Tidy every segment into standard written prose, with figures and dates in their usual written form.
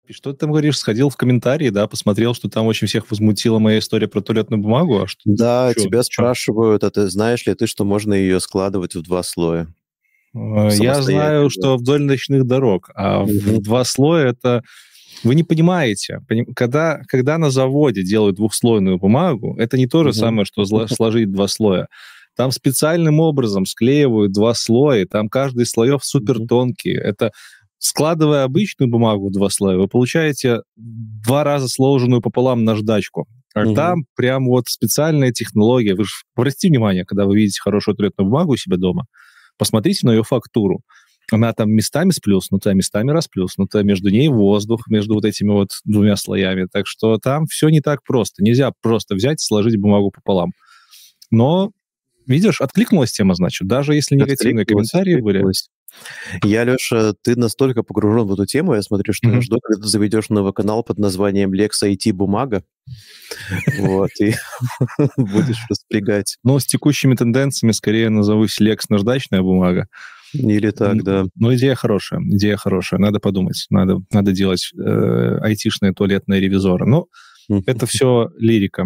И что ты там говоришь? Сходил в комментарии, да, посмотрел, что там очень всех возмутила моя история про туалетную бумагу, а что? Да, тебя спрашивают, а ты знаешь ли ты, что можно ее складывать в 2 слоя? Я знаю, что вдоль ночных дорог, а в 2 слоя это... Вы не понимаете, когда на заводе делают двухслойную бумагу, это не то же самое, что сложить 2 слоя. Там специальным образом склеивают 2 слоя, там каждый из слоев супер тонкий. Это складывая обычную бумагу в 2 слоя, вы получаете 2 раза сложенную пополам наждачку. А там прям вот специальная технология. Вы же обратите внимание, когда вы видите хорошую туалетную бумагу у себя дома, посмотрите на ее фактуру. Она там местами сплюснутая, местами расплюснутая, между ней воздух, между вот этими вот 2 слоями. Так что там все не так просто. Нельзя просто взять и сложить бумагу пополам. Но, видишь, откликнулась тема, значит, даже если негативные комментарии были. Я, Леша, ты настолько погружен в эту тему, я смотрю, что я жду, когда ты заведешь новый канал под названием Lex IT Бумага. Вот, и будешь распрягать. Но с текущими тенденциями скорее назовусь Lex Наждачная бумага. Или так, да. Но идея хорошая, надо подумать, надо делать айтишные туалетные ревизоры. Но это все лирика.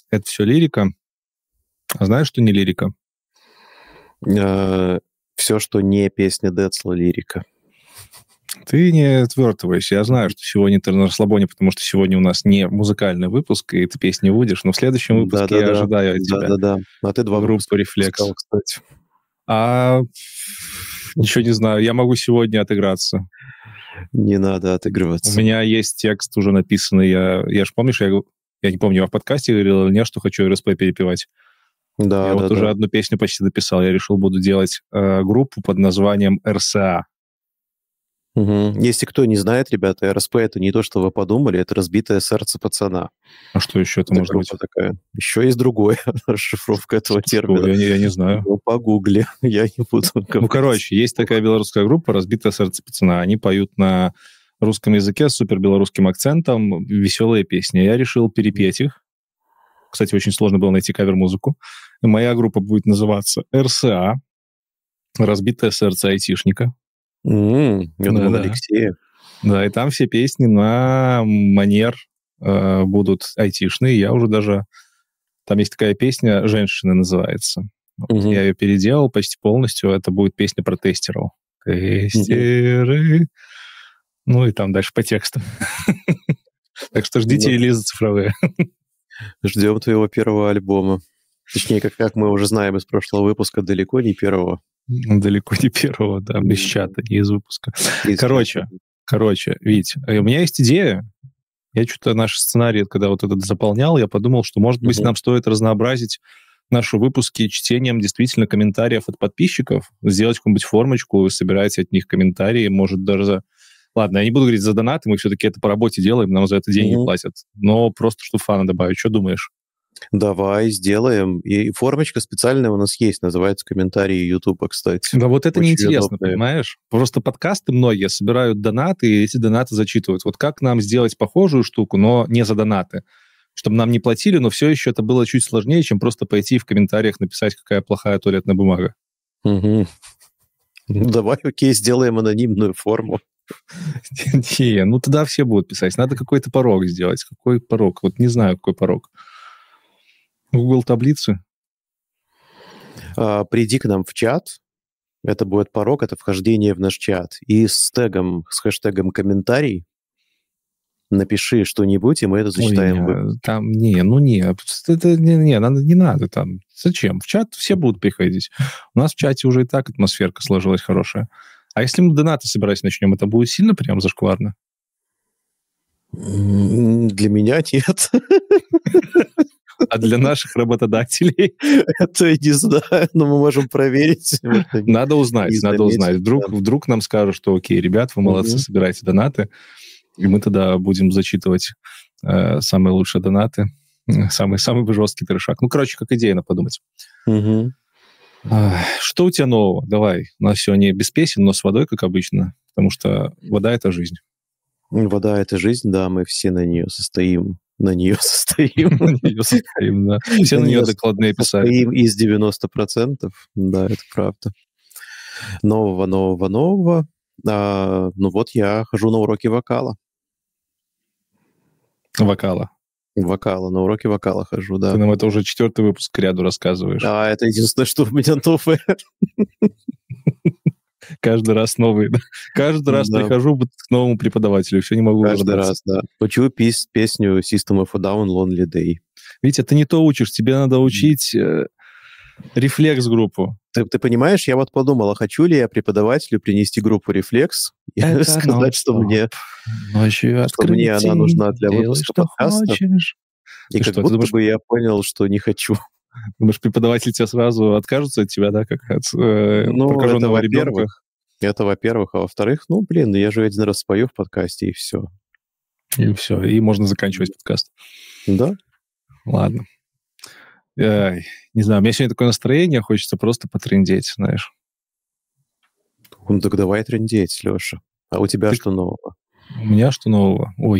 А знаешь, что не лирика? Все, что не песня Децла, лирика. Ты не отвертываешься. Я знаю, что сегодня ты на расслабоне, потому что сегодня у нас не музыкальный выпуск, и ты песни будешь, но в следующем выпуске я ожидаю от тебя. Да. А ты 2 группы «Рефлекс». Кстати. Ничего не знаю. Я могу сегодня отыграться. Не надо отыгрываться. У меня есть текст уже написанный. Я ж, помнишь, я не помню, я в подкасте говорил или нет, что хочу РСП перепевать. Да, я уже одну песню почти дописал. Я решил, буду делать группу под названием РСА. Если кто не знает, ребята, РСП — это не то, что вы подумали, это разбитое сердце пацана. А что еще это может быть? Такая. Еще есть другое расшифровка этого термина. Я не знаю. Ну, погугли, я не буду говорить. Короче, есть такая белорусская группа «Разбитое сердце пацана». Они поют на русском языке с супербелорусским акцентом веселые песни. Я решил перепеть их. Кстати, очень сложно было найти кавер-музыку. Моя группа будет называться РСА, «Разбитое сердце айтишника». Я думал, Алексея. Да, и там все песни на манер будут айтишные. Я уже даже... Там есть такая песня «Женщины» называется. Я ее переделал почти полностью. Это будет песня про тестеров. Тестеры. Ну и там дальше по тексту. Так что ждите релизы цифровые. Ждем твоего первого альбома. Точнее, как мы уже знаем из прошлого выпуска, далеко не первого. Далеко не первого, да, из чата, не из выпуска. Короче, Вить, у меня есть идея. Я что-то наш сценарий, когда вот этот заполнял, я подумал, что, может быть, нам стоит разнообразить наши выпуски чтением действительно комментариев от подписчиков, сделать какую-нибудь формочку, вы собираете от них комментарии, может, даже... Ладно, я не буду говорить за донаты, мы все-таки это по работе делаем, нам за это деньги платят. Но просто, чтобы фана добавить. Что думаешь? Давай, сделаем. И формочка специальная у нас есть, называется «Комментарии Ютуба», кстати. Да вот это неинтересно, понимаешь? Просто подкасты многие собирают донаты, и эти донаты зачитывают. Вот как нам сделать похожую штуку, но не за донаты? Чтобы нам не платили, но все еще это было чуть сложнее, чем просто пойти в комментариях написать, какая плохая туалетная бумага. Давай, окей, сделаем анонимную форму. Не, ну тогда все будут писать. Надо какой-то порог сделать. Какой порог? Вот не знаю, какой порог. Google таблицы. Приди к нам в чат. Это будет порог, это вхождение в наш чат. И с хэштегом «комментарий» напиши что-нибудь, и мы это зачитаем. Не надо там. Зачем? В чат все будут приходить. У нас в чате уже и так атмосферка сложилась хорошая. А если мы донаты собирать начнем, это будет сильно прям зашкварно? Для меня нет. А для наших работодателей? Это я не знаю, но мы можем проверить. Надо узнать. Вдруг нам скажут, что окей, ребят, вы молодцы, собираете донаты, и мы тогда будем зачитывать самые лучшие донаты, самый жесткий трешак. Ну, короче, как идея, надо подумать. Что у тебя нового? Давай. У нас сегодня без песен, но с водой, как обычно, потому что вода — это жизнь. Вода — это жизнь, да, мы все на нее состоим. На нее состоим, да. Все на нее докладные писали. Состоим из 90%, да, это правда. Нового. Ну вот я хожу на уроки вокала. Вокала. Вокала, на уроки вокала хожу, да. Ты нам это уже 4-й выпуск к ряду рассказываешь. А, это единственное, что у меня новое. Каждый раз новый. Каждый раз прихожу к новому преподавателю, все не могу каждый раз, да. Учу песню System of a Down Lonely Day. Витя, ты не то учишь, тебе надо учить рефлекс-группу. Ты понимаешь, я вот подумал, а хочу ли я преподавателю принести группу рефлекс и сказать, что мне она нужна для выпуска подкаста. И как будто бы я понял, что не хочу. Думаешь, преподаватель тебя сразу откажутся от тебя, да, как от прокаженного ребенка? Это, во-первых. А во-вторых, я же один раз спою в подкасте, и все. И все, и можно заканчивать подкаст. Да. Ладно. Не знаю, у меня сегодня такое настроение, хочется просто потрындеть, знаешь. Ну так давай трындеть, Леша. А у тебя что нового? У меня что нового? Ой.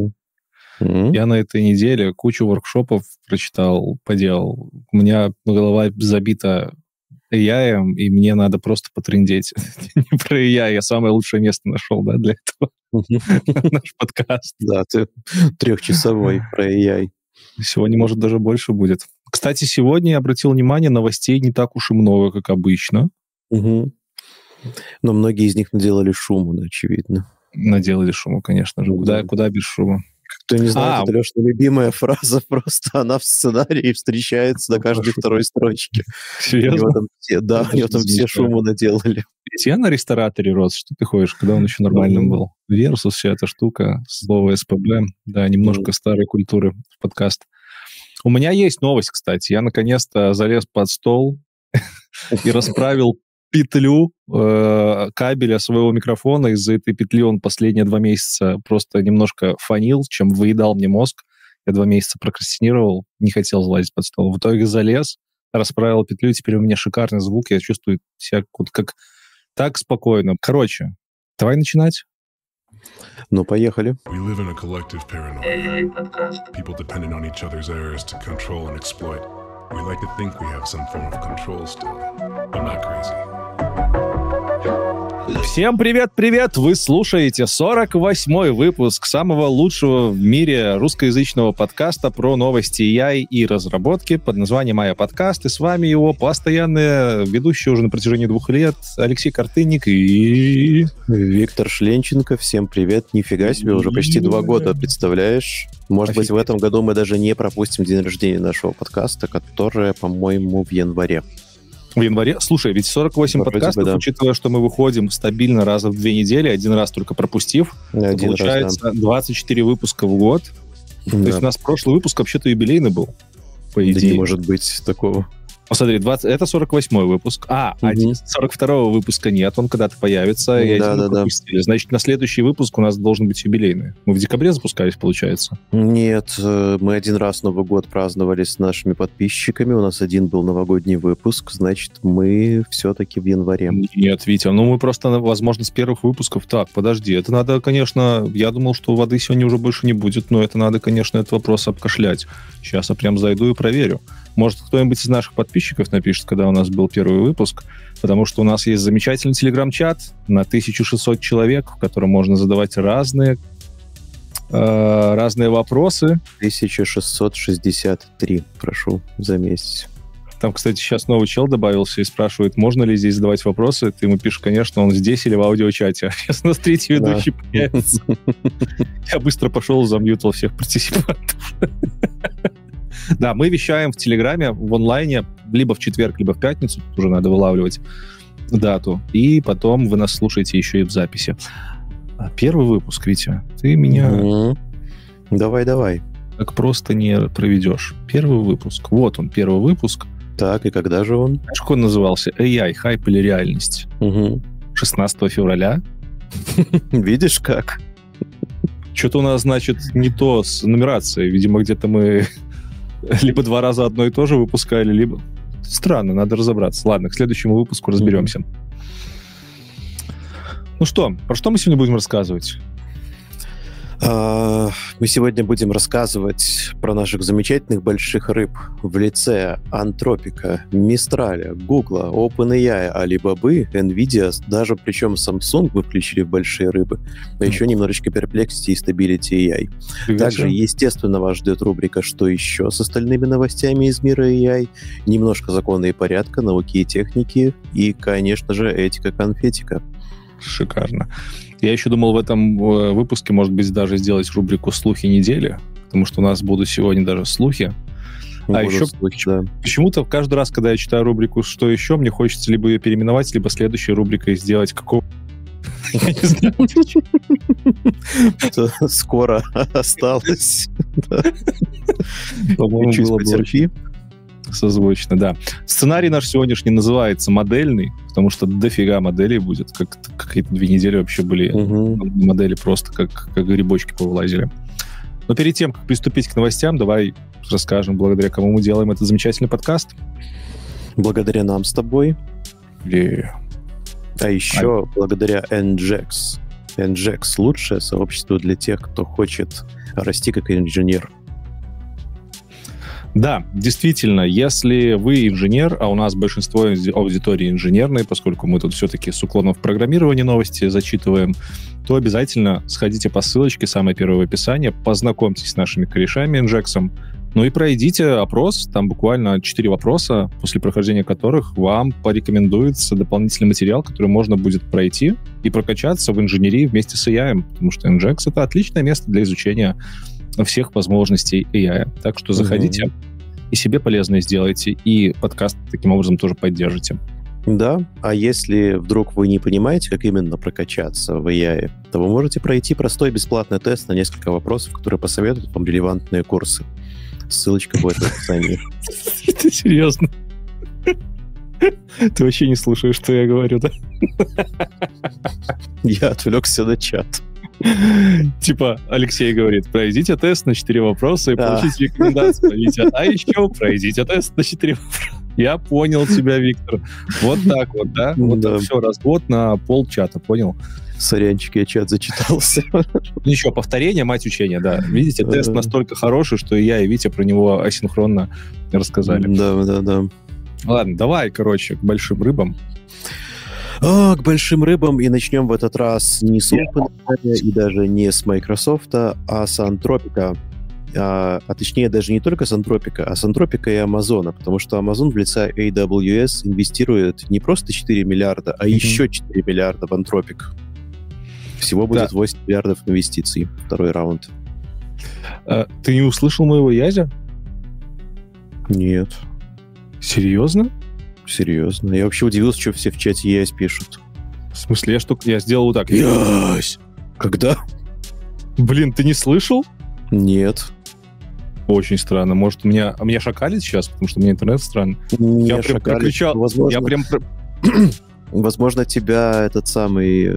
Я на этой неделе кучу воркшопов прочитал, поделал. У меня голова забита AI, и мне надо просто потрындеть. Не про AI, я самое лучшее место нашел, да, для этого. Наш подкаст. Да, ты 3-часовой про AI. Сегодня, может, даже больше будет. Кстати, сегодня я обратил внимание, новостей не так уж и много, как обычно. Но многие из них наделали шуму, очевидно. Наделали шуму, конечно же. Куда без шума? Кто не знает, это Лешина любимая фраза, просто она в сценарии встречается на каждой второй строчке. Серьезно? Да, ее там все шуму наделали. Ведь я на рестораторе рос, что ты ходишь, когда он еще нормальным был. Версус, вся эта штука, слово СПБ, да, немножко старой культуры в подкаст. У меня есть новость, кстати. Я наконец-то залез под стол и расправил петлю кабеля своего микрофона. Из-за этой петли он последние 2 месяца просто немножко фонил, чем выедал мне мозг. Я 2 месяца прокрастинировал, не хотел залазить под стол. В итоге залез, расправил петлю, и теперь у меня шикарный звук. Я чувствую себя как так спокойно. Короче, давай начинать. Ну, поехали. We live in a collective paranoia. People depending on each other's errors to control and exploit. We like to think we have some form of control still, but not crazy. Всем привет-привет! Вы слушаете 48-й выпуск самого лучшего в мире русскоязычного подкаста про новости AI и разработки под названием «Моя подкаст». И с вами его постоянные ведущие уже на протяжении 2 лет Алексей Картынник и... Виктор Шленченко. Всем привет. Нифига себе, уже почти 2 года, представляешь? Может быть, в этом году мы даже не пропустим день рождения нашего подкаста, которое, по-моему, в январе. В январе? Слушай, ведь 48 подкастов, да. Учитывая, что мы выходим стабильно раза в 2 недели, один раз только пропустив, получается 24 выпуска в год. Да. То есть у нас прошлый выпуск вообще-то юбилейный был, по идее. Да не может быть такого. Смотри, это 48-й выпуск. 42-го выпуска нет, он когда-то появится. И пропустили. Значит, на следующий выпуск у нас должен быть юбилейный. Мы в декабре запускались, получается? Нет, мы один раз Новый год праздновали с нашими подписчиками. У нас один был новогодний выпуск. Значит, мы все-таки в январе. Нет, Витя, мы просто, возможно, с первых выпусков. Так, подожди, это надо, конечно... Я думал, что воды сегодня уже больше не будет, но это надо, конечно, этот вопрос обкашлять. Сейчас я прям зайду и проверю. Может, кто-нибудь из наших подписчиков напишет, когда у нас был первый выпуск, потому что у нас есть замечательный телеграм-чат на 1600 человек, в котором можно задавать разные вопросы. 1663, прошу, заметить. Там, кстати, сейчас новый чел добавился и спрашивает, можно ли здесь задавать вопросы. Ты ему пишешь, конечно, он здесь или в аудиочате. Сейчас у нас 3-й ведущий появится. Я быстро пошел и замьютал всех партиципантов. Да, мы вещаем в Телеграме, в онлайне, либо в четверг, либо в пятницу, тут уже надо вылавливать дату, и потом вы нас слушаете еще и в записи. Первый выпуск, Витя, ты меня... Давай. Так просто не проведешь. Первый выпуск. Вот он, первый выпуск. Так, и когда же он? Знаешь, как он назывался? AI, хайп или реальность? 16 февраля. Видишь, как? Что-то у нас, значит, не то с нумерацией. Видимо, где-то мы... либо 2 раза одно и то же выпускали, либо... Странно, надо разобраться. Ладно, к следующему выпуску разберемся. Ну что, про что мы сегодня будем рассказывать? Мы сегодня будем рассказывать про наших замечательных больших рыб в лице Антропика, Мистраля, Гугла, OpenAI, Alibaba, NVIDIA, даже причем Samsung мы включили в большие рыбы, но еще немножечко Perplexity и Stability AI. Также, естественно, вас ждет рубрика «Что еще?» с остальными новостями из мира AI, немножко закона и порядка, науки и техники и, конечно же, этика-конфетика. Шикарно. Я еще думал в этом выпуске, может быть, даже сделать рубрику «Слухи недели», потому что у нас будут сегодня даже слухи. А еще слухи, да. Почему-то каждый раз, когда я читаю рубрику «Что еще?», мне хочется либо ее переименовать, либо следующей рубрикой сделать какого... Я не знаю. Скоро осталось. По-моему, было бы созвучно, да. Сценарий наш сегодняшний называется «Модельный», потому что дофига моделей будет. Какие-то 2 недели вообще были модели просто как грибочки повылазили. Но перед тем, как приступить к новостям, давай расскажем, благодаря кому мы делаем этот замечательный подкаст. Благодаря нам с тобой. А еще благодаря NGEX. NGEX — лучшее сообщество для тех, кто хочет расти как инженер. Да, действительно, если вы инженер, а у нас большинство аудитории инженерной, поскольку мы тут все-таки с уклоном в программирование новости зачитываем, то обязательно сходите по ссылочке, самое первое в описании, познакомьтесь с нашими корешами NGEX, ну и пройдите опрос, там буквально 4 вопроса, после прохождения которых вам порекомендуется дополнительный материал, который можно будет пройти и прокачаться в инженерии вместе с AI, потому что NGEX — это отличное место для изучения всех возможностей AI. Так что заходите и себе полезное сделайте, и подкаст таким образом тоже поддержите. Да, а если вдруг вы не понимаете, как именно прокачаться в AI, то вы можете пройти простой бесплатный тест на несколько вопросов, которые посоветуют вам релевантные курсы. Ссылочка будет в описании. Ты серьезно? Ты вообще не слушаешь, что я говорю, да? Я отвлекся на чат. Типа, Алексей говорит, пройдите тест на 4 вопроса и получите рекомендации. А еще пройдите тест на 4 вопроса. Я понял тебя, Виктор. Вот так вот, да? Вот так все, развод на полчата, понял? Сорянчик, я чат зачитался. Еще повторение, мать учения, да. Видите, тест настолько хороший, что и я, и Витя про него асинхронно рассказали. Да. Ладно, давай, короче, к большим рыбам. К большим рыбам, и начнем в этот раз не с OpenAI и даже не с Microsoft, а с Антропика. А точнее, даже не только с Антропика, а с Антропика и Амазона, потому что Amazon в лице AWS инвестирует не просто 4 миллиарда, а еще 4 миллиарда в Антропик. Всего будет 8 миллиардов инвестиций. Второй раунд. Ты не услышал моего язя? Нет. Серьезно? Серьезно. Я вообще удивился, что все в чате «Ясь» пишут. В смысле, я сделал вот так. «Ясь!» Когда? Блин, ты не слышал? Нет. Очень странно. Может, меня шакалит сейчас, потому что у меня интернет странный. Я прям прокричал. Возможно, тебя этот самый,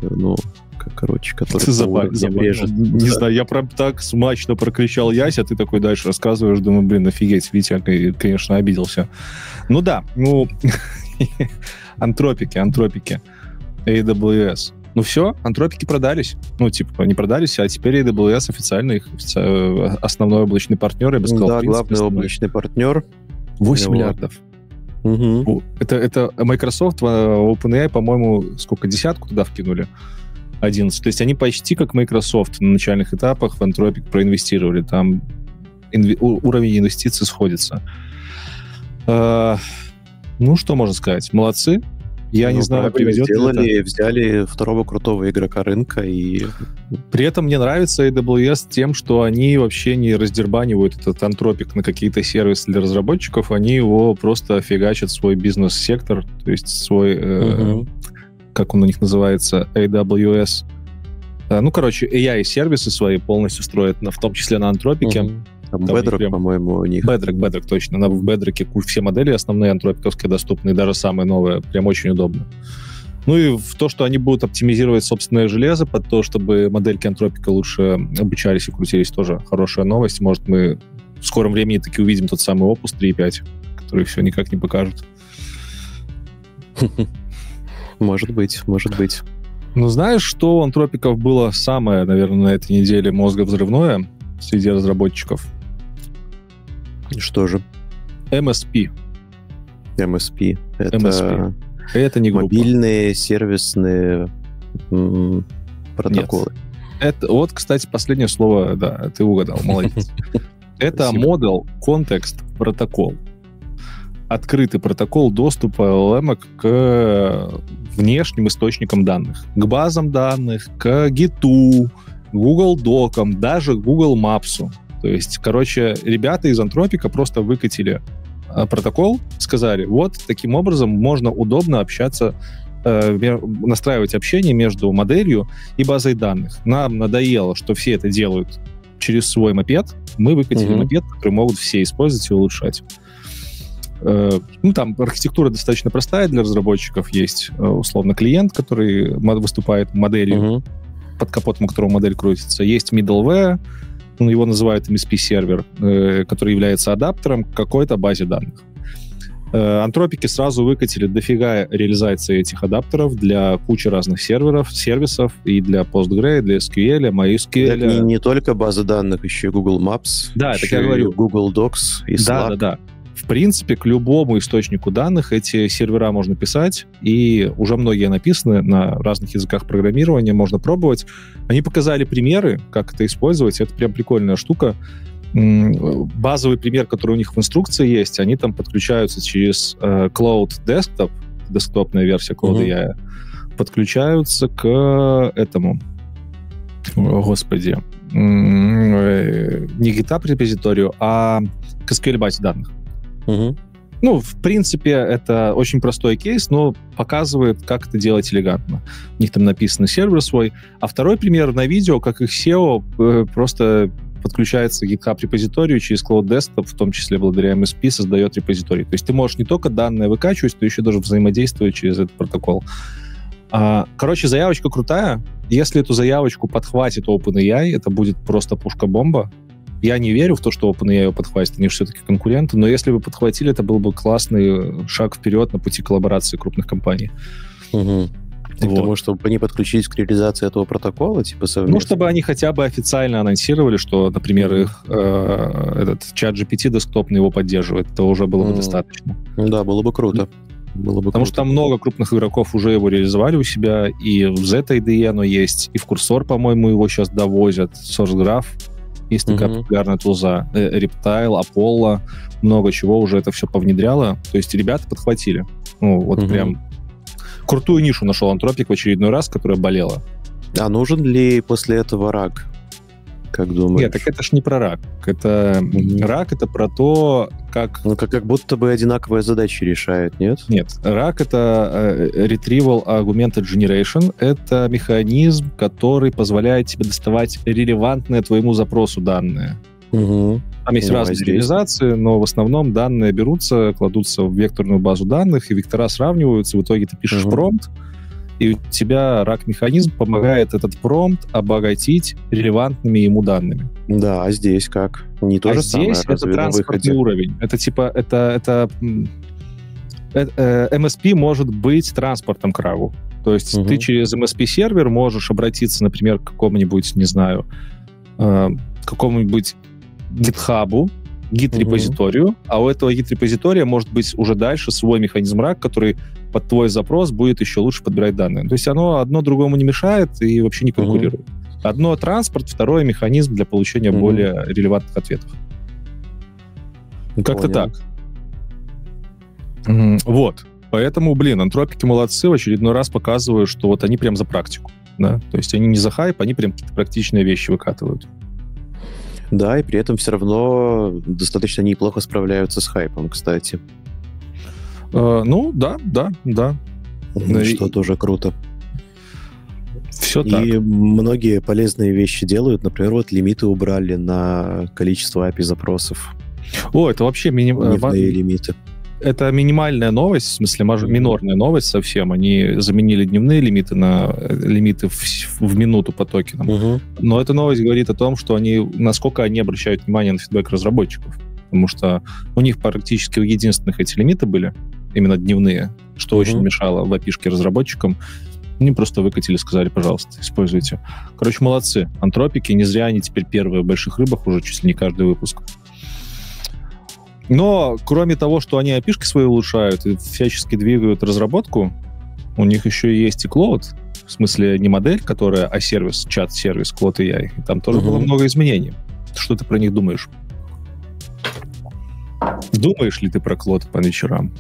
который режет. Не знаю, я прям так смачно прокричал «Ясь», а ты такой дальше рассказываешь, думаю, блин, офигеть, Витя, конечно, обиделся. Ну да, антропики, AWS. Ну все, антропики продались. Не продались, а теперь AWS официально их основной облачный партнер, я бы сказал. Да, главный облачный партнер. 8 миллиардов. Угу. Это Microsoft, OpenAI, по-моему, десятку туда вкинули? 11. То есть они почти как Microsoft на начальных этапах в Anthropic проинвестировали. Там уровень инвестиций сходится. Что можно сказать? Молодцы. Я не знаю, приведет ли это. Взяли второго крутого игрока рынка. И при этом мне нравится AWS тем, что они вообще не раздербанивают этот Anthropic на какие-то сервисы для разработчиков, они его просто фигачат в свой бизнес-сектор, то есть свой, как он у них называется, AWS. AI-сервисы свои полностью строят, в том числе на Anthropic. Там Bedrock, по-моему, у них. Bedrock, точно. В Bedrock все модели основные антропиковские доступны, и даже самые новые. Прям очень удобно. Ну и в то, что они будут оптимизировать собственное железо под то, чтобы модельки антропика лучше обучались и крутились, тоже хорошая новость. Может, мы в скором времени таки увидим тот самый Opus 3.5, который все никак не покажут. Может быть. Ну, знаешь, что у антропиков было самое, наверное, на этой неделе мозговзрывное среди разработчиков? Что же? MSP. MSP. Это не группа. Мобильные сервисные протоколы. Нет. Это, вот, кстати, последнее слово, да, ты угадал, молодец. Это Model Context Protocol. Открытый протокол доступа LLM к внешним источникам данных. К базам данных, к Git, Google Докам, даже Google Maps. То есть, короче, ребята из Антропика просто выкатили протокол, сказали, вот таким образом можно удобно общаться, настраивать общение между моделью и базой данных. Нам надоело, что все это делают через свой мопед. Мы выкатили мопед, который могут все использовать и улучшать. Ну, там архитектура достаточно простая для разработчиков. Есть, условно, клиент, который выступает моделью, под капотом которого модель крутится. Есть middleware, его называют MSP-сервер, который является адаптером к какой-то базе данных. Антропики сразу выкатили дофига реализации этих адаптеров для кучи разных сервисов, и для Postgre, и для SQL, MySQL. Так не только базы данных, еще и Google Maps, да, еще так я говорю. Google Docs и Slack. Да. В принципе, к любому источнику данных эти сервера можно писать, и уже многие написаны на разных языках программирования, можно пробовать. Они показали примеры, как это использовать, это прям прикольная штука. Базовый пример, который у них в инструкции есть, они там подключаются через Cloud Desktop, десктопная версия Cloud AI, подключаются к этому, не GitHub репозиторию, а к SQL базе данных. Ну, в принципе, это очень простой кейс, но показывает, как это делать элегантно. У них там написано сервер свой. А второй пример на видео, как их SEO просто подключается к GitHub репозиторию через Cloud Desktop, в том числе благодаря MSP, создает репозиторий. То есть ты можешь не только данные выкачивать, ты еще даже взаимодействовать через этот протокол. Короче, заявочка крутая. Если эту заявочку подхватит OpenAI, это будет просто пушка-бомба. Я не верю в то, что OpenAI ее подхватит, они же все-таки конкуренты, но если бы подхватили, это был бы классный шаг вперед на пути коллаборации крупных компаний. К тому, чтобы они подключились к реализации этого протокола, типа совместно? Ну, чтобы они хотя бы официально анонсировали, что, например, их этот чат GPT десктопный его поддерживает, то уже было бы достаточно. Да, было бы круто. Потому что там много крупных игроков уже его реализовали у себя, и в ZIDE оно есть, и в Курсор, по-моему, его сейчас довозят, SourceGraph. Есть такая популярная тулза, Reptile, Apollo, много чего уже это все повнедряло. То есть ребята подхватили. Ну, вот прям крутую нишу нашел Антропик в очередной раз, которая болела. А нужен ли после этого RAG? Как думаешь? Нет, так это ж не про RAG. Это RAG — это про то, как... Ну, как будто бы одинаковые задачи решает, нет? Нет. RAG — это Retrieval Augmented Generation. Это механизм, который позволяет тебе доставать релевантные твоему запросу данные. Там есть разные реализации, но в основном данные берутся, кладутся в векторную базу данных, и вектора сравниваются, в итоге ты пишешь промпт, и у тебя RAG-механизм помогает этот промпт обогатить релевантными ему данными. Да, а здесь как? Не то же самое, здесь это транспортный уровень. Это типа, MSP может быть транспортом к RAG. То есть ты через MSP-сервер можешь обратиться, например, к какому-нибудь, не знаю, какому-нибудь GitHub, Git-репозиторию, а у этого Git-репозитория может быть уже дальше свой механизм RAG, который под твой запрос будет еще лучше подбирать данные. То есть оно одно другому не мешает и вообще не конкурирует. Одно транспорт, второе механизм для получения более релевантных ответов. Как-то так. Вот. Поэтому, антропики молодцы, в очередной раз показывают, что вот они прям за практику. Да? То есть они не за хайп, они прям какие-то практичные вещи выкатывают. Да, и при этом все равно достаточно неплохо справляются с хайпом, кстати. Ну, да. Что тоже круто. Все так. И многие полезные вещи делают. Например, вот лимиты убрали на количество API-запросов. Это вообще дневные лимиты. Это минимальная новость, в смысле минорная новость совсем. Они заменили дневные лимиты на лимиты в минуту по токенам. Но эта новость говорит о том, что насколько они обращают внимание на фидбэк разработчиков. Потому что у них практически у единственных эти лимиты были, именно дневные, что очень мешало в API-шке разработчикам. Они просто выкатили, сказали, пожалуйста, используйте. Короче, молодцы. Антропики, не зря они теперь первые в больших рыбах уже чуть ли не каждый выпуск. Но, кроме того, что они API-шки свои улучшают и всячески двигают разработку, у них еще и есть и Cloud, в смысле не модель, которая, а сервис, чат-сервис Cloud AI. И там тоже было много изменений. Что ты про них думаешь? Думаешь ли ты про Cloud по вечерам?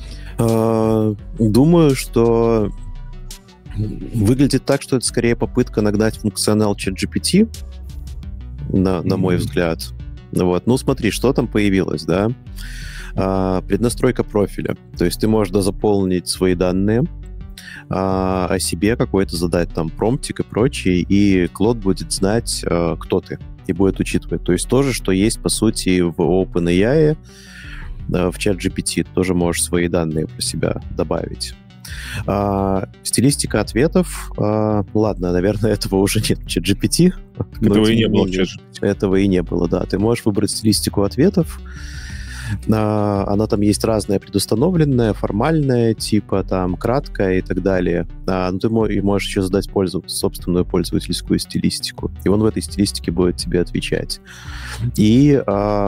Думаю, что выглядит так, что это скорее попытка нагнать функционал ChatGPT, на мой взгляд. Вот. Ну, смотри, что там появилось, да? Преднастройка профиля. То есть ты можешь дозаполнить свои данные, о себе какой-то задать там промптик и прочее, и Claude будет знать, кто ты, и будет учитывать. То есть то же, что есть, по сути, в OpenAI, в ChatGPT. Тоже можешь свои данные про себя добавить. Стилистика ответов. Ладно, наверное, этого уже нет в ChatGPT. Этого и не было в ChatGPT. Этого и не было, да. Ты можешь выбрать стилистику ответов. Она там есть разная, предустановленная, формальная, типа там краткая и так далее. Но ты можешь еще задать собственную пользовательскую стилистику. И он в этой стилистике будет тебе отвечать. И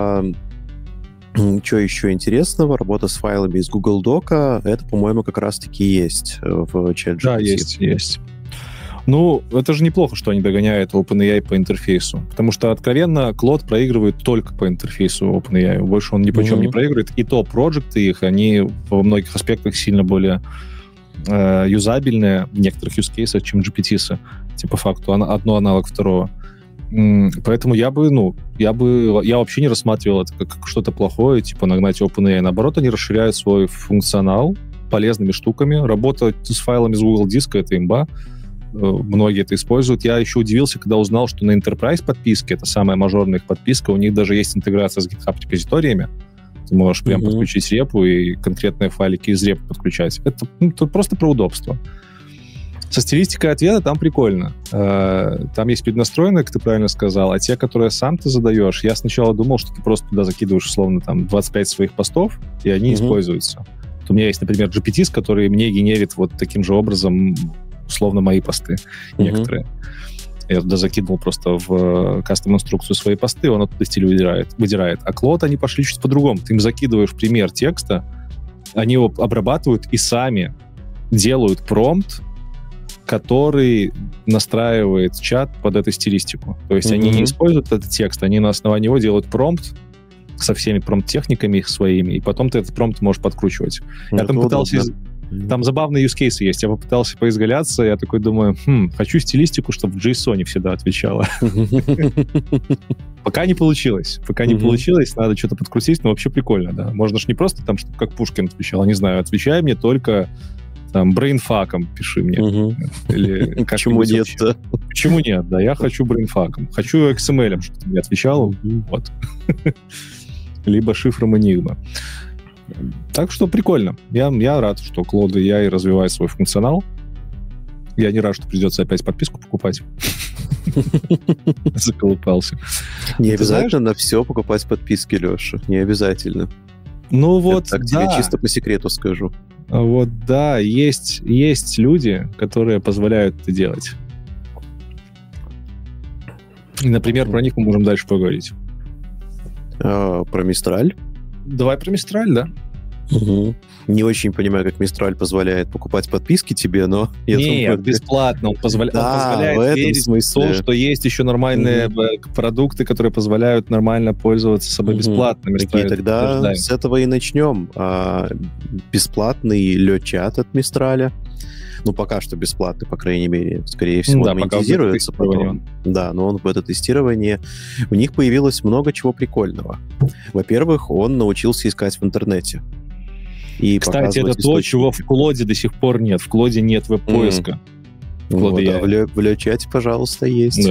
что еще интересного? Работа с файлами из Google Дока. Это, по-моему, как раз-таки есть в ChatGPT. Да, есть. Ну, это же неплохо, что они догоняют OpenAI по интерфейсу. Потому что, откровенно, Claude проигрывает только по интерфейсу OpenAI. Больше он ни по чем не проигрывает. И то проекты их, они во многих аспектах сильно более юзабельные в некоторых use cases, чем GPT-сы. Типа, по факту, одно аналог второго. Поэтому я вообще не рассматривал это как что-то плохое, типа нагнать OpenAI. Наоборот, они расширяют свой функционал полезными штуками. Работа с файлами из Google диска — это имба. Многие это используют. Я еще удивился, когда узнал, что на Enterprise подписке, это самая мажорная их подписка, у них даже есть интеграция с GitHub репозиториями. Ты можешь прям подключить репу и конкретные файлики из репы подключать. Это тут просто про удобство. Со стилистикой ответа там прикольно. Там есть преднастроенные, как ты правильно сказал, а те, которые сам ты задаешь, я сначала думал, что ты просто туда закидываешь, условно, там 25 своих постов, и они используются. Вот у меня есть, например, GPT, который мне генерит вот таким же образом условно мои посты некоторые. Я туда закидывал просто в кастом-инструкцию свои посты, он оттуда стиль выдирает. А Claude они пошли чуть по-другому. Ты им закидываешь пример текста, они его обрабатывают и сами делают промпт, который настраивает чат под эту стилистику. То есть они не используют этот текст, они на основании него делают промпт со всеми промпт-техниками их своими, и потом ты этот промпт можешь подкручивать. Я там пытался... Там забавные use cases есть. Я попытался поизгаляться, я такой думаю, хочу стилистику, чтобы в JSON всегда отвечала. Пока не получилось. Надо что-то подкрутить, но вообще прикольно, да. Можно же не просто там, чтобы как Пушкин отвечал, не знаю, отвечай мне только там брейнфаком пиши мне. Или почему нет-то? Почему нет, да. Я хочу брейнфаком. Хочу XML, чтобы ты мне отвечал. Вот. Либо шифром Enigma. Так что прикольно. Я рад, что Claude AI развивает свой функционал. Я не рад, что придется опять подписку покупать. Заколупался. Не обязательно на все покупать подписки, Леша. Не обязательно. Ну вот, так тебе чисто по секрету скажу. Вот, да, есть люди, которые позволяют это делать. И, например, про них мы можем дальше поговорить. Про Мистраль? Давай про Мистраль, да. Не очень понимаю, как Мистраль позволяет покупать подписки тебе, но... Нет, бесплатно. Он позволяет верить в то, что есть еще нормальные продукты, которые позволяют нормально пользоваться собой бесплатно. Окей, тогда с этого и начнем. Бесплатный лет-чат от Мистраля. Ну, пока что бесплатный, по крайней мере. Скорее всего, он монетизируется потом. Да, но он в бета-тестировании. У них появилось много чего прикольного. Во-первых, он научился искать в интернете. И кстати, это то, чего в Клоде до сих пор нет. В Клоде нет веб-поиска. В лет-чате, пожалуйста, есть.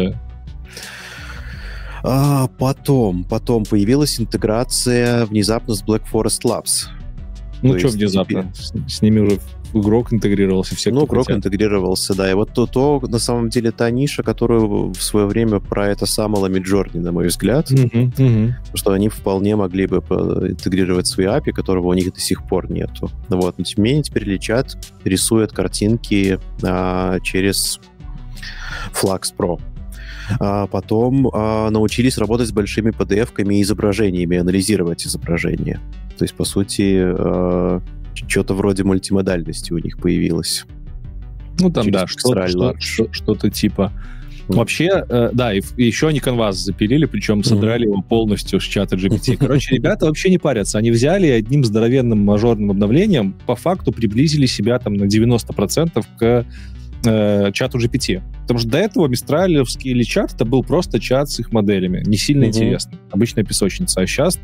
Да. Потом появилась интеграция внезапно с Black Forest Labs. Ну, что внезапно? С ними уже игрок интегрировался. Все, игрок интегрировался, да. И вот то, на самом деле, та ниша, которую в свое время про это самала Midjourney, на мой взгляд, что они вполне могли бы интегрировать свои API, которого у них до сих пор нету. Вот. Но тем не менее, теперь Lichad рисует картинки через Flux Pro. А потом научились работать с большими PDF-ками и изображениями, анализировать изображения. То есть, по сути, что-то вроде мультимодальности у них появилось. Ну, там, да, что-то типа... Вообще, да, и еще они Canvas запилили, причем содрали его полностью с чата GPT. Короче, ребята вообще не парятся. Они взяли одним здоровенным мажорным обновлением, по факту приблизили себя там на 90% к чату GPT. Потому что до этого мистралевский или чат это был просто чат с их моделями. Не сильно интересно. Обычная песочница. А сейчас,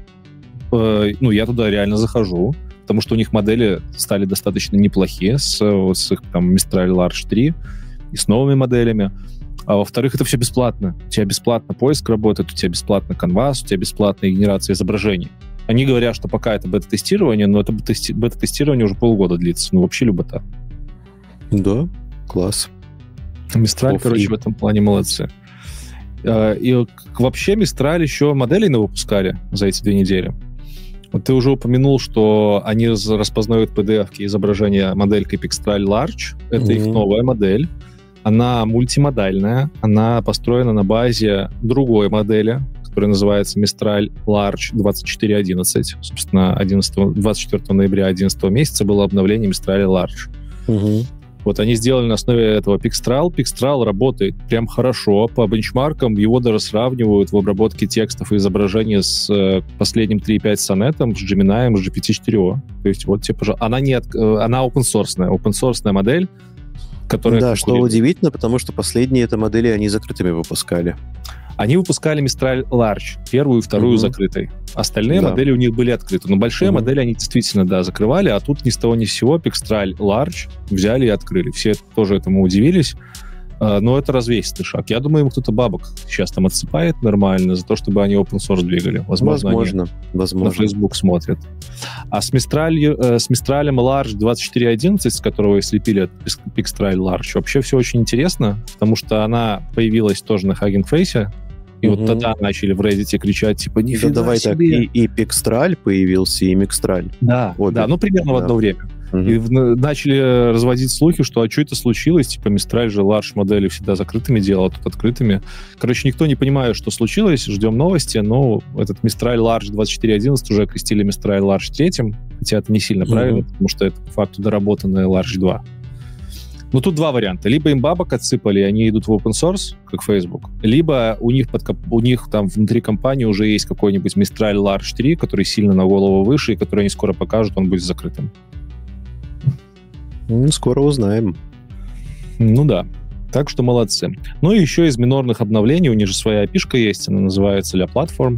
я туда реально захожу, потому что у них модели стали достаточно неплохие с их там Mistral Large 3 и с новыми моделями. А во-вторых, это все бесплатно. У тебя бесплатно поиск работает, у тебя бесплатно Canvas, у тебя бесплатная генерация изображений. Они говорят, что пока это бета-тестирование, но это бета-тестирование уже полгода длится. Ну, вообще любота. Да, класс. Мистраль, короче, в этом плане молодцы. И вообще Мистраль еще моделей навыпускали за эти 2 недели. Вот ты уже упомянул, что они распознают PDF-ки изображения моделькой Pixtral Large. Это их новая модель. Она мультимодальная. Она построена на базе другой модели, которая называется Mistral Large 2411. Собственно, 24 ноября 2011 месяца было обновление Mistral Large. Вот они сделали на основе этого Pixtral. Pixtral работает прям хорошо. По бенчмаркам его даже сравнивают в обработке текстов и изображений с последним 3.5 сонетом, с Gemini, с GPT-4. То есть вот, типа, она open-source модель, которая... Да, что удивительно, потому что последние это модели они закрытыми выпускали. Они выпускали Mistral Large, первую и вторую закрытой. Остальные модели у них были открыты. Но большие модели они действительно, закрывали, а тут ни с того ни с сего Pixtral Large взяли и открыли. Все тоже этому удивились. Но это развесистый шаг. Я думаю, им кто-то бабок сейчас там отсыпает нормально за то, чтобы они open source двигали. Возможно. Они на Facebook смотрят. А с Mistral Large 2411, с которого и слепили Pixtral Large, вообще все очень интересно, потому что она появилась тоже на Hugging Face, и вот тогда начали в Reddit кричать, типа, нифига себе. Давай так, и Pixtral появился, и Mixtral. Да, примерно в одно время. И начали разводить слухи, что что это случилось, типа Mistral же Large модели всегда закрытыми делал, а тут открытыми. Короче, никто не понимает, что случилось, ждем новости, но этот Mistral Large 2411 уже окрестили Mistral Large 3, хотя это не сильно правильно, потому что это по факту доработанная Large 2. Ну, тут 2 варианта. Либо им бабок отсыпали, и они идут в open source, как Facebook, либо у них там внутри компании уже есть какой-нибудь Mistral Large 3, который сильно на голову выше, и который они скоро покажут, он будет закрытым. Скоро узнаем. Ну да. Так что молодцы. Ну и еще из минорных обновлений, у них же своя API-шка есть, она называется La Platform.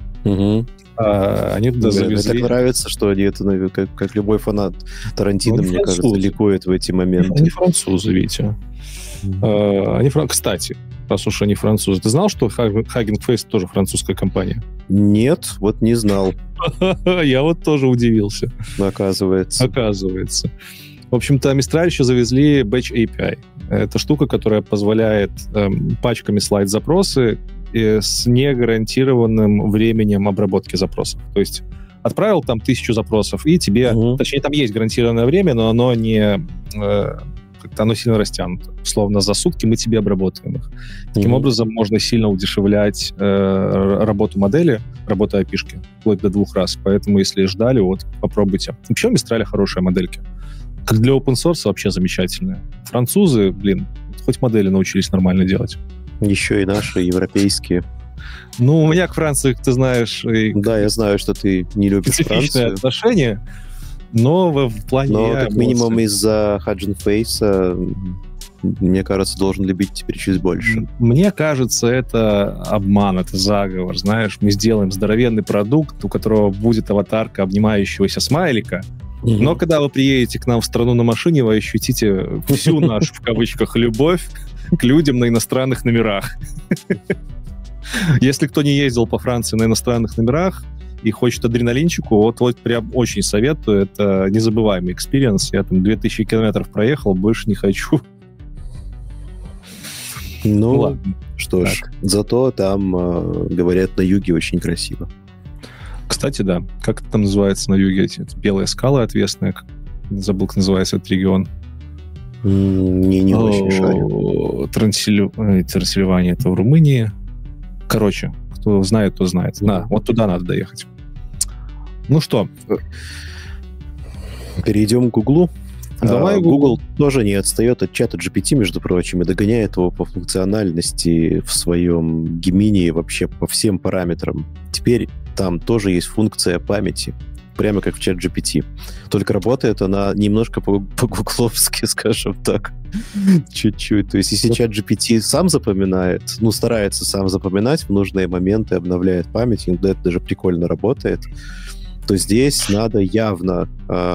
Они туда завезли... Мне так нравится, что они это, как любой фанат Тарантино, мне кажется, ликует в эти моменты. Они французы, видите. Кстати, раз уж они французы, ты знал, что Hugging Face тоже французская компания? Нет, вот не знал. Я вот тоже удивился. Оказывается. В общем-то, Mistral еще завезли Batch API. Это штука, которая позволяет пачками слать запросы с негарантированным временем обработки запросов. То есть отправил там 1000 запросов, и тебе... Точнее, там есть гарантированное время, но оно не... как-то оно сильно растянуто. Условно, за сутки мы тебе обработаем их. Таким образом, можно сильно удешевлять работу модели, работу API-шки, вплоть до 2 раз. Поэтому, если ждали, вот, попробуйте. Вообще, у Mistral хорошие модельки. Как для open source вообще замечательные. Французы, хоть модели научились нормально делать. Еще и наши, европейские. Ну, у меня к Франции, ты знаешь... Да, я знаю, что ты не любишь Францию. Отношения, но в плане... Но как минимум из-за Hugging Face, мне кажется, должен любить теперь чуть больше. Мне кажется, это обман, это заговор. Знаешь, мы сделаем здоровенный продукт, у которого будет аватарка обнимающегося смайлика, но когда вы приедете к нам в страну на машине, вы ощутите всю нашу, в кавычках, любовь к людям на иностранных номерах. Если кто не ездил по Франции на иностранных номерах, и хочет адреналинчику, вот прям очень советую. Это незабываемый экспириенс. Я там 2000 километров проехал, больше не хочу. Ну ладно. Что ж, зато там, говорят, на юге очень красиво. Кстати, да. Как это там называется на юге? Эти белые скалы отвесные. Забыл, как называется этот регион. Не очень шарю. Трансильвания, это в Румынии. Короче, кто знает, то знает. Вот туда надо доехать. Ну что? Перейдем к Гуглу. Давай. Google тоже не отстает от чата GPT, между прочим, и догоняет его по функциональности в своем Gemini вообще по всем параметрам. Теперь там тоже есть функция памяти, прямо как в чат GPT. Только работает она немножко по-гугловски, скажем так. Чуть-чуть. То есть если чат GPT сам запоминает, старается сам запоминать в нужные моменты, обновляет память, иногда это даже прикольно работает, то здесь надо явно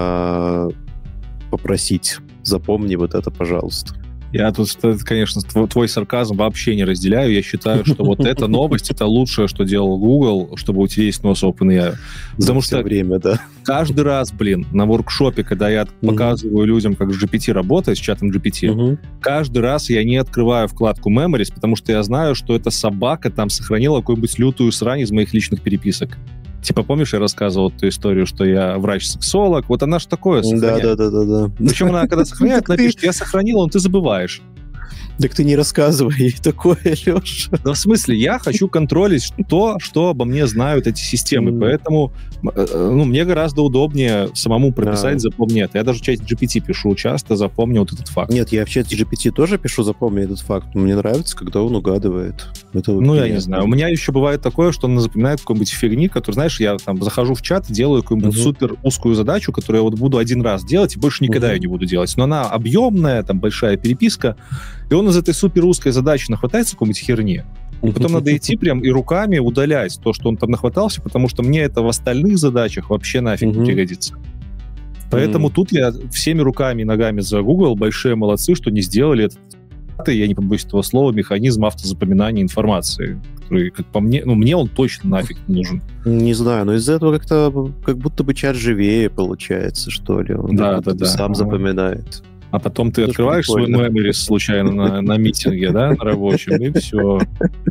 попросить: запомни вот это, пожалуйста. Я тут, конечно, твой сарказм вообще не разделяю. Я считаю, что вот эта новость — это лучшее, что делал Google, чтобы утереть нос OpenAI. Потому что время, да. Каждый раз, на воркшопе, когда я показываю людям, как GPT работает, с чатом GPT, каждый раз я не открываю вкладку Memories, потому что я знаю, что эта собака там сохранила какую-нибудь лютую срань из моих личных переписок. Типа, помнишь, я рассказывал эту историю, что я врач-сексолог? Вот она ж такое сохраняет. Да. Причем она, когда сохраняет, напишет: я сохранила, но ты забываешь. Так ты не рассказывай ей такое, Леша. Да в смысле, я хочу контролить то, что обо мне знают эти системы, поэтому мне гораздо удобнее самому прописать «запомни это». Я даже в чате GPT пишу часто «запомни вот этот факт». Нет, я в чате GPT тоже пишу «запомни этот факт». Мне нравится, когда он угадывает. Это я не знаю. У меня еще бывает такое, что он запоминает какой-нибудь фигни, которую, знаешь, я там захожу в чат, делаю какую-нибудь супер узкую задачу, которую я вот буду один раз делать, и больше никогда ее не буду делать. Но она объемная, там большая переписка, и он из этой супер узкой задачи нахватается какой-нибудь херни. И потом надо идти прям и руками удалять то, что он там нахватался, потому что мне это в остальных задачах вообще нафиг не пригодится. Поэтому тут я всеми руками и ногами за Google, большие молодцы, что не сделали этот, я не побоюсь этого слова, механизм автозапоминания информации, который, как по мне, мне он точно нафиг не нужен. Не знаю, но из-за этого как будто бы чат живее получается, что ли. Он сам запоминает. А потом ты открываешь свой Memories случайно на митинге, да, на рабочем, и все.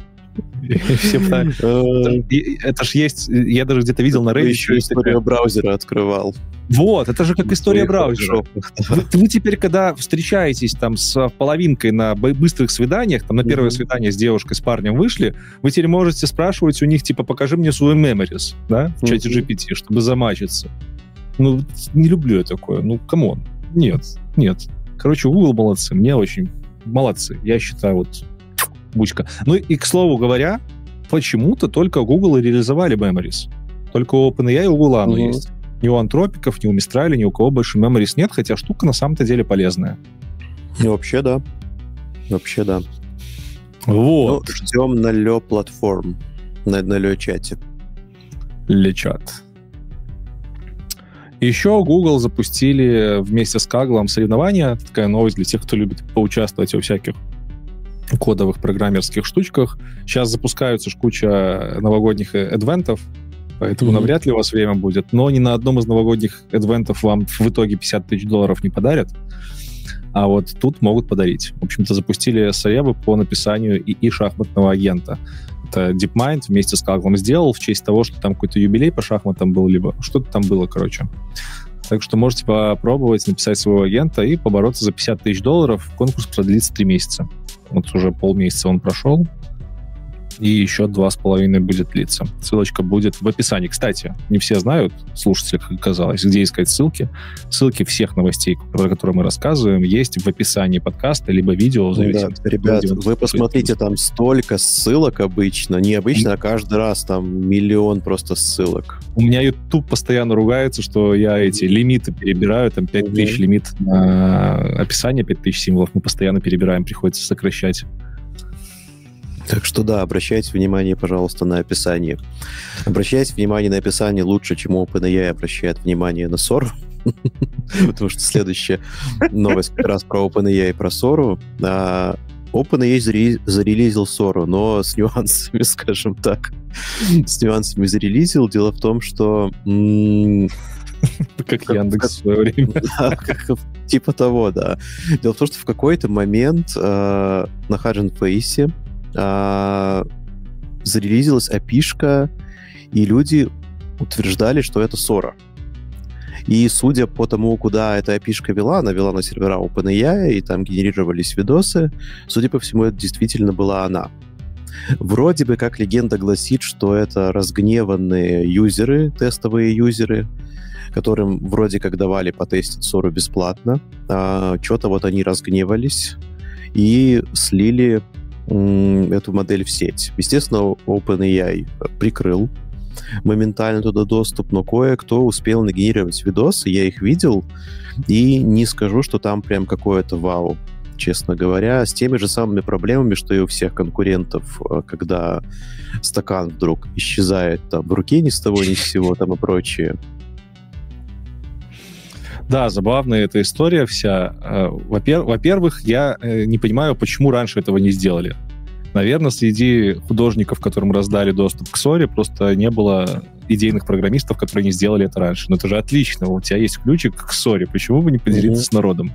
Это ж есть, я даже где-то видел на Reddit. Еще историю браузера открывал. Вот, это же как история браузера. Вы теперь, когда встречаетесь там с половинкой на быстрых свиданиях, там на первое свидание с девушкой, с парнем вышли, вы теперь можете спрашивать у них, типа, покажи мне свой Memories, да, в чате GPT, чтобы замачиться. Не люблю я такое, камон. Нет. Короче, Google молодцы. Мне очень молодцы. Я считаю, бучка. И, к слову говоря, почему-то только Google и реализовали Memories. Только у OpenAI и у Google оно есть. Ни у антропиков, ни у Mistral, ни у кого больше Memories нет, хотя штука на самом-то деле полезная. Вообще, да. Вот. Ждем на Лё платформ. На Лё чате. Лечат. Еще Google запустили вместе с Kaggle соревнования. Такая новость для тех, кто любит поучаствовать во всяких кодовых программерских штучках. Сейчас запускаются куча новогодних эдвентов, поэтому навряд ли у вас время будет. Но ни на одном из новогодних эдвентов вам в итоге $50 тысяч не подарят. А вот тут могут подарить. В общем-то, запустили соревы по написанию ИИ шахматного агента. Это DeepMind вместе с Kaggle сделал в честь того, что там какой-то юбилей по шахматам был, либо что-то там было, короче. Так что можете попробовать написать своего агента и побороться за $50 тысяч. Конкурс продлится 3 месяца. Вот уже полмесяца он прошел. И еще 2,5 будет длиться. Ссылочка будет в описании. Кстати, не все знают, слушатели, как оказалось, где искать ссылки. Ссылки всех новостей, про которые мы рассказываем, есть в описании подкаста, либо видео. Да, ребят, вы посмотрите, там столько ссылок обычно. Не обычно, а каждый раз там миллион просто ссылок. У меня YouTube постоянно ругается, что я эти лимиты перебираю, там 5000 лимит на описание, 5000 символов мы постоянно перебираем, приходится сокращать. Так что да, обращайте внимание, пожалуйста, на описание. Обращайте внимание на описание лучше, чем OpenAI обращает внимание на Sora. Потому что следующая новость как раз про OpenAI и про Sora. OpenAI зарелизил Sora, но с нюансами, скажем так. С нюансами зарелизил. Дело в том, что... Как Яндекс в свое время. Типа того, да. Дело в том, что в какой-то момент на Hugging Face зарелизилась API-шка, и люди утверждали, что это Sora. И судя по тому, куда эта API-шка вела, она вела на сервера OpenAI, и там генерировались видосы, судя по всему, это действительно была она. Вроде бы как легенда гласит, что это разгневанные юзеры, тестовые юзеры, которым вроде как давали потестить Сору бесплатно. Что-то вот они разгневались и слили эту модель в сеть. Естественно, OpenAI прикрыл моментально туда доступ, но кое-кто успел нагенерировать видосы, я их видел, и не скажу, что там прям какое-то вау, честно говоря, с теми же самыми проблемами, что и у всех конкурентов, когда стакан вдруг исчезает там в руке ни с того ни с сего там и прочее. Да, забавная эта история вся. Во-первых, я не понимаю, почему раньше этого не сделали. Наверное, среди художников, которым раздали доступ к Соре, просто не было идейных программистов, которые не сделали это раньше. Но это же отлично, у тебя есть ключик к Соре, почему бы не поделиться с народом?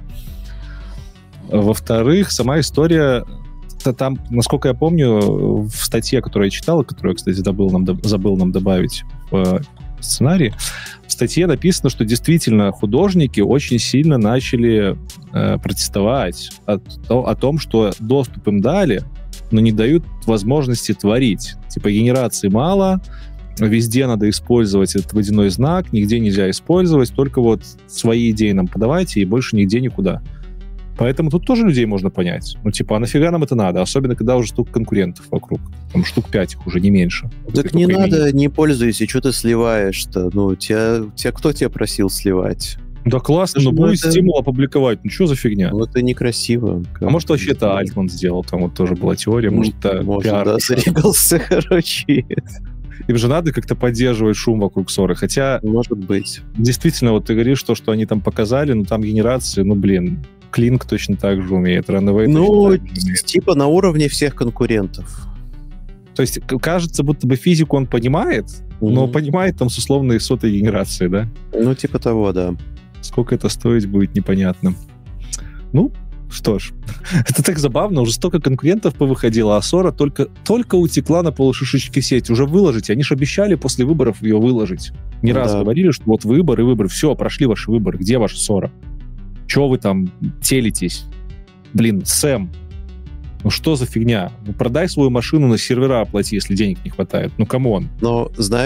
Во-вторых, сама история, там, насколько я помню, в статье, которую я читал, которую я, кстати, забыл нам добавить в сценарий, в статье написано, что действительно художники очень сильно начали протестовать о том, что доступ им дали, но не дают возможности творить. Типа генерации мало, везде надо использовать этот водяной знак, нигде нельзя использовать, только вот свои идеи нам подавайте, и больше нигде никуда. Поэтому тут тоже людей можно понять. Ну, типа, а нафига нам это надо? Особенно, когда уже столько конкурентов вокруг. Там штук 5 их уже, не меньше. Так не надо, не пользуйся, что ты сливаешь-то? Ну, кто тебя просил сливать? Да классно, но будет стимул опубликовать. Ну, что за фигня? Ну, это некрасиво. А может, вообще это Альтман сделал? Там вот тоже была теория. Может, это пиар. Да, зарегался, короче. Им же надо как-то поддерживать шум вокруг Соры. Хотя... Может быть. Действительно, вот ты говоришь, что они там показали, ну, там генерации, ну, блин... Клинк точно так же умеет, Runaway ну, типа на уровне всех конкурентов. То есть кажется, будто бы физику он понимает, но понимает там с условной сотой генерации, да? Ну, типа того, да. Сколько это стоить будет, непонятно. Ну, что ж, это так забавно, уже столько конкурентов повыходило, а Сора только утекла на полушишечки сеть. Уже выложить, они же обещали после выборов ее выложить. Не раз говорили, что вот выбор и выбор, все, прошли ваши выборы, где ваша Сора? Чего вы там телитесь? Блин, Сэм, ну что за фигня? Ну продай свою машину на сервера, оплати, если денег не хватает. Ну камон. Но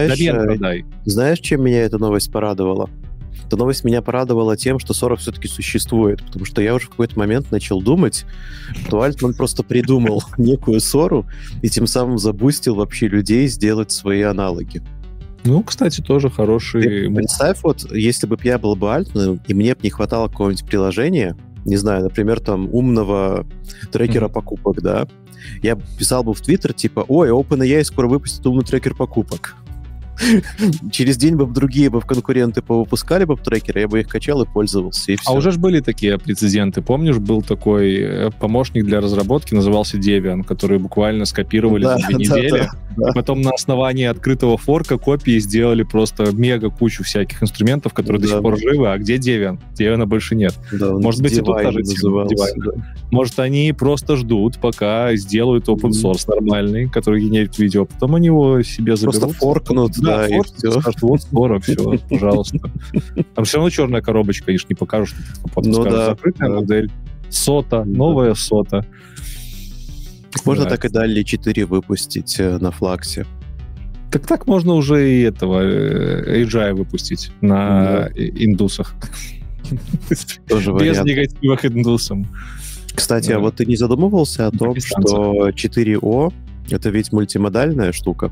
знаешь, чем меня эта новость порадовала? Эта новость меня порадовала тем, что Сора все-таки существует, потому что я уже в какой-то момент начал думать, что Альтман просто придумал некую Сору и тем самым забустил вообще людей сделать свои аналоги. Ну, кстати, тоже хороший... Представь, вот, если бы я был бы Альтманом, и мне бы не хватало какого-нибудь приложения, не знаю, например, там, умного трекера покупок, да, я писал бы в Твиттер, типа, ой, OpenAI скоро выпустит умный трекер покупок. Через день бы другие бы конкуренты повыпускали бы трекеры, я бы их качал и пользовался, и все. А уже ж были такие прецеденты. Помнишь, был такой помощник для разработки, назывался Debian, который буквально скопировали за 2 недели. И потом на основании открытого форка копии сделали просто мега кучу всяких инструментов, которые до сих пор живы. А где Debian? Debian больше нет. Может быть, и тут даже Может, они просто ждут, пока сделают open source нормальный, который генерит видео, потом они его себе заберут. Просто форкнут. Да, и все. Скажут, вот скоро, все, пожалуйста. Там все равно черная коробочка, и ж не покажут, что потом скажут, закрытая модель, сота, новая сота. Можно так и далее 4 выпустить на флаксе. Так можно уже и этого AGI выпустить на индусах. Тоже без негатива к индусам. Кстати, а вот ты не задумывался о том, что 4O — это ведь мультимодальная штука?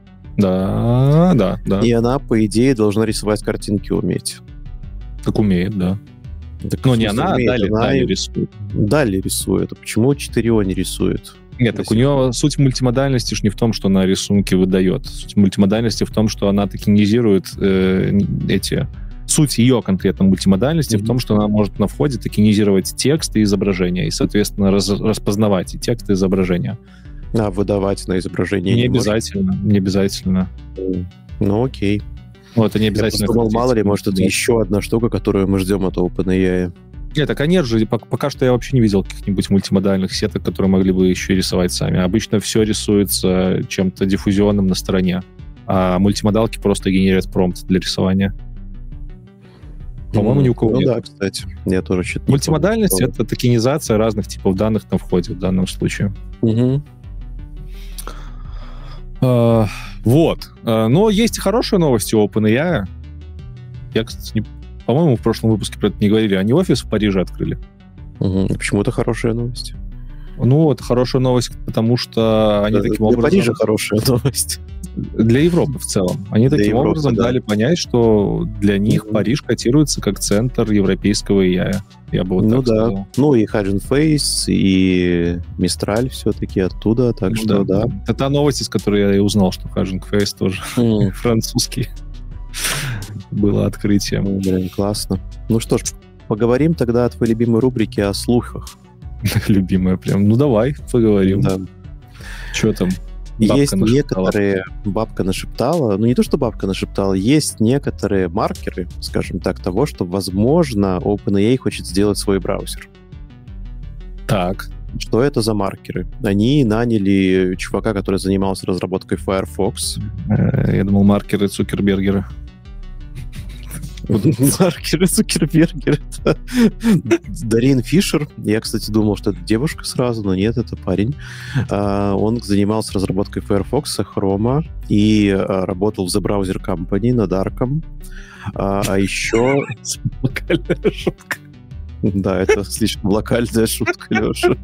Да. И она, по идее, должна рисовать картинки уметь. Так умеет, да. Но не она, а Дали рисует. Дали рисует. А почему 4O не рисует? Нет, так у нее суть мультимодальности ж не в том, что она рисунки выдает. Суть мультимодальности в том, что она токенизирует эти суть ее конкретно мультимодальности в том, что она может на входе токенизировать текст и изображение, и, соответственно, распознавать и текст, и изображение. А выдавать на изображение не обязательно. Не обязательно. Ну, окей. Вот, это не обязательно. Я подумал, мало ли, может, это еще одна штука, которую мы ждем от OpenAI. Нет, так они же, пока что я вообще не видел каких-нибудь мультимодальных сеток, которые могли бы еще рисовать сами. Обычно все рисуется чем-то диффузионным на стороне, а мультимодалки просто генерят промпт для рисования. По-моему, ни у кого нет. Да, кстати. Я тоже что-то мультимодальность — это токенизация разных типов данных на входе в данном случае. Вот. Но есть и хорошие новости у OpenAI. Я, кстати, по-моему, в прошлом выпуске про это не говорили. Они офис в Париже открыли. Почему это хорошая новость? Ну, это хорошая новость, потому что они таким образом... Для Парижа хорошая новость. Для Европы в целом. Они для таким образом дали понять, что для них Париж котируется как центр европейского AI. Я бы вот так сказал. Ну и Hugging Face, и Mistral все-таки оттуда, так что да. Это та новость, из которой я и узнал, что Hugging Face тоже французский. Было открытием. Блин, классно. Ну что ж, поговорим тогда о твоей любимой рубрике о слухах. Любимая прям. Ну давай, поговорим. Да. Что там? Есть некоторые... Бабка нашептала. Ну, не то, что бабка нашептала. Есть некоторые маркеры, скажем так, того, что, возможно, OpenAI хочет сделать свой браузер. Так. Что это за маркеры? Они наняли чувака, который занимался разработкой Firefox. Я думал, маркеры Цукербергера. Маркеры Цукербергера. Дарин Фишер. Я, кстати, думал, что это девушка сразу, но нет, это парень. Он занимался разработкой Firefox, Chrome и работал в The Browser Company над Arc'ом. А еще... Локальная шутка. Да, это слишком локальная шутка, Леша.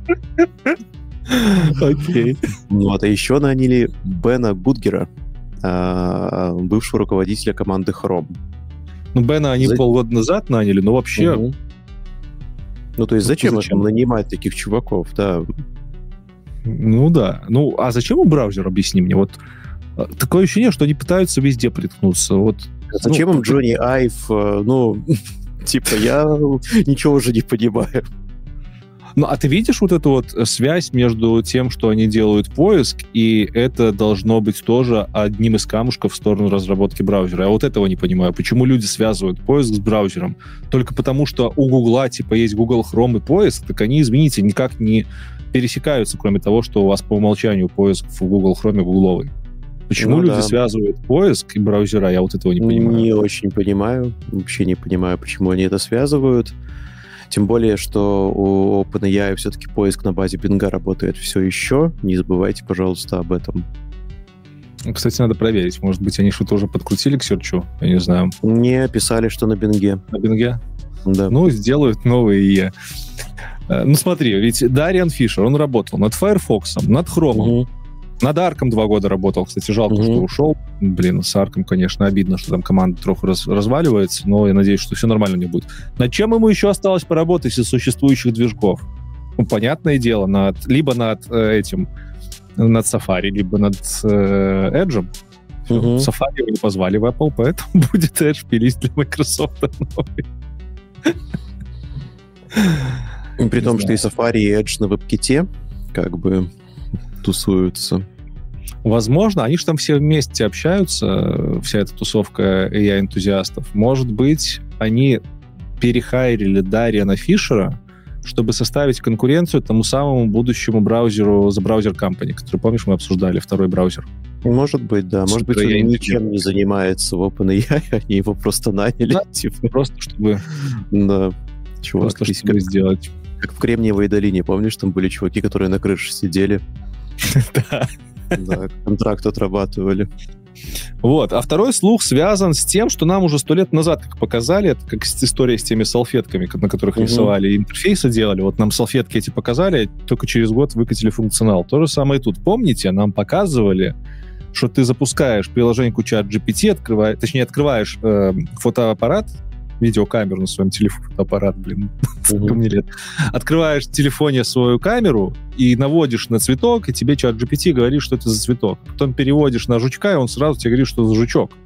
Окей. Вот, а еще наняли Бена Гудгера, бывшего руководителя команды Chrome. Ну, Бена они полгода назад наняли, но вообще... Ну, то есть зачем нанимать таких чуваков, да? Ну, да. Ну, а зачем им браузер, объясни мне? Вот такое ощущение, что они пытаются везде приткнуться. Вот, зачем им Джонни Айв? Ну, типа, я ничего уже не понимаю. Ну, а ты видишь вот эту вот связь между тем, что они делают поиск, и это должно быть тоже одним из камушков в сторону разработки браузера? Я вот этого не понимаю. Почему люди связывают поиск с браузером? Только потому, что у Гугла, типа, есть Google Chrome и поиск, так они, извините, никак не пересекаются, кроме того, что у вас по умолчанию поиск в Google Chrome гугловый. Почему люди связывают поиск и браузера? Я вот этого не понимаю. Не очень понимаю. Вообще не понимаю, почему они это связывают. Тем более, что у OpenAI все-таки поиск на базе Bing работает все еще. Не забывайте, пожалуйста, об этом. Кстати, надо проверить. Может быть, они что-то уже подкрутили к серчу? Я не знаю. Мне писали, что на Bing. На Bing? Да. Ну, сделают новые IE. Ну, смотри, ведь Дариан Фишер, он работал над Firefox, над Chrome, над Arc'ом 2 года работал. Кстати, жалко, что ушел. Блин, с Arc'ом, конечно, обидно, что там команда трохи разваливается, но я надеюсь, что все нормально не будет. Над чем ему еще осталось поработать из существующих движков? Ну, понятное дело, либо над этим, над Safari, либо над Edge. Safari его не позвали в Apple, поэтому будет Edge пилить для Microsoft новый. При том, что и Safari, и Edge на WebKit как бы тусуются. Возможно, они же там все вместе общаются, вся эта тусовка AI-энтузиастов. Может быть, они перехайрили Дариана Фишера, чтобы составить конкуренцию тому самому будущему браузеру The Browser Company, который, помнишь, мы обсуждали, второй браузер. Может быть, да. Может быть, он ничем не занимается в OpenAI, они его просто наняли. Да, типа. Просто чтобы... Да. Чувак, просто чтобы сделать. Как в Кремниевой долине, помнишь, там были чуваки, которые на крыше сидели? Да. Да, контракт отрабатывали. Вот. А второй слух связан с тем, что нам уже 100 лет назад, как показали, это как история с теми салфетками, на которых рисовали и интерфейсы делали. Вот нам салфетки эти показали, только через год выкатили функционал. То же самое и тут. Помните, нам показывали, что ты запускаешь приложение ChatGPT, открываешь фотоаппарат, видеокамеру на своем телефоне, фотоаппарат, сколько мне лет. Открываешь в телефоне свою камеру и наводишь на цветок, и тебе ChatGPT говорит, что это за цветок. Потом переводишь на жучка, и он сразу тебе говорит, что за жучок.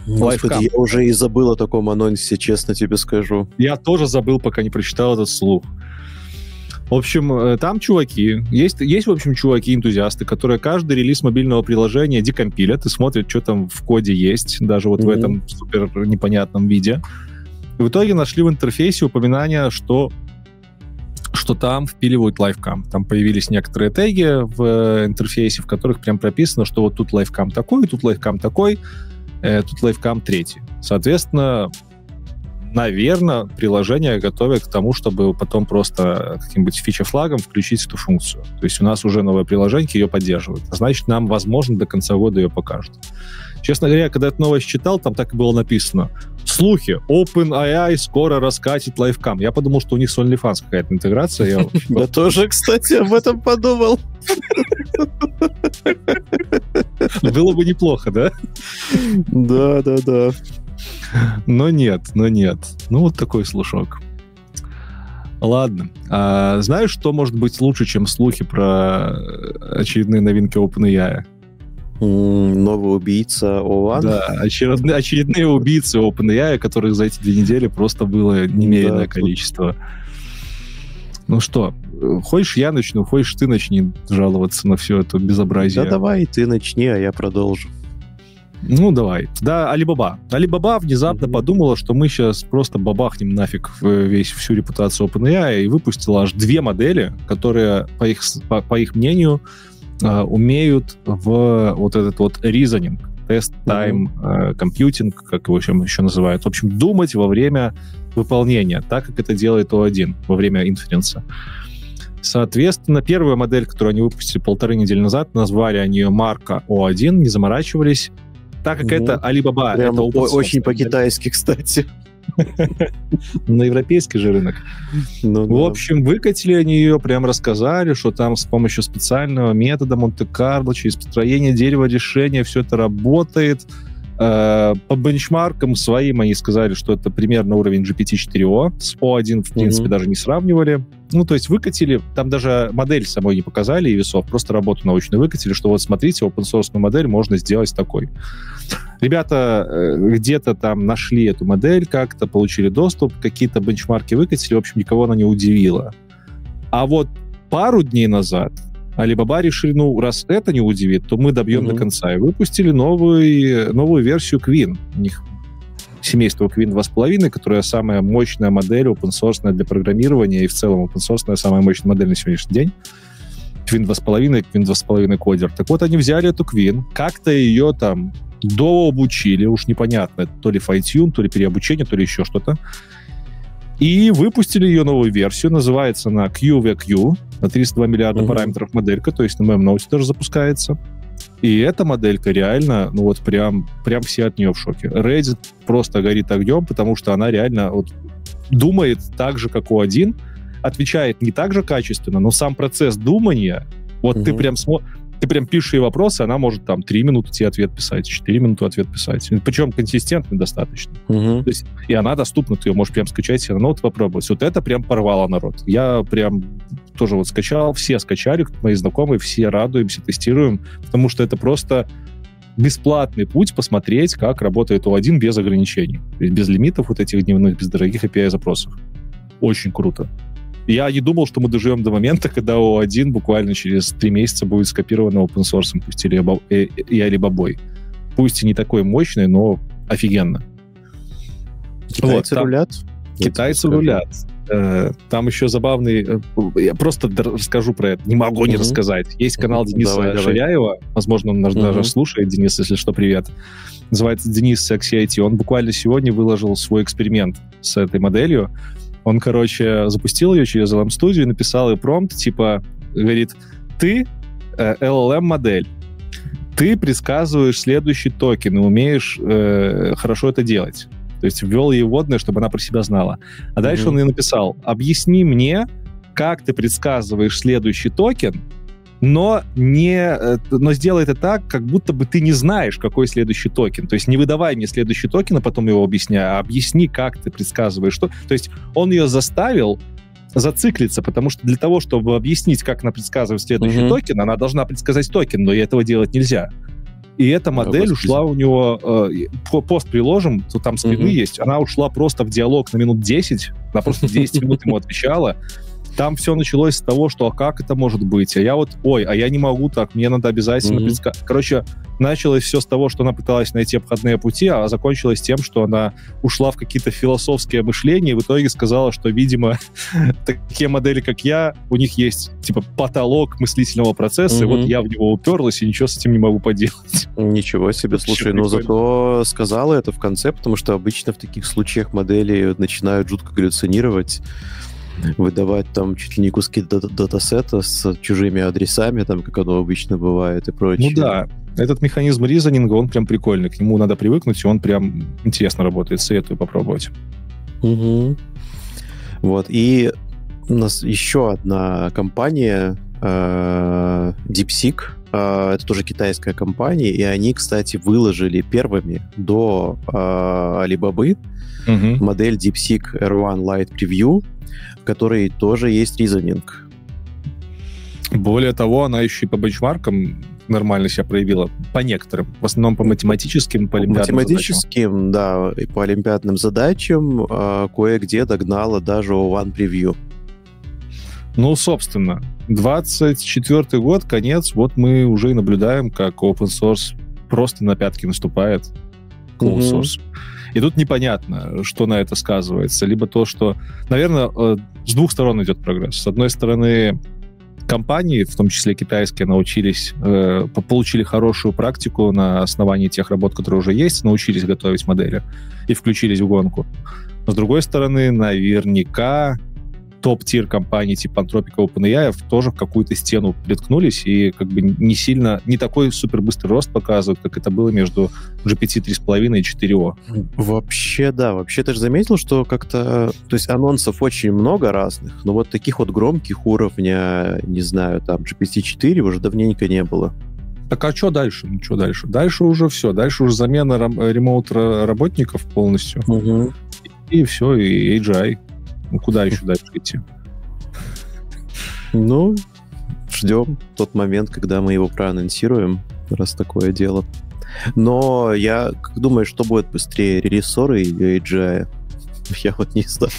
Господи, я уже и забыл о таком анонсе, честно тебе скажу. Я тоже забыл, пока не прочитал этот слух. В общем, там чуваки, есть, в общем, чуваки-энтузиасты, которые каждый релиз мобильного приложения декомпилят и смотрят, что там в коде есть, даже вот в этом супер непонятном виде. И в итоге нашли в интерфейсе упоминание, что там впиливают лайфкам. Там появились некоторые теги в интерфейсе, в которых прям прописано, что вот тут лайфкам такой, тут лайфкам такой, тут лайфкам третий. Соответственно, наверное, приложение готовят к тому, чтобы потом просто каким-нибудь фича-флагом включить эту функцию. То есть у нас уже новое приложение ее поддерживает. Значит, нам, возможно, до конца года ее покажут. Честно говоря, когда эту новость читал, там так и было написано: слухи, OpenAI скоро раскатит лайфкам. Я подумал, что у них с OnlyFans какая-то интеграция. Я тоже, кстати, об этом подумал. Было бы неплохо, да? Да. Но нет. Ну, вот такой слушок. Ладно. А знаешь, что может быть лучше, чем слухи про очередные новинки OpenAI? Новый убийца О1. Да, очередные убийцы OpenAI, которых за эти 2 недели просто было немеренное количество. Ну что, хочешь я начну, хочешь ты начни жаловаться на все это безобразие? Да давай, ты начни, а я продолжу. Ну, давай. Да, Alibaba. Alibaba внезапно подумала, что мы сейчас просто бабахнем нафиг всю репутацию OpenAI и выпустила аж 2 модели, которые, по их мнению, умеют в вот этот вот reasoning, test-time computing, как его еще называют. В общем, думать во время выполнения, так как это делает O1 во время инференса. Соответственно, первая модель, которую они выпустили 1,5 недели назад, назвали они ее Marco O1, не заморачивались. Так как это Alibaba... Прям это очень по-китайски, кстати. На европейский же рынок. В общем, выкатили они ее, прям рассказали, что там с помощью специального метода Монте-Карло, через построение дерева решения все это работает. По бенчмаркам своим они сказали, что это примерно уровень GPT-4o. С O1, в принципе, даже не сравнивали. Ну, то есть выкатили, там даже модель самой не показали и весов, просто работу научную выкатили, что вот смотрите, open-source модель можно сделать такой. Ребята где-то там нашли эту модель, как-то получили доступ, какие-то бенчмарки выкатили, в общем, никого она не удивила. А вот пару дней назад Alibaba решили, ну, раз это не удивит, то мы добьем до конца. И выпустили новую версию Queen. У них семейство Queen 2.5, которая самая мощная модель open-source для программирования и в целом open-source самая мощная модель на сегодняшний день. Queen 2.5, Queen 2.5 кодер. Так вот, они взяли эту Queen, как-то ее там дообучили, уж непонятно, то ли fine-tune, то ли переобучение, то ли еще что-то. И выпустили ее новую версию, называется она QVQ, на 32 миллиарда параметров моделька, то есть на моем ноуте тоже запускается. И эта моделька реально, ну вот прям все от нее в шоке. Reddit просто горит огнем, потому что она реально вот думает так же, как O1, отвечает не так же качественно, но сам процесс думания, вот ты прям пишешь ей вопросы, она может там 3 минуты тебе ответ писать, 4 минуты ответ писать. Причем консистентный достаточно. То есть, и она доступна, ты ее можешь прям скачать себе на ноут, попробовать. Вот это прям порвало народ. Я прям тоже вот скачал, все скачали, мои знакомые, все радуемся, тестируем, потому что это просто бесплатный путь посмотреть, как работает O1 без ограничений. Без лимитов вот этих дневных, без дорогих API-запросов. Очень круто. Я не думал, что мы доживем до момента, когда O1 буквально через 3 месяца будет скопирован open-source, пусть и Alibaba. Пусть и не такой мощный, но офигенно. Китайцы рулят? Китайцы рулят. Там еще забавный... Я просто расскажу про это. Не могу не рассказать. Есть канал Дениса Ширяева. Возможно, он нас даже слушает. Денис, если что, привет. Называется Денис Sexy IT. Он буквально сегодня выложил свой эксперимент с этой моделью. Он, короче, запустил ее через LM Studio и написал ей промпт, типа, говорит, ты LLM-модель, ты предсказываешь следующий токен и умеешь хорошо это делать. То есть ввел ей вводное, чтобы она про себя знала. А дальше он ей написал, объясни мне, как ты предсказываешь следующий токен, но сделай это так, как будто бы ты не знаешь, какой следующий токен. То есть не выдавай мне следующий токен, а потом его объясняй, а объясни, как ты предсказываешь что. То есть он ее заставил зациклиться, потому что для того, чтобы объяснить, как она предсказывает следующий токен, она должна предсказать токен, но этого делать нельзя. И эта модель ушла у него... Пост приложим, то там скрины есть. Она ушла просто в диалог на минут 10. Она просто 10 минут ему отвечала. Там все началось с того, что как это может быть? А я я не могу так, мне надо обязательно предсказать. Короче, началось все с того, что она пыталась найти обходные пути, а закончилось тем, что она ушла в какие-то философские мышления и в итоге сказала, что, видимо, такие модели, как я, у них есть, типа, потолок мыслительного процесса, и вот я в него уперлась, и ничего с этим не могу поделать. Ничего себе, слушай, но зато сказала это в конце, потому что обычно в таких случаях модели начинают жутко галлюцинировать, выдавать там чуть ли не куски датасета с чужими адресами, там, как оно обычно бывает и прочее. Ну да, этот механизм ризонинга, он прям прикольный, к нему надо привыкнуть, и он прям интересно работает, советую попробовать. Вот, и у нас еще одна компания, DeepSeek, это тоже китайская компания, и они, кстати, выложили первыми до Alibaba модель DeepSeek R1 Lite Preview, в которой тоже есть ризонинг. Более того, она еще и по бенчмаркам нормально себя проявила. По некоторым. В основном по математическим, по олимпиадным задачам. Да, и по олимпиадным задачам кое-где догнала даже O1 Preview. Ну, собственно, 24-й год, конец, вот мы уже и наблюдаем, как open source просто на пятки наступает. Closed source. И тут непонятно, что на это сказывается. Либо то, что, наверное, с двух сторон идет прогресс. С одной стороны, компании, в том числе китайские, научились, получили хорошую практику на основании тех работ, которые уже есть, научились готовить модели и включились в гонку. Но с другой стороны, наверняка топ-тир компаний типа Anthropic, OpenAI тоже в какую-то стену приткнулись и как бы не такой супербыстрый рост показывают, как это было между GPT 3.5 и 4O. Вообще, да. Вообще, ты же заметил, что как-то... То есть анонсов очень много разных, но вот таких вот громких уровня, не знаю, там GPT-4 уже давненько не было. Так а что дальше? Ну, что дальше? Дальше уже все. Дальше уже замена ремоут-работников полностью. И все, и AGI. Ну, куда еще дальше идти? Ну, ждем тот момент, когда мы его проанонсируем, раз такое дело. Но я думаю, что будет быстрее, релиз-соры или AGI? Я вот не знаю.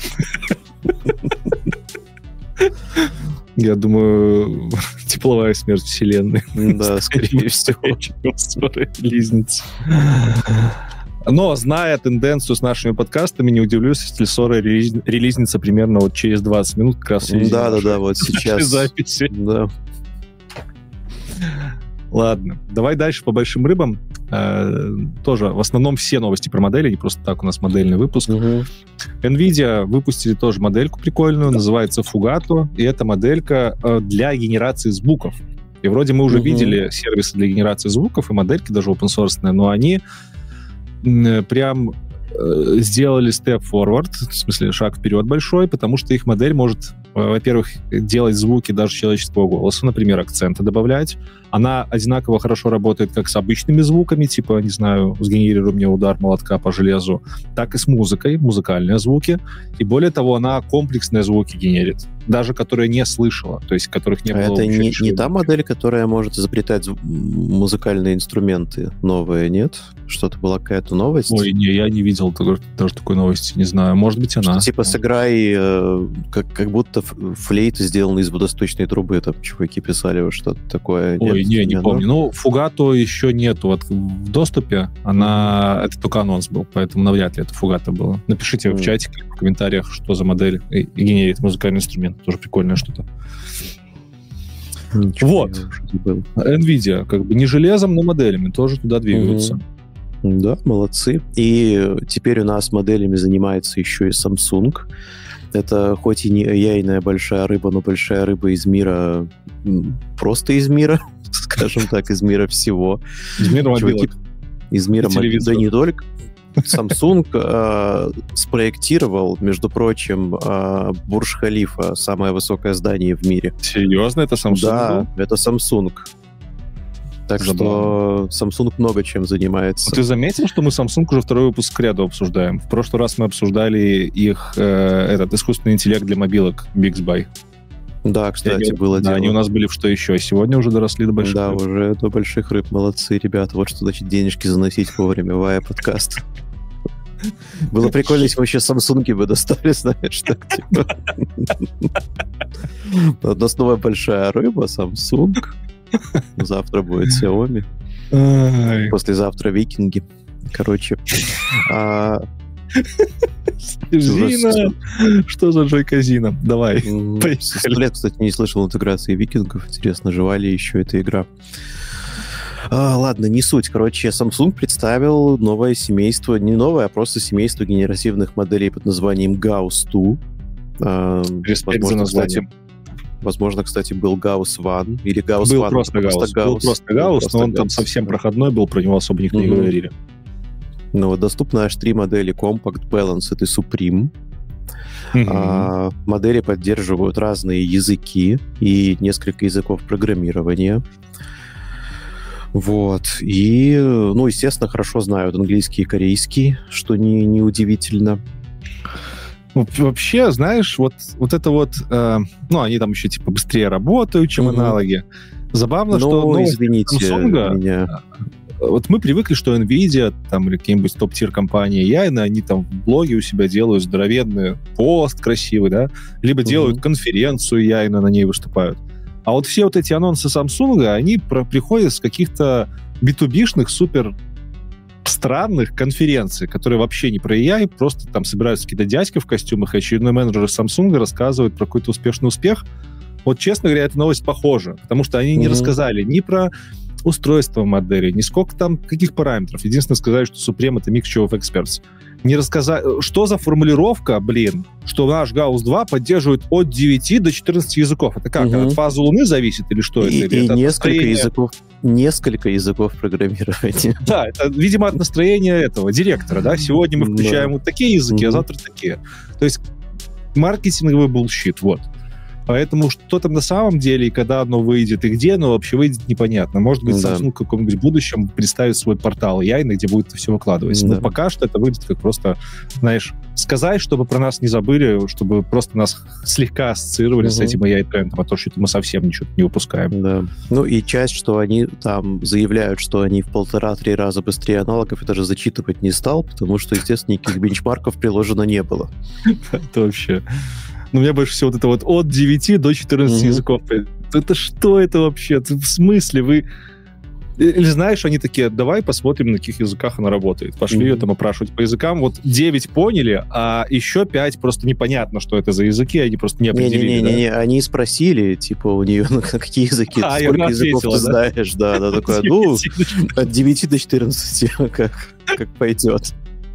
Я думаю, тепловая смерть вселенной. Да, скорее всего. Релизница. Но, зная тенденцию с нашими подкастами, не удивлюсь, если Сора релизнится примерно вот через 20 минут, как раз. Да, вот сейчас. Записи. Да. Ладно, давай дальше по большим рыбам. Тоже в основном все новости про модели, не просто так у нас модельный выпуск. NVIDIA выпустили тоже модельку прикольную, называется Fugato, и это моделька для генерации звуков. И вроде мы уже видели сервисы для генерации звуков и модельки, даже open-source, но они прям сделали step forward, в смысле шаг вперед большой, потому что их модель может, во-первых, делать звуки даже человеческого голоса, например, акценты добавлять. Она одинаково хорошо работает как с обычными звуками, типа, не знаю, сгенерируй мне удар молотка по железу, так и с музыкой, музыкальные звуки. И более того, она комплексные звуки генерит, даже которые не слышала, то есть которых не было. Это не та модель, которая может изобретать музыкальные инструменты новые, нет? Что-то была какая-то новость? Ой, не, я не видел даже такой новости, не знаю. Может быть, она. Что, типа, сыграй, как будто флейты сделаны из водосточной трубы, там чуваки писали, вот что-то такое. Ой, не помню. Ну, Fugato еще нету вот в доступе. Это только анонс был, поэтому навряд ли это Fugato было. Напишите в чатике, в комментариях, что за модель и генерит музыкальный инструмент. Тоже прикольное что-то. Вот. NVIDIA, как бы не железом, но моделями тоже туда двигаются. Да, молодцы. И теперь у нас моделями занимается еще и Samsung. Это хоть и не AI-ная большая рыба, но большая рыба из мира, просто из мира, скажем так, из мира всего. Из мира мобилок. Из мира мобилок. Да не только. Samsung спроектировал, между прочим, Бурдж-Халифа, самое высокое здание в мире. Серьезно? Это Samsung? Да, это Samsung. Так что Samsung много чем занимается. Ты заметил, что мы Samsung уже второй выпуск к ряду обсуждаем? В прошлый раз мы обсуждали их искусственный интеллект для мобилок Bixby. Да, кстати, было дело. Они у нас были в «Что еще?», сегодня уже доросли до больших рыб. Да, уже до больших рыб. Молодцы, ребята. Вот что значит денежки заносить вовремя в АЯ-подкаст. Было прикольно, если мы еще Samsung бы достали, знаешь, так, типа. У нас новая большая рыба, Samsung. Завтра будет Xiaomi. Послезавтра викинги. Короче. Зина! Что за Джой Казина? Давай, поехали. 100 лет, кстати, не слышал интеграции викингов. Интересно, жива ли еще эта игра? Ладно, не суть. Короче, Samsung представил новое семейство, не новое, а просто семейство генеративных моделей под названием Gauss 2. Возможно, кстати, был Gauss One или Gauss был One. Просто Gauss. Был просто Gauss, но он там совсем проходной был, про него особо никто не говорили. Ну, вот доступны аж 3 модели Compact, Balance и Supreme. Модели поддерживают разные языки и несколько языков программирования. Вот. И, ну, естественно, хорошо знают английский и корейский, что не удивительно. Вообще, знаешь, вот это вот... ну, они там еще, типа, быстрее работают, чем аналоги. Забавно, что... извините меня... Вот мы привыкли, что NVIDIA там, или какие-нибудь топ-тир компании Яйна, они там в блоге у себя делают здоровенный пост красивый, да, либо делают конференцию Яйна, на ней выступают. А вот все вот эти анонсы Samsung, они приходят с каких-то B2B-шных супер странных конференций, которые вообще не про AI, просто там собираются какие-то дядьки в костюмах, и очередной менеджер из Samsung рассказывает про какой-то успешный успех. Вот, честно говоря, эта новость похожа, потому что они не рассказали ни про устройство модели, ни сколько там, каких параметров. Единственное, сказали, что Supreme — это Mixture of Experts. Не рассказали, что за формулировка, что наш Gauss 2 поддерживает от 9 до 14 языков. Это как? От фазы Луны зависит или что это? И несколько языков программирования. Да, это, видимо, от настроения этого директора, да? Сегодня мы включаем вот такие языки, а завтра такие. То есть маркетинговый булшит, вот. Поэтому что там на самом деле, и когда оно выйдет, и где оно вообще выйдет, непонятно. Может быть, Samsung в каком-нибудь будущем представит свой портал Яйна, где будет это все выкладывать. Но пока что это выйдет как просто, знаешь, сказать, чтобы про нас не забыли, чтобы просто нас слегка ассоциировали с этим AI-трендом, а то что-то мы совсем ничего не выпускаем. Да. Ну и часть, что они там заявляют, что они в 1,5-3 раза быстрее аналогов, это же зачитывать не стал, потому что, естественно, никаких бенчмарков приложено не было. Это вообще... Но у меня больше всего вот это вот от 9 до 14 языков. Это что это вообще? В смысле? Вы... Или знаешь, они такие, давай посмотрим, на каких языках она работает. Пошли ее там опрашивать по языкам. Вот 9 поняли, а еще 5 просто непонятно, что это за языки, они просто не определили. Не-не-не, они спросили, типа, у нее на какие языки, сколько языков ты знаешь. Да, она такая, ну, от 9 до 14, как пойдет.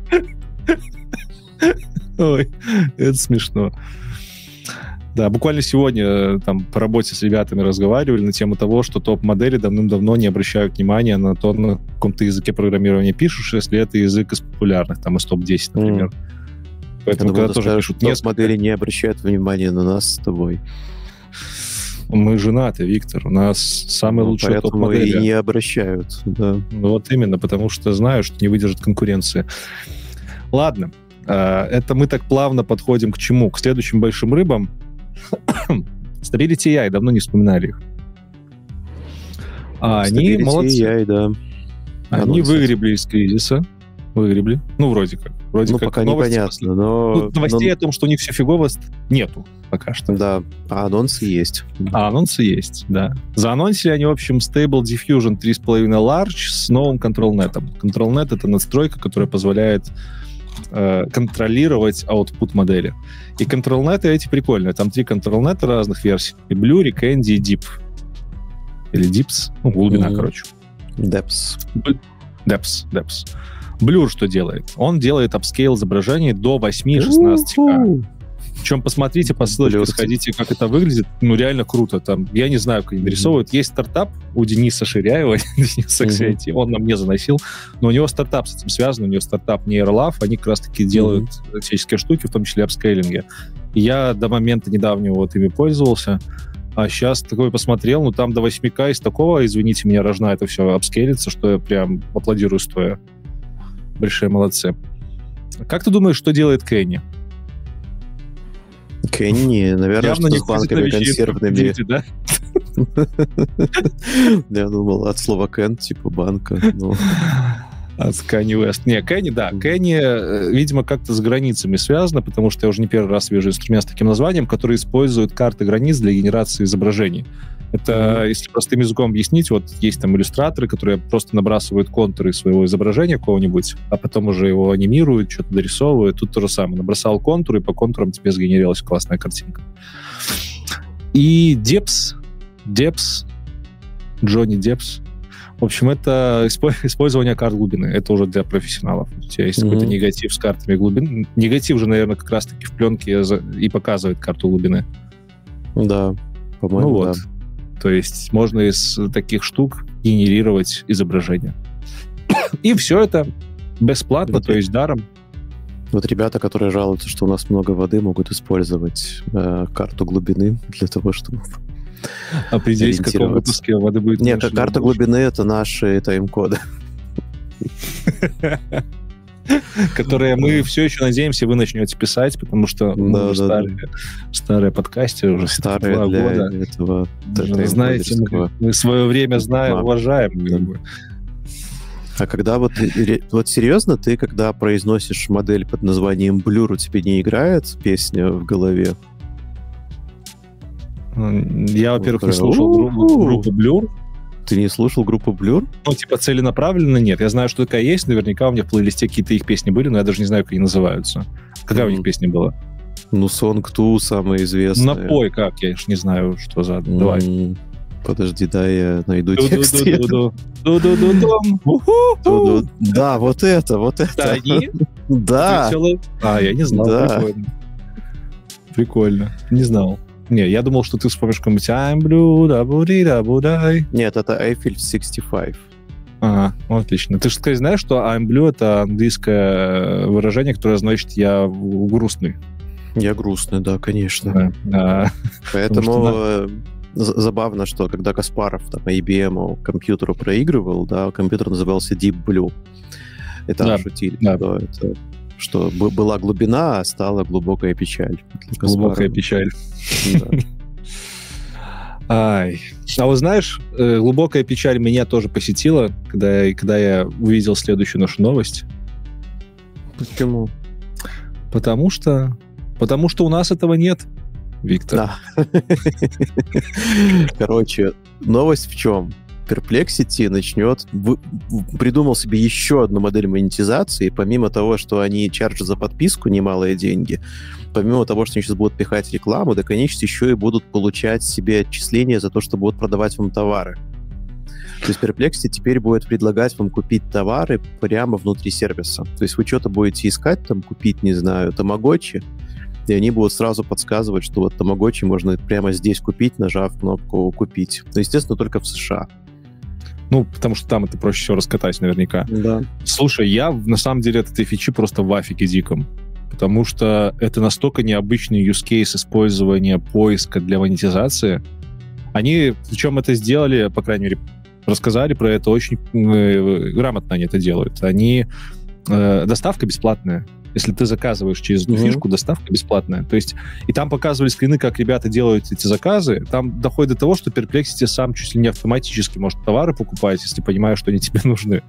Ой, это смешно. Да, буквально сегодня там по работе с ребятами разговаривали на тему того, что топ-модели давным-давно не обращают внимания на то, на каком ты языке программирования пишешь, если это язык из популярных, там из топ-10, например. Поэтому когда тоже пишут, топ-модели не обращают внимания на нас с тобой. Мы женаты, Виктор, у нас самые лучшие топ-модели. Поэтому и не обращают, да. Вот именно, потому что знаю, что не выдержит конкуренции. Ладно, это мы так плавно подходим к чему? К следующим большим рыбам. Stability AI, давно не вспоминали их. Они молодцы. AI, да. Они выгребли из кризиса. Выгребли. Ну, вроде как. Ну, пока непонятно, но... Новостей о том, что у них все фигово, нету пока что. Да, а анонсы есть. Анонсы есть, да. Заанонсили они, в общем, Stable Diffusion 3.5 Large с новым ControlNet. ControlNet — это надстройка, которая позволяет контролировать output модели. И ControlNet эти прикольные. Там 3 ControlNet разных версий. Blur, Candy и Deep. Или Deeps. Ну, глубина, короче. Depths. Blur что делает? Он делает апскейл изображений до 8.16К. Причем посмотрите по ссылочке, сходите, как это выглядит. Ну, реально круто. Там, я не знаю, как они нарисовывают. Есть стартап у Дениса Ширяева, Дениса Ксяти, он нам не заносил, но у него стартап с этим связан, у него стартап Neuralab, они как раз-таки делают всяческие штуки, в том числе апскейлинги. И я до момента недавнего вот ими пользовался, а сейчас такой посмотрел, ну, там до 8К из такого, извините меня, рожна, это все апскейлится, что я прям аплодирую стоя. Большие молодцы. Как ты думаешь, что делает Кенни? Кенни, наверное, что с банками консервными. Да? Я думал, от слова Кен, типа банка. От Kanye West. Не, Кенни, да. Кенни, видимо, как-то с границами связано, потому что я уже не первый раз вижу инструмент с таким названием, который использует карты границ для генерации изображений. Это, если простым языком объяснить, вот есть там иллюстраторы, которые просто набрасывают контуры своего изображения какого-нибудь, а потом уже его анимируют, что-то дорисовывают. Тут то же самое. Набросал контуры, и по контурам тебе сгенерировалась классная картинка. И Депс, Джонни Депс, в общем, это использование карт глубины. Это уже для профессионалов. У тебя есть какой-то негатив с картами глубины. Негатив же, наверное, как раз-таки в пленке и показывает карту глубины. Да, по-моему, да. То есть можно из таких штук генерировать изображение. И все это бесплатно, то есть даром. Вот ребята, которые жалуются, что у нас много воды, могут использовать карту глубины для того, чтобы определить, в каком выпуске воды будет. Нет, карта глубины — это наши тайм-коды. Которые мы все еще надеемся, вы начнете писать, потому что мы уже старые подкастеры, уже старые 2 года. Этого, знаете, мы свое время знаем, уважаем. А когда вот серьезно, ты когда произносишь модель под названием Blur, у тебя не играет песня в голове? Я, во-первых, не слушал группу Blur. Ты не слушал группу Blur? Ну, типа, целенаправленно нет. Я знаю, что такая есть. Наверняка у меня в плейлисте какие-то их песни были, но я даже не знаю, как они называются. Какая у них песня была? Ну, Song 2 самая известная. Напой как? Я ж не знаю, что за... Давай. Подожди, дай я найду текст. Да, вот это. Да, они? Да. Я не знал. Прикольно. Не знал. Не, я думал, что ты вспомнишь какой-нибудь I'm blue, да-буди-да-будай. Нет, это Eiffel 65. Ага, отлично. Ты же знаешь, что I'm blue — это английское выражение, которое значит «я грустный». Я грустный, да, конечно. Да. Поэтому забавно, что когда Каспаров там IBM компьютеру проигрывал, да, компьютер назывался Deep Blue. Это шутили. Да. Что была глубина, а стала глубокая печаль. Глубокая печаль. Ай. А вот знаешь, глубокая печаль меня тоже посетила, когда я увидел следующую нашу новость. Почему? Потому что у нас этого нет, Виктор. Да. Короче, новость в чем? Perplexity придумал себе еще одну модель монетизации, помимо того, что они чарджат за подписку немалые деньги, помимо того, что они сейчас будут пихать рекламу, так они сейчас еще и будут получать себе отчисления за то, что будут продавать вам товары. То есть Perplexity теперь будет предлагать вам купить товары прямо внутри сервиса. То есть вы что-то будете искать, там, купить, не знаю, тамагочи, и они будут сразу подсказывать, что вот тамагочи можно прямо здесь купить, нажав кнопку «Купить». Но, естественно, только в США. Ну, потому что там это проще всего раскатать наверняка. Да. Слушай, я на самом деле от этой фичи просто в афиге диком. Потому что это настолько необычный use case использования поиска для монетизации. Они, причем это сделали, по крайней мере, рассказали про это очень грамотно они это делают. Доставка бесплатная. Если ты заказываешь через эту фишку, доставка бесплатная. То есть, и там показывали скрины, как ребята делают эти заказы. Там доходит до того, что Perplexity сам чуть ли не автоматически может товары покупать, если понимаешь, что они тебе нужны.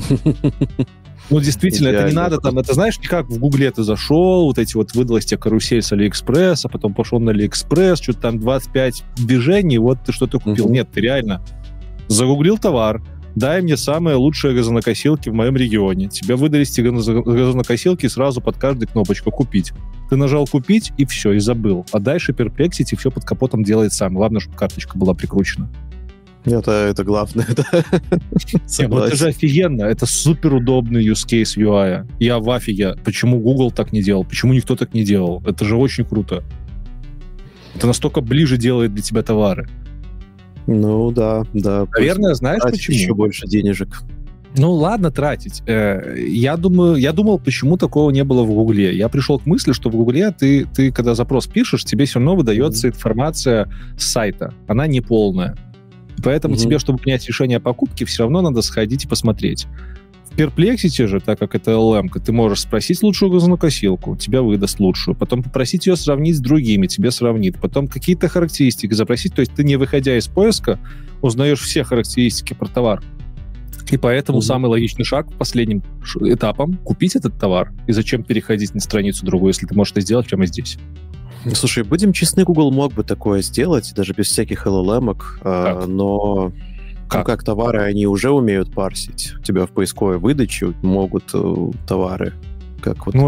Ну, действительно, это не надо там... Это знаешь, не как в Гугле ты зашел, вот эти вот выдалась тебе карусель с Алиэкспресс, а потом пошел на Алиэкспресс, что-то там 25 движений, вот ты что-то купил. Нет, ты реально загуглил товар, дай мне самые лучшие газонокосилки в моем регионе. Тебе выдали эти газонокосилки сразу под каждой кнопочку «Купить». Ты нажал «Купить» и все, и забыл. А дальше Perplexity все под капотом делает сам. Главное, чтобы карточка была прикручена. Это главное, да. Это же офигенно. Это суперудобный use case UI. Я в афиге. Почему Google так не делал? Почему никто так не делал? Это же очень круто. Это настолько ближе делает для тебя товары. Ну, да. Наверное, знаешь почему? Еще больше денежек. Ну, ладно тратить. Я думал, почему такого не было в Гугле. Я пришел к мысли, что в Гугле ты когда запрос пишешь, тебе все равно выдается информация с сайта. Она не полная. Поэтому тебе, чтобы принять решение о покупке, все равно надо сходить и посмотреть. В Perplexity же, так как это LLM, ты можешь спросить лучшую газонокосилку, тебя выдаст лучшую, потом попросить ее сравнить с другими, тебе сравнит, потом какие-то характеристики запросить, то есть ты, не выходя из поиска, узнаешь все характеристики про товар. И поэтому самый логичный шаг последним этапом — купить этот товар. И зачем переходить на страницу другую, если ты можешь это сделать прямо здесь? Слушай, будем честны, Google мог бы такое сделать, даже без всяких LLM-ок, но как товары они уже умеют парсить. У тебя в поисковой выдаче могут товары. Как вот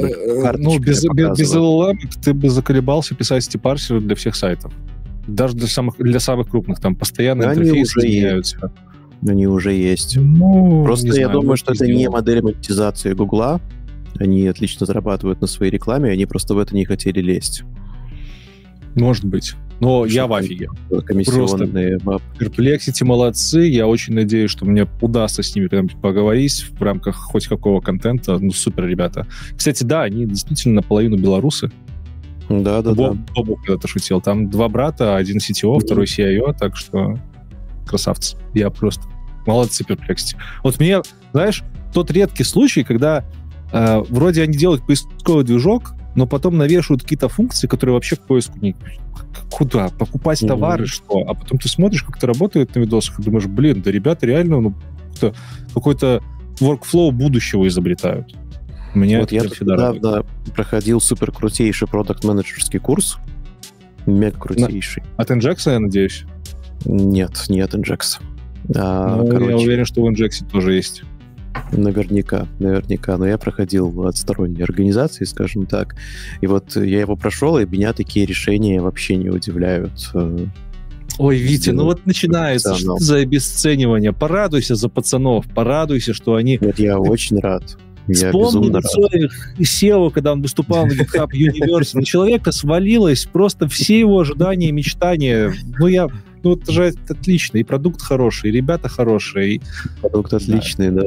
без LLM ты бы заколебался писать эти парсеры для всех сайтов. Даже для самых крупных. Там постоянно интерфейсы меняются. Они уже есть. Просто я думаю, что это не модель монетизации Гугла. Они отлично зарабатывают на своей рекламе, они просто в это не хотели лезть. Может быть. Но я в офиге. Просто Perplexity молодцы. Я очень надеюсь, что мне удастся с ними поговорить в рамках хоть какого контента. Ну, супер, ребята. Кстати, да, они действительно наполовину белорусы. Да. Бобу когда-то шутил. Там 2 брата, один CTO, второй CIO, так что красавцы. Я просто... Молодцы, Perplexity. Вот мне, знаешь, тот редкий случай, когда вроде они делают поисковый движок, но потом навешивают какие-то функции, которые вообще к поиску не... Куда? Покупать товары, что? А потом ты смотришь, как это работает на видосах, и думаешь, блин, да ребята реально какой-то workflow будущего изобретают. Мне вот я недавно проходил супер крутейший продакт-менеджерский курс. Мега крутейший. От Nginx, я надеюсь? Нет, не от Nginx. Я уверен, что у Nginx тоже есть. Наверняка. Но я проходил от сторонней организации, скажем так. И вот я его прошел, и меня такие решения вообще не удивляют. Ой, Витя, ну вот начинается. Что за обесценивание? Порадуйся за пацанов, порадуйся, что они... Вот я очень рад. Вспомни SEO, когда он выступал на GitHub Universe. На человека свалилось просто все его ожидания и мечтания. Ну, это же отлично. И продукт хороший, и ребята хорошие. Продукт отличный, да.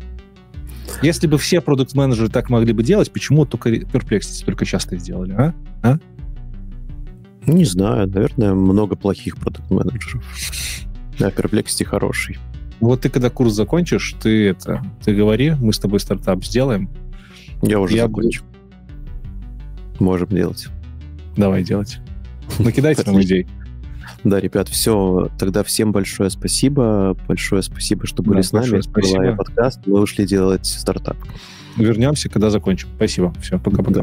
Если бы все продукт-менеджеры так могли бы делать, почему только Perplexity только часто сделали, а? Не знаю. Наверное, много плохих продукт-менеджеров. А Perplexity хороший. Вот ты когда курс закончишь, ты говори, мы с тобой стартап сделаем. Я уже закончу. Можем делать. Давай делать. Накидайте нам идей. Да, ребят, все. Тогда всем большое спасибо. Большое спасибо, что были с нами. Спасибо. Подкаст. Мы ушли делать стартап. Вернемся, когда закончим. Спасибо. Все, пока-пока.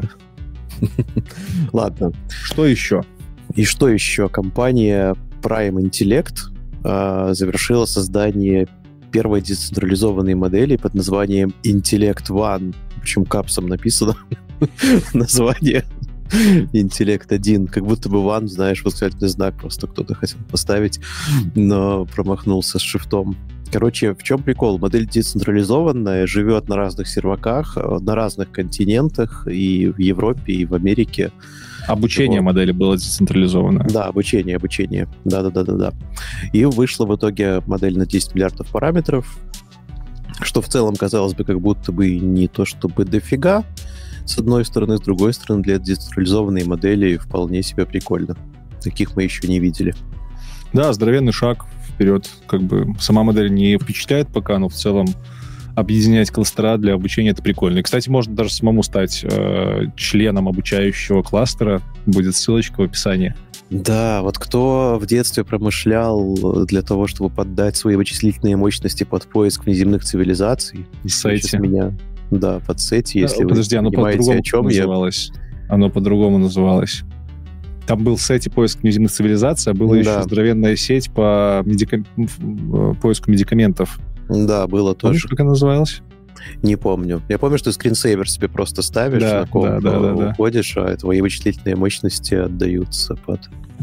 Ладно. Что еще? И что еще? Компания Prime Intellect завершила создание первой децентрализованной модели под названием Intellect One. Причем капсом написано название. Интеллект 1, как будто бы One, знаешь, восклицательный знак просто кто-то хотел поставить, но промахнулся с шифтом. Короче, в чем прикол? Модель децентрализованная, живет на разных серваках, на разных континентах, и в Европе, и в Америке. Обучение модели было децентрализованное. Да, обучение. Да. И вышла в итоге модель на 10 миллиардов параметров, что в целом, казалось бы, как будто бы не то чтобы дофига, с одной стороны, с другой стороны, для децентрализованной модели вполне себе прикольно. Таких мы еще не видели. Да, здоровенный шаг вперед. Как бы сама модель не впечатляет пока, но в целом объединять кластера для обучения — это прикольно. И, кстати, можно даже самому стать членом обучающего кластера. Будет ссылочка в описании. Да, вот кто в детстве промышлял для того, чтобы поддать свои вычислительные мощности под поиск внеземных цивилизаций, сайте меня... Да, под сети, если вы понимаете, о чем называлось. Оно по-другому называлось. Там был сети поиск внеземных цивилизаций, а была еще здоровенная сеть по поиску медикаментов. Да, было тоже. Помнишь, как она называлась? Не помню. Я помню, что скринсейвер себе просто ставишь, на комп уходишь, а твои вычислительные мощности отдаются под...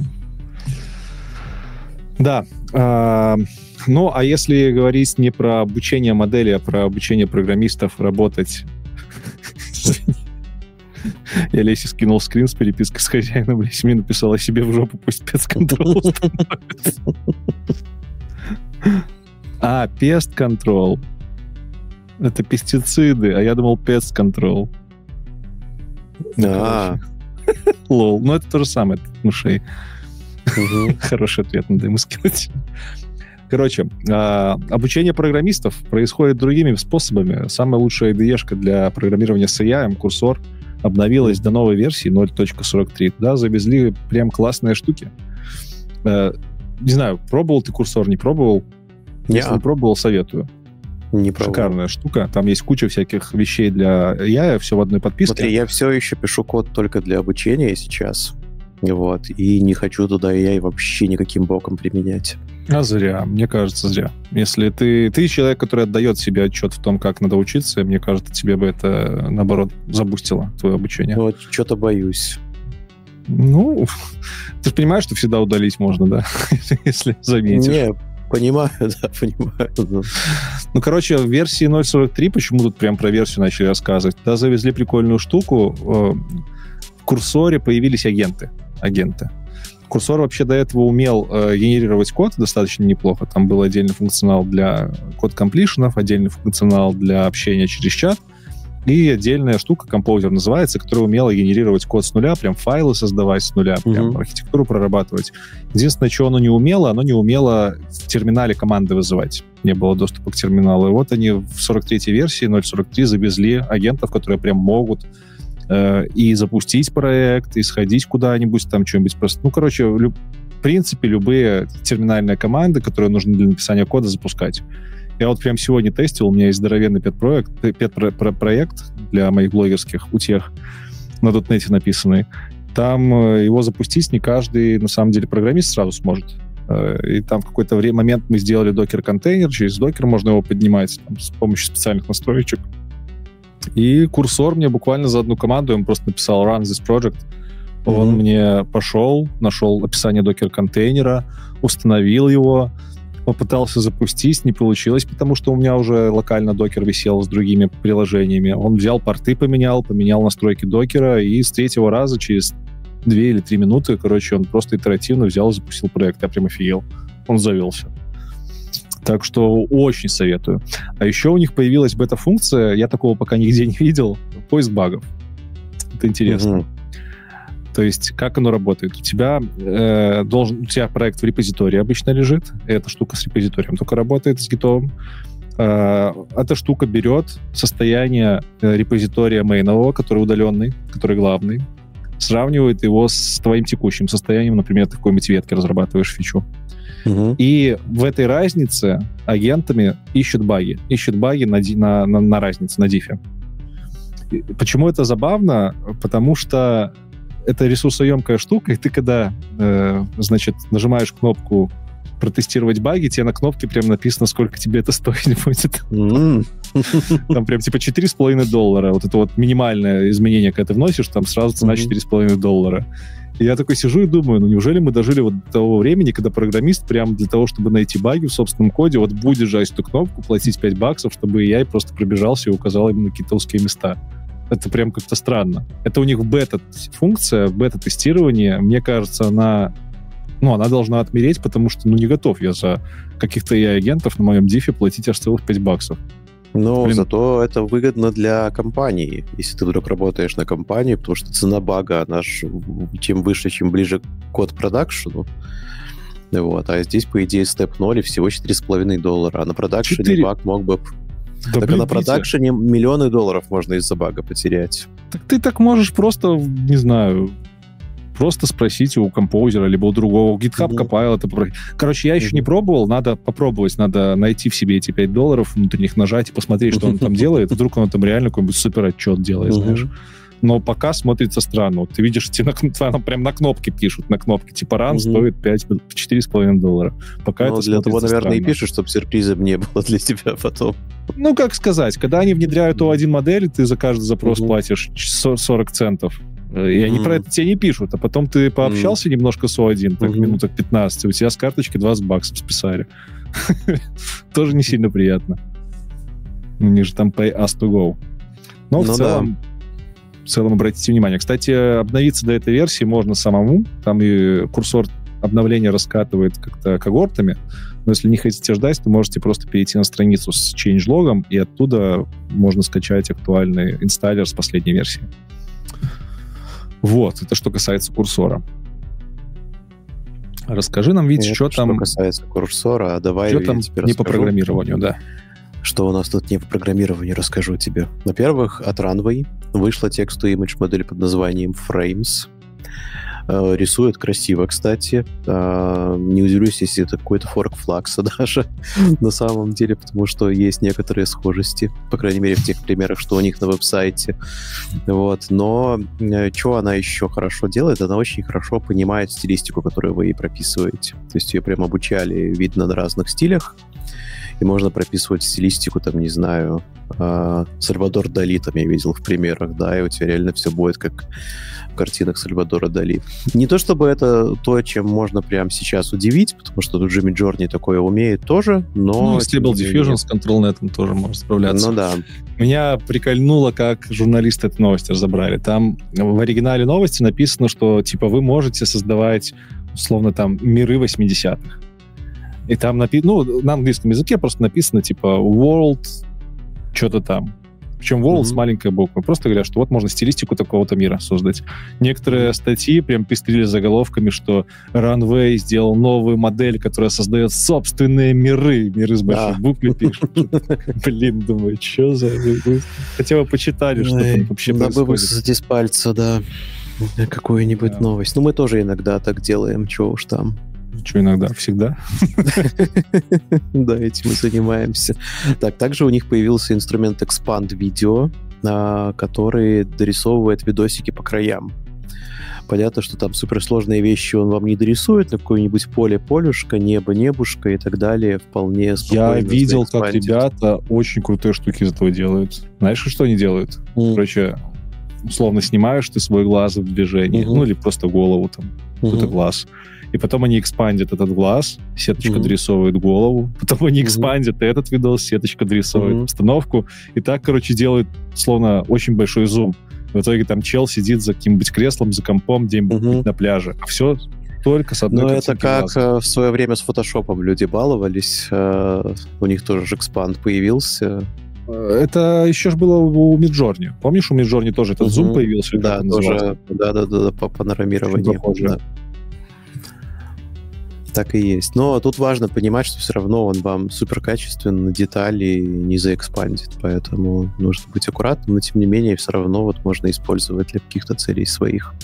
Да. Ну, а если говорить не про обучение модели, а про обучение программистов работать... Я Лесе скинул скрин с перепиской с хозяином. Лесе мне написала себе в жопу, пусть Pest Control становится. Pest Control. Это пестициды, а я думал Pest Control. Лол. Ну, это то же самое, от мышей. Хороший ответ, надо ему скинуть. Короче, обучение программистов происходит другими способами. Самая лучшая IDE-шка для программирования с AI, Курсор, обновилась до новой версии 0.43. Туда завезли прям классные штуки. Не знаю, пробовал ты Курсор, не пробовал? Если не пробовал, советую. Не пробовал. Шикарная штука. Там есть куча всяких вещей для AI, все в одной подписке. Смотри, я все еще пишу код только для обучения сейчас. Вот. И не хочу туда AI вообще никаким боком применять. А зря. Мне кажется, зря. Если ты человек, который отдает себе отчет в том, как надо учиться, мне кажется, тебе бы это, наоборот, забустило твое обучение. Вот, что-то боюсь. Ну, ты же понимаешь, что всегда удалить можно, да? Если заметишь. Не, понимаю, да, понимаю. Ну, короче, в версии 0.43, почему тут прям про версию начали рассказывать, туда завезли прикольную штуку. В Курсоре появились агенты. Курсор вообще до этого умел генерировать код достаточно неплохо. Там был отдельный функционал для код-комплишенов, отдельный функционал для общения через чат и отдельная штука, Composer называется, которая умела генерировать код с нуля, прям файлы создавать с нуля, прям архитектуру прорабатывать. Единственное, что оно не умело в терминале команды вызывать. Не было доступа к терминалу. И вот они в 43-й версии 0.43 завезли агентов, которые прям могут и запустить проект, и сходить куда-нибудь, там что-нибудь просто... Ну, короче, в принципе, любые терминальные команды, которые нужны для написания кода, запускать. Я вот прям сегодня тестил, у меня есть здоровенный пет-проект для моих блогерских утех на .NET написанный. Там его запустить не каждый, на самом деле, программист сразу сможет. И там в какой-то момент мы сделали докер-контейнер, через докер можно его поднимать там, с помощью специальных настроечек. И Курсор мне буквально за одну команду, я ему просто написал run this project. Он мне пошел, нашел описание докер-контейнера, установил его, попытался запустить, не получилось, потому что у меня уже локально докер висел с другими приложениями. Он взял порты, поменял настройки докера, и с третьего раза, через 2 или 3 минуты, короче, он просто итеративно взял и запустил проект. Я прям офигел. Он завелся. Так что очень советую. А еще у них появилась бета-функция, я такого пока нигде не видел, поиск багов. Это интересно. То есть, как оно работает? У тебя проект в репозитории обычно лежит, эта штука с репозиторием только работает с гитовым. Эта штука берет состояние репозитория мейнового, который удаленный, который главный, сравнивает его с твоим текущим состоянием, например, ты в какой-нибудь ветке разрабатываешь фичу. И в этой разнице агентами ищут баги на разнице, на дифе. Почему это забавно? Потому что это ресурсоемкая штука, и ты когда, нажимаешь кнопку «Протестировать баги», тебе на кнопке прям написано, сколько тебе это стоить будет. Там прям типа $4,5. Вот это вот минимальное изменение, когда ты вносишь, там сразу цена $4,5. И я такой сижу и думаю, ну неужели мы дожили вот до того времени, когда программист прям для того, чтобы найти баги в собственном коде, вот будет жать эту кнопку, платить $5, чтобы я просто пробежался и указал ему какие-то узкие места. Это прям как-то странно. Это у них бета-функция, в бета-тестировании, мне кажется, она должна отмереть, потому что, не готов я за каких-то AI-агентов на моем дифе платить аж целых $5. Но зато это выгодно для компании, если ты вдруг работаешь на компании, потому что цена бага, она же чем выше, чем ближе к продакшену. Вот. А здесь, по идее, степ 0 и всего $4,5. А на продакшене баг мог бы... Да, так на продакшене $миллионы можно из-за бага потерять. Так ты так можешь просто, не знаю, просто спросить у композера, либо у другого. GitHub Copilot. Короче, я еще не пробовал, надо попробовать, надо найти в себе эти $5, внутренних нажать и посмотреть, что он там делает. Вдруг он там реально какой-нибудь супер отчет делает, знаешь. Но пока смотрится странно. Вот ты видишь, тебе прям на кнопке пишут, на кнопке, типа ран стоит $4,5. Пока это для того, наверное, и пишут, чтобы сюрпризом не было для тебя потом. Ну, как сказать, когда они внедряют O1 модель, ты за каждый запрос платишь 40 центов. И они про это тебе не пишут. А потом ты пообщался немножко с O1, так минуток 15, у тебя с карточки $20 списали. Тоже не сильно приятно. У них же там pay as to go. Но в целом обратите внимание. Кстати, обновиться до этой версии можно самому. Там и Курсор обновления раскатывает как-то когортами. Но если не хотите ждать, то можете просто перейти на страницу с changelog'ом, и оттуда можно скачать актуальный инсталлер с последней версии. Вот, это что касается Курсора. Расскажи нам, Вить, что там... Что касается курсора, давай что там не по программированию, да. Что у нас тут не по программированию, расскажу тебе. Во-первых, от Runway вышла текст-to-image модель под названием Frames. Рисует красиво, кстати. Не удивлюсь, если это какой-то форк Флакса даже на самом деле, потому что есть некоторые схожести, по крайней мере, в тех примерах, что у них на веб-сайте. Вот. Но что она еще хорошо делает? Она очень хорошо понимает стилистику, которую вы ей прописываете. То есть ее прям обучали, видно, на разных стилях. И можно прописывать стилистику, там, не знаю, Сальвадор Дали, там я видел в примерах, да, и у тебя реально все будет как в картинах Сальвадора Дали. Не то чтобы это то, чем можно прямо сейчас удивить, потому что тут же Midjourney такое умеет тоже, но... Ну, Stable Diffusion с ControlNet тоже может справляться. Ну да. Меня прикольнуло, как журналисты эту новость разобрали. Там в оригинале новости написано, что, типа, вы можете создавать, условно, там, миры 80-х. И там написано, ну, на английском языке просто написано, типа, world, что-то там. Причем world с маленькой буквы. Просто говорят, что вот можно стилистику такого-то мира создать. Некоторые статьи прям пестрили заголовками, что Runway сделал новую модель, которая создает собственные миры. Миры с большой буквы пишут. Блин, думаю, что за... Хотя бы почитали, что там вообще происходит. Надо высосать из пальца, да, какую-нибудь новость. Ну, мы тоже иногда так делаем, чего уж там. Что иногда? Всегда? Да, этим мы занимаемся. Так, также у них появился инструмент Expand Video, который дорисовывает видосики по краям. Понятно, что там суперсложные вещи он вам не дорисует, на какое-нибудь поле полюшка, небо небушка и так далее. Вполне спокойно. Я видел, как ребята очень крутые штуки из этого делают. Знаешь, что они делают? Короче, условно снимаешь ты свой глаз в движении, ну или просто голову там, какой-то глаз. И потом они экспандят этот глаз, сеточка дорисовывает голову, потом они экспандят этот видос, сеточка дорисовывает обстановку, и так, короче, делают, словно, очень большой зум. В итоге там чел сидит за каким-нибудь креслом, за компом где-нибудь на пляже. А все только с одной картинки. Ну, это как в свое время с фотошопом люди баловались. У них тоже же экспанд появился. Это еще ж было у Midjourney. Помнишь, у Midjourney тоже этот зум появился? Да, тоже, да, по панорамированию. Да. Так и есть. Но тут важно понимать, что все равно он вам суперкачественно детали не заэкспандит, поэтому нужно быть аккуратным, но тем не менее все равно вот можно использовать для каких-то целей своих.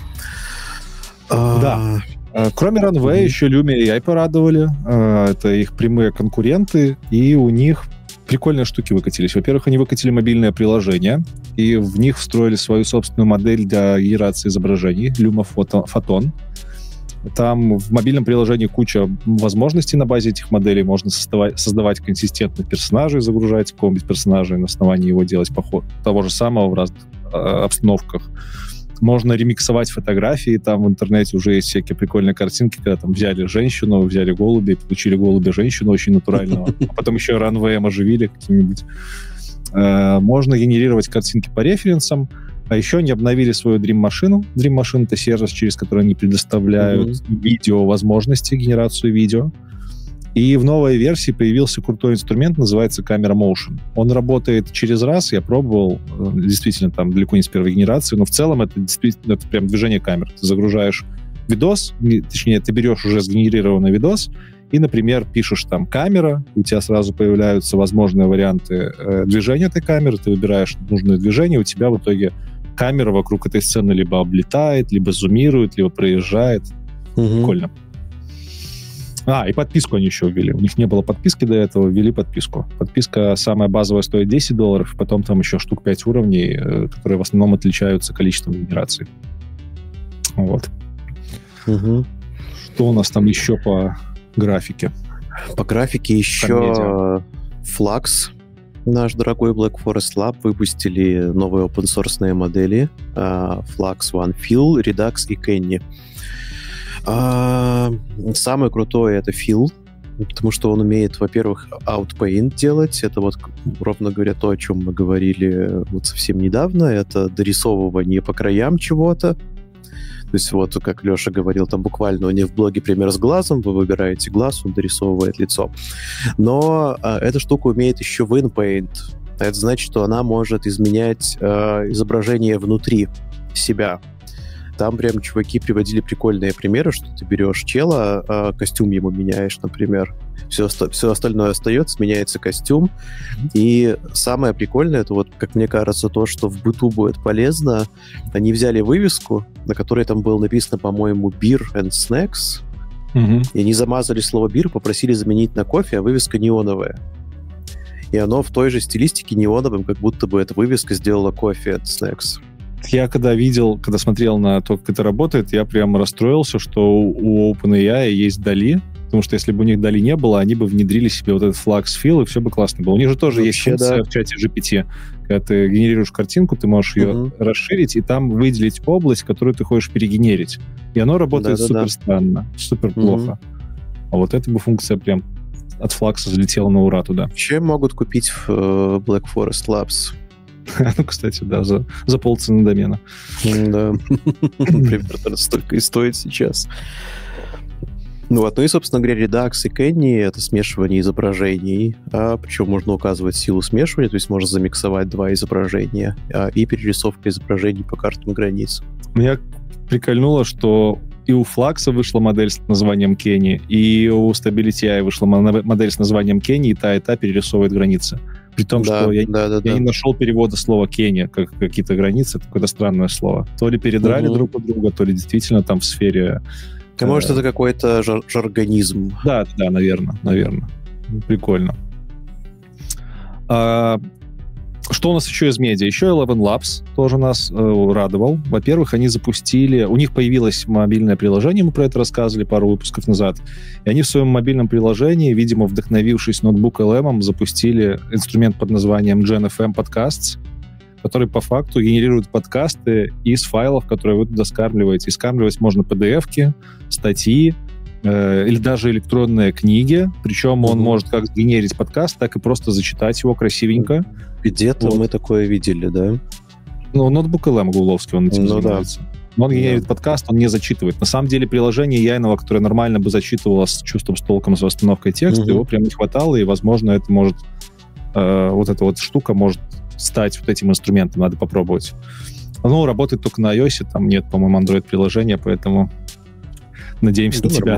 Да. Кроме Runway, еще Lumia и AI порадовали. Это их прямые конкуренты, и у них прикольные штуки выкатились. Во-первых, они выкатили мобильное приложение, и в них встроили свою собственную модель для генерации изображений, Luma Photon. Там в мобильном приложении куча возможностей на базе этих моделей. Можно создавать консистентных персонажей, загружать какого-нибудь персонажа и на основании его делать поход того же самого в разных обстановках. Можно ремиксовать фотографии. Там в интернете уже есть всякие прикольные картинки, когда там взяли женщину, взяли голубя и получили голубя-женщину очень натурального. А потом еще Runway оживили каким-нибудь. Можно генерировать картинки по референсам. А еще они обновили свою Dream Machine. Dream Machine — это сервис, через который они предоставляют видео-возможности, генерацию видео. И в новой версии появился крутой инструмент, называется Camera Motion. Он работает через раз, я пробовал, действительно, там далеко не с первой генерации, но в целом это действительно это прям движение камер. Ты загружаешь видос, точнее, ты берешь уже сгенерированный видос, и, например, пишешь там «камера», у тебя сразу появляются возможные варианты движения этой камеры, ты выбираешь нужное движение, у тебя в итоге камера вокруг этой сцены либо облетает, либо зумирует, либо проезжает. Прикольно. И подписку они еще ввели. У них не было подписки до этого, ввели подписку. Подписка самая базовая стоит $10, потом там еще штук 5 уровней, которые в основном отличаются количеством генераций. Вот. Что у нас там еще по графике? По графике еще Flux, наш дорогой Black Forest Lab, выпустили новые open-source модели Flux One Fill, Redux и Kenny. Самый крутой — это Fill, потому что он умеет, во-первых, outpaint делать. Это вот, ровно говоря, то, о чем мы говорили вот совсем недавно. Это дорисовывание по краям чего-то. То есть вот, как Леша говорил, там буквально у них в блоге пример с глазом, вы выбираете глаз, он дорисовывает лицо. Но эта штука умеет еще WinPaint. Это значит, что она может изменять изображение внутри себя. там прям чуваки приводили прикольные примеры, что ты берешь чела, костюм ему меняешь, например, все остальное остается, меняется костюм, и самое прикольное, это вот, как мне кажется, то, что в быту будет полезно, они взяли вывеску, на которой там было написано, по-моему, Beer and Snacks, и они замазали слово «бир», попросили заменить на кофе, а вывеска неоновая. И оно в той же стилистике неоновым, как будто бы эта вывеска сделала кофе and Snacks. Я когда смотрел на то, как это работает, я прямо расстроился, что у OpenAI есть DALL-E, потому что если бы у них DALL-E не было, они бы внедрили себе вот этот Flux Fill, и все бы классно было. У них же тоже есть функция в чате GPT. Когда ты генерируешь картинку, ты можешь ее расширить и там выделить область, которую ты хочешь перегенерить. И оно работает супер странно, супер плохо. А вот эта бы функция прям от Flux залетела на ура туда. Чем могут купить в Black Forest Labs? Ну, кстати, да, за полцены домена. Да. Примерно столько и стоит сейчас. Ну и, собственно говоря, Redux и Kenny — это смешивание изображений. Причем можно указывать силу смешивания, то есть можно замиксовать два изображения и перерисовка изображений по картам границ. Меня прикольнуло, что и у Flux вышла модель с названием Kenny, и у Stability AI вышла модель с названием Kenny, и та перерисовывает границы. При том, что я не нашел перевода слова Kenny как какие-то границы, это какое-то странное слово. То ли передрали друг от друга, то ли действительно там в сфере... Может, это какой-то жаргонизм. Да, наверное. Прикольно. Что у нас еще из медиа? Еще Eleven Labs тоже нас радовал. Во-первых, они запустили... У них появилось мобильное приложение, мы про это рассказывали пару выпусков назад. И они в своем мобильном приложении, видимо, вдохновившись ноутбук LM, запустили инструмент под названием GenFM Podcasts, который по факту генерирует подкасты из файлов, которые вы туда скармливаете. И скармливать можно PDF-ки, статьи или даже электронные книги. Причем он может как сгенерить подкаст, так и просто зачитать его красивенько. Где-то мы такое видели, да? Ну, ноутбук LM гугловский, он этим занимается. Но он генерит подкаст, он не зачитывает. На самом деле приложение Яйного, которое нормально бы зачитывало с чувством, с толком, с восстановкой текста, его прям не хватало, и, возможно, это может... вот эта вот штука может стать вот этим инструментом, надо попробовать. Оно работает только на iOS, там нет, по-моему, Android-приложения, поэтому надеемся на тебя.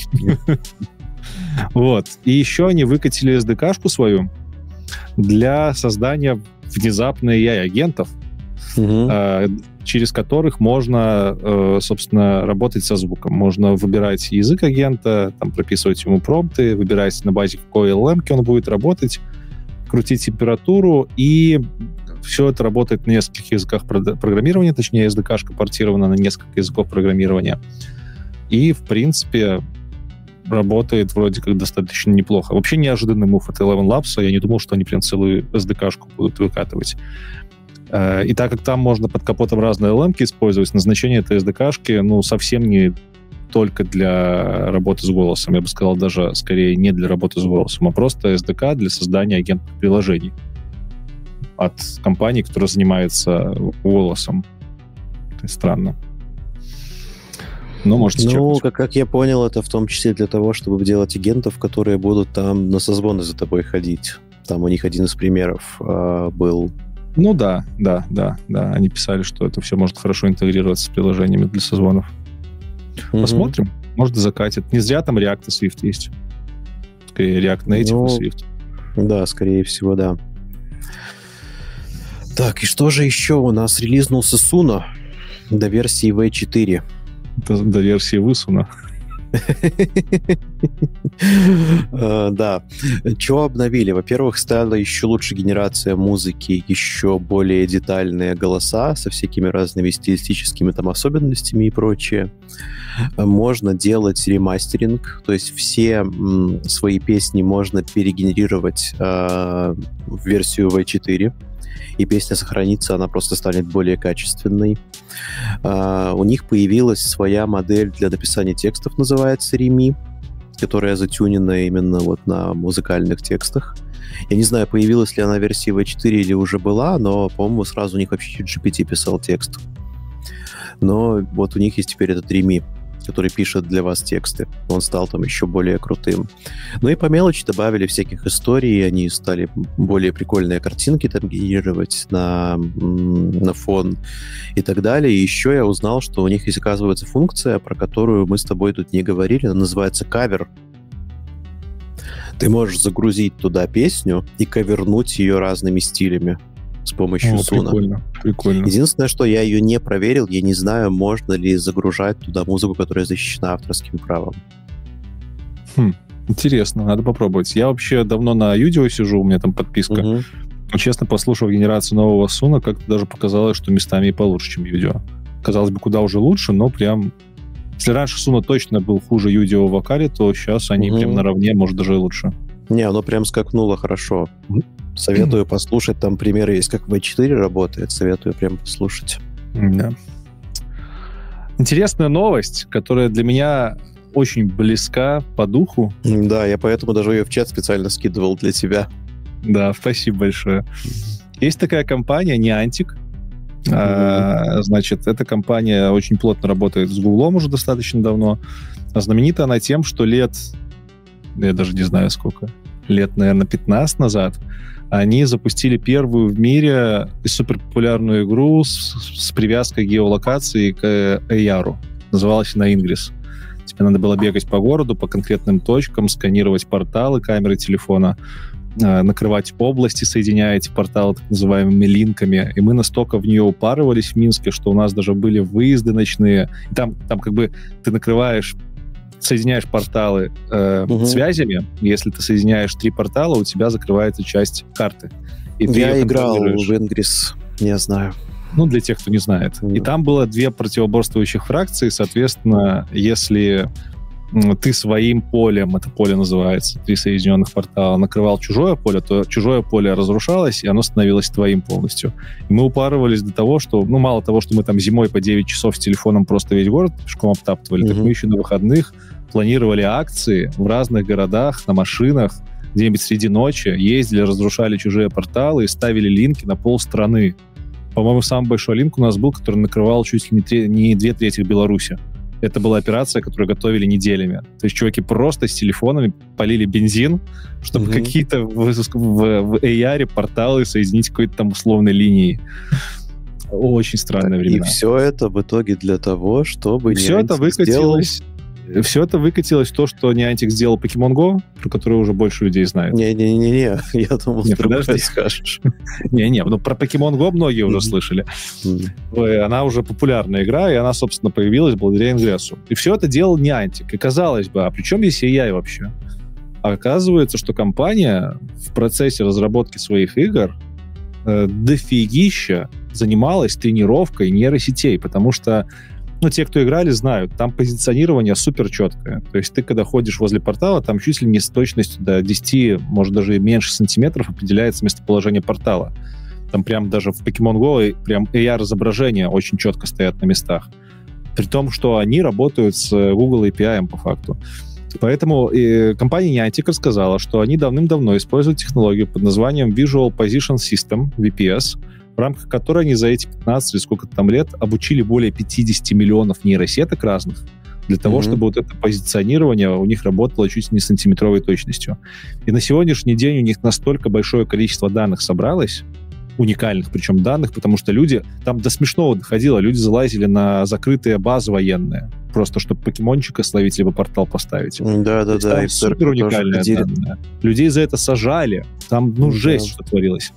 Вот. И еще они выкатили SDK-шку свою для создания внезапной AI-агентов, через которых можно, собственно, работать со звуком. Можно выбирать язык агента, там, прописывать ему промпты, выбирать на базе какой LLM он будет работать, крутить температуру, и все это работает на нескольких языках программирования, точнее, SDK-шка портирована на несколько языков программирования. И, в принципе, работает вроде как достаточно неплохо. Вообще неожиданный мув от Eleven Labs, я не думал, что они прям целую SDK-шку будут выкатывать. И так как там можно под капотом разные LM-ки использовать, назначение этой SDK-шки, совсем не только для работы с голосом. Я бы сказал, даже скорее не для работы с голосом, а просто SDK для создания агентных приложений от компании, которая занимается голосом. Это странно. Можете чекать. Как я понял, это в том числе для того, чтобы делать агентов, которые будут там на созвоны за тобой ходить. Там у них один из примеров был. Да. Они писали, что это все может хорошо интегрироваться с приложениями для созвонов. Посмотрим. Может, закатит. Не зря там React и Swift есть. Скорее, React Native и Swift. Да, скорее всего, да. Так, и что же еще? У нас релизнулся Suno до версии V4. До версии Высуна. Да. Что обновили? Во-первых, стала еще лучше генерация музыки, еще более детальные голоса со всякими разными стилистическими там особенностями и прочее. Можно делать ремастеринг, то есть все свои песни можно перегенерировать в версию V4, и песня сохранится, она просто станет более качественной. У них появилась своя модель для написания текстов, называется Remi, которая затюнена именно вот на музыкальных текстах. Я не знаю, появилась ли она в версии V4 или уже была, но, по-моему, сразу у них вообще GPT писал текст. Но вот у них есть теперь этот Remi. который пишет для вас тексты. Он стал там еще более крутым. Ну и по мелочи добавили всяких историй, они стали более прикольные картинки там генерировать на фон и так далее. И еще я узнал, что у них есть, оказывается, функция, про которую мы с тобой тут не говорили, она называется кавер. Ты можешь загрузить туда песню и кавернуть ее разными стилями с помощью Зуна. Прикольно. Единственное, что я ее не проверил, я не знаю, можно ли загружать туда музыку, которая защищена авторским правом. Интересно, надо попробовать. Я вообще давно на Юдио сижу, у меня там подписка. Но, честно, послушав генерацию нового Суна, как-то даже показалось, что местами и получше, чем Юдио. Казалось бы, куда уже лучше, но прям... Если раньше Суна точно был хуже Юдио в вокале, то сейчас они прям наравне, может, даже и лучше. Не, оно прям скакнуло хорошо. Советую послушать. Там примеры есть, как V4 работает. Советую прям послушать. Да. Интересная новость, которая для меня очень близка по духу. Да, я поэтому даже ее в чат специально скидывал для тебя. Да, спасибо большое. Есть такая компания Niantic. Значит, эта компания очень плотно работает с Гуглом уже достаточно давно. А знаменита она тем, что я даже не знаю сколько, лет, наверное, 15 назад, они запустили первую в мире суперпопулярную игру с привязкой геолокации к AR. Называлась она Ingress. Тебе надо было бегать по городу, по конкретным точкам, сканировать порталы, камеры телефона, накрывать области, соединяя эти порталы так называемыми линками. И мы настолько в нее упарывались в Минске, что у нас даже были выезды ночные. И там как бы ты соединяешь порталы связями. Если ты соединяешь 3 портала, у тебя закрывается часть карты. И я играл в Ingress, не знаю. Ну, для тех, кто не знает. И там было 2 противоборствующих фракции. Соответственно, если ты своим полем, это поле называется, 3 соединенных портала, накрывал чужое поле, то чужое поле разрушалось, и оно становилось твоим полностью. И мы упарывались до того, что, мало того, что мы там зимой по 9 часов с телефоном просто весь город пешком обтаптывали, так мы еще на выходных планировали акции в разных городах, на машинах, где-нибудь среди ночи, ездили, разрушали чужие порталы и ставили линки на полстраны. По-моему, самый большой линк у нас был, который накрывал чуть ли не 2/3 Беларуси. Это была операция, которую готовили неделями. То есть чуваки просто с телефонами полили бензин, чтобы какие-то в AR порталы соединить какой-то там условной линией. Очень странное время. И все это в итоге для того, чтобы все это выкатилось. Все это выкатилось в то, что Niantic сделал Pokemon Go, про который уже больше людей знают. Не-не-не, я думал, ты другое скажешь. Не-не, про Pokemon Go многие уже слышали. Она уже популярная игра, и она, собственно, появилась благодаря ингрессу. И все это делал Niantic. И казалось бы, а при чем здесь AI вообще? А оказывается, что компания в процессе разработки своих игр дофигища занималась тренировкой нейросетей, потому что те, кто играли, знают, там позиционирование супер четкое. То есть ты, когда ходишь возле портала, там чуть ли не с точностью до 10, может, даже меньше сантиметров определяется местоположение портала. Там прям даже в Pokemon Go прям AR-изображения очень четко стоят на местах. При том, что они работают с Google API по факту. Поэтому компания Niantic рассказала, что они давным-давно используют технологию под названием Visual Position System, VPS, в рамках которой они за эти 15 или сколько-то там лет обучили более 50 миллионов нейросеток разных для того, чтобы вот это позиционирование у них работало чуть не сантиметровой точностью. И на сегодняшний день у них настолько большое количество данных собралось, уникальных причем данных, потому что люди, там до смешного доходило, люди залазили на закрытые базы военные, просто чтобы покемончика словить, либо портал поставить. Да-да-да. Супер уникальные данные. Людей за это сажали. Там, жесть, что творилось.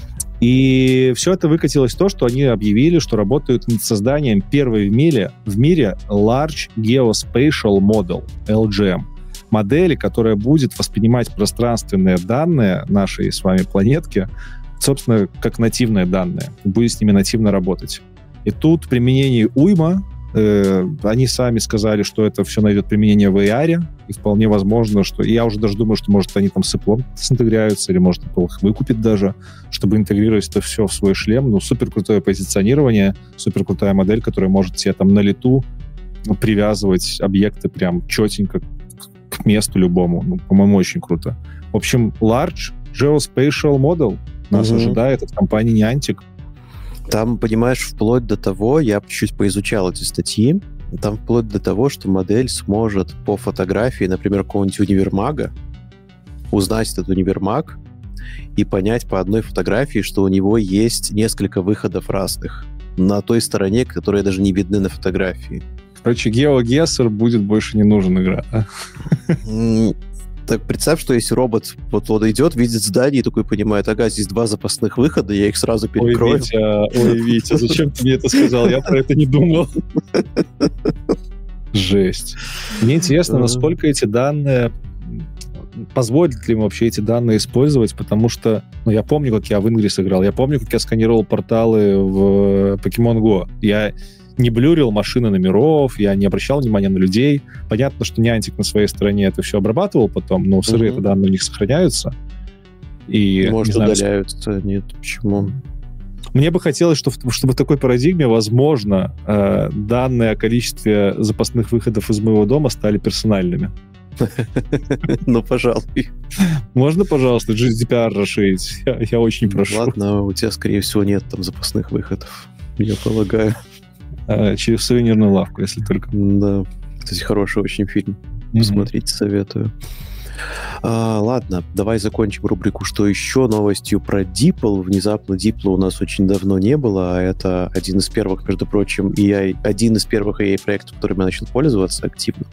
И все это выкатилось в то, что они объявили, что работают над созданием первой в мире Large Geospatial Model, LGM. Модели, которая будет воспринимать пространственные данные нашей с вами планетки, собственно, как нативные данные, будет с ними нативно работать. И тут применений уйма. Они сами сказали, что это все найдет применение в AR, и вполне возможно, что... Я уже даже думаю, что, может, они там с Apple синтегрируются, или, может, Apple их выкупит даже, чтобы интегрировать это все в свой шлем. Супер крутое позиционирование, супер крутая модель, которая может тебе там на лету привязывать объекты прям четенько к месту любому. По-моему, очень круто. В общем, Large Geospatial Model нас ожидает от компании Niantic. Там, понимаешь, вплоть до того, я чуть поизучал эти статьи, Там вплоть до того, что модель сможет по фотографии, например, какого-нибудь универмага, узнать этот универмаг и понять по одной фотографии, что у него есть несколько выходов разных на той стороне, которые даже не видны на фотографии. Короче, GeoGuessr будет больше не нужен игра. Так представь, что если робот вот идет, видит здание и такой понимает, ага, здесь 2 запасных выхода, я их сразу перекрою. Ой, Витя, зачем ты мне это сказал? Я про это не думал. Жесть. Мне интересно, насколько эти данные... Позволит ли им вообще эти данные использовать, потому что, я помню, как я в Ingress играл, я помню, как я сканировал порталы в Pokemon Go. Я не блюрил машины номеров, я не обращал внимания на людей. Понятно, что Niantic на своей стороне это все обрабатывал потом, но сырые это данные у них сохраняются. И, может, удаляются. Нет, почему? Мне бы хотелось, чтобы в такой парадигме, возможно, данные о количестве запасных выходов из моего дома стали персональными. Ну, пожалуй. Можно, пожалуйста, GDPR расширить? Я очень прошу. Ладно, у тебя, скорее всего, нет там запасных выходов, я полагаю. Через сувенирную лавку, если только. Да. Кстати, хороший очень фильм. Посмотрите, советую. Ладно, давай закончим рубрику «Что еще?» новостью про DeepL. Внезапно DeepL у нас очень давно не было, а это один из первых, между прочим, один из первых EA-проектов, которым я начал пользоваться активно.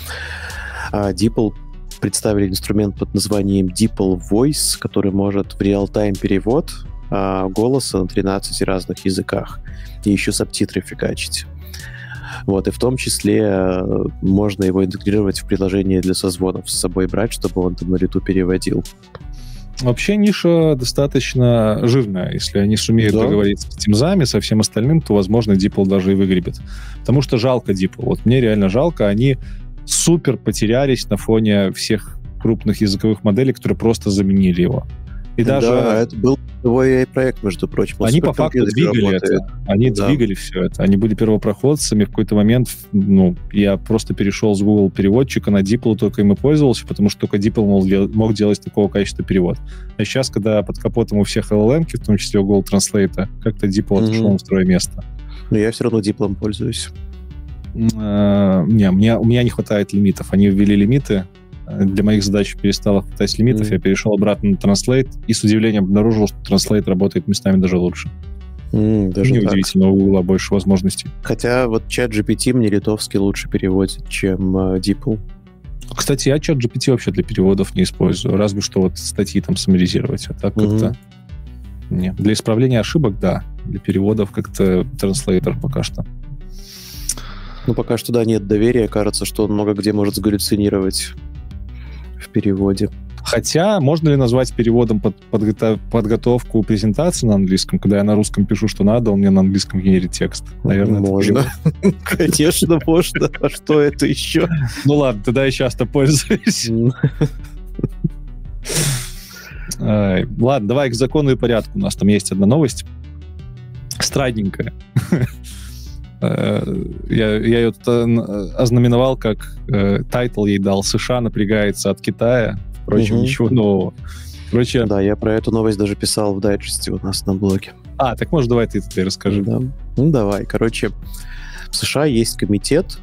DeepL представили инструмент под названием DeepL Voice, который может в реал-тайм перевод голоса на 13 разных языках и еще субтитры фигачить. Вот, и в том числе можно его интегрировать в приложение для созвонов с собой брать, чтобы он там на лету переводил. Вообще ниша достаточно жирная. Если они сумеют договориться с Teams, со всем остальным, то, возможно, DeepL даже и выгребет. Потому что жалко DeepL. Вот мне реально жалко. Они супер потерялись на фоне всех крупных языковых моделей, которые просто заменили его. И даже... Да, это был твой проект, между прочим. Они по факту двигали это. Они двигали все это. Они были первопроходцами. В какой-то момент я просто перешел с Google переводчика на DeepL, только им и пользовался, потому что только DeepL мог делать такого качества перевод. А сейчас, когда под капотом у всех LLM-ки, в том числе у Google Translate, как-то DeepL отошел на второе место. Но я все равно DeepL пользуюсь. У меня не хватает лимитов. Они ввели лимиты. Для моих задач перестало хватать лимитов. Я перешел обратно на Translate и с удивлением обнаружил, что Translate работает местами даже лучше. Даже неудивительно, у Google больше возможностей. Хотя вот ChatGPT мне литовский лучше переводит, чем DeepL. Кстати, я ChatGPT вообще для переводов не использую. Разве что вот статьи там саммаризировать. А так как-то... Нет. Для исправления ошибок, да. Для переводов как-то Translator пока что. Пока что, да, нет доверия. Кажется, что он много где может сгаллюцинировать в переводе. Хотя, можно ли назвать переводом подготовку презентации на английском, когда я на русском пишу, что надо, он мне на английском генерит текст? Наверное, можно. Конечно, можно. А что это еще? Ну ладно, тогда я часто пользуюсь. Ладно, давай к закону и порядку. У нас там есть одна новость. Странненькая. Я ее ознаменовал, как тайтл ей дал «США напрягается от Китая». Впрочем, ничего нового. Короче... Да, я про эту новость даже писал в дайджесте у нас на блоге. Так может, давай ты теперь расскажи. Да. Давай. Короче, в США есть комитет,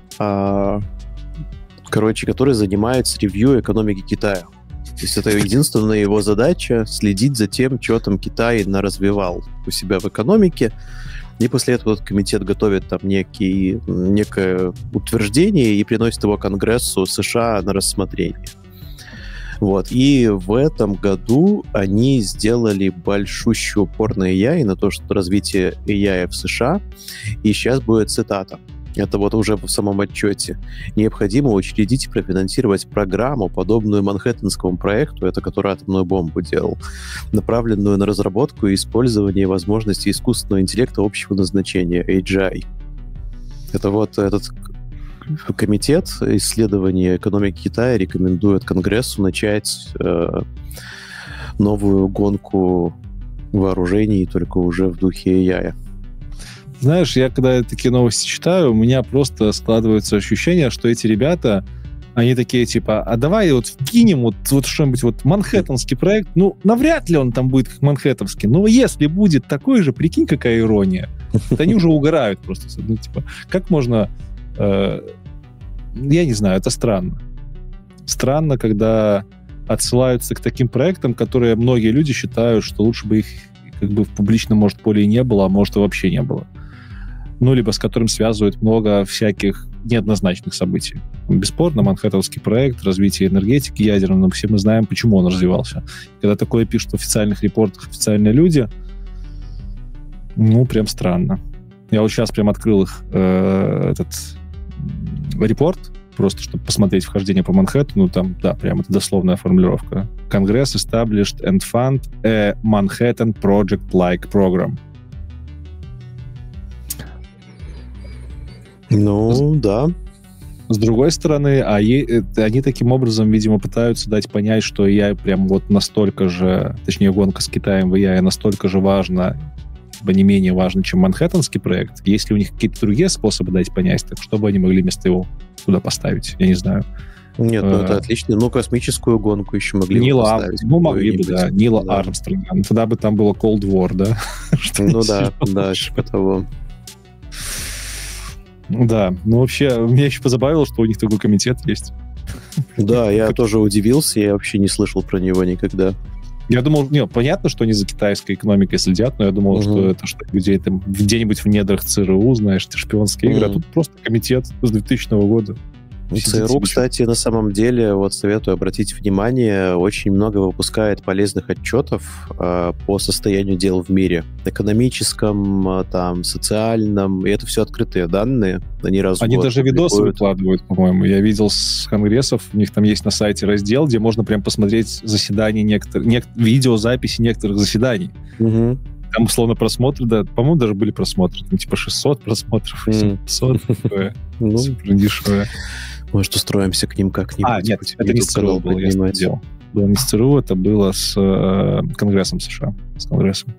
который занимается ревью экономики Китая. То есть это единственная его задача — следить за тем, что там Китай наразвивал у себя в экономике. И после этого этот комитет готовит там некое утверждение и приносит его Конгрессу США на рассмотрение. Вот. И в этом году они сделали большущий упор на AI, на то, что развитие AI в США. И сейчас будет цитата. Это вот уже в самом отчете. Необходимо учредить и профинансировать программу, подобную Манхэттенскому проекту, это который атомную бомбу делал, направленную на разработку и использование возможностей искусственного интеллекта общего назначения, AGI. Это вот этот комитет исследования экономики Китая рекомендует Конгрессу начать новую гонку вооружений, только уже в духе AI. Знаешь, я когда такие новости читаю, у меня просто складывается ощущение, что эти ребята, они такие типа, а давай вот вкинем вот что-нибудь, вот манхэттенский проект, навряд ли он там будет как манхэттенский, но если будет такой же, прикинь, какая ирония. Они уже угорают просто. Типа, как можно я не знаю, это странно. Странно, когда отсылаются к таким проектам, которые многие люди считают, что лучше бы их как бы в публичном, может, поле и не было, а может, и вообще не было. Ну, либо с которым связывают много всяких неоднозначных событий. Бесспорно, Манхэттенский проект, развитие энергетики ядерной, но все мы знаем, почему он развивался. Когда такое пишут в официальных репортах официальные люди, ну, прям странно. Я вот сейчас прям открыл их, этот репорт, просто чтобы посмотреть вхождение по Манхэттену, там, да, прям это дословная формулировка. Congress established and fund a Manhattan Project-like program. Ну, да. С другой стороны, они таким образом, видимо, пытаются дать понять, что AI прям вот настолько же, точнее, гонка с Китаем в AI настолько же важна, либо не менее важна, чем Манхэттенский проект. Есть ли у них какие-то другие способы дать понять, так чтобы они могли вместо его туда поставить? Я не знаю. Нет, ну это отлично. Ну, космическую гонку еще могли бы поставить. Ну, могли бы, да. Нила Армстронга. Тогда бы там было Cold War, да? Ну да, типа того. Да, ну вообще, меня еще позабавило, что у них такой комитет есть. Да, я тоже удивился, я вообще не слышал про него никогда. Я думал, понятно, что они за китайской экономикой следят, но я думал, что это что где-нибудь в недрах ЦРУ, знаешь, это шпионские игры, а тут просто комитет с 2000 года. ЦРУ, кстати, на самом деле, вот советую обратить внимание, очень много выпускает полезных отчетов по состоянию дел в мире. Экономическом, там, социальном, и это все открытые данные. Они даже видосы выкладывают, по-моему. Я видел с конгрессов, у них там есть на сайте раздел, где можно прям посмотреть заседания видеозаписи некоторых заседаний. Угу. Там, условно, просмотры, да, по-моему, даже были просмотры, там, типа 600 просмотров, 700, такое, супер дешевое. Может, устроимся к ним как-нибудь. Нет, это не с ЦРУ было, я сделал. Было не с ЦРУ, это было с Конгрессом США, с Конгрессом.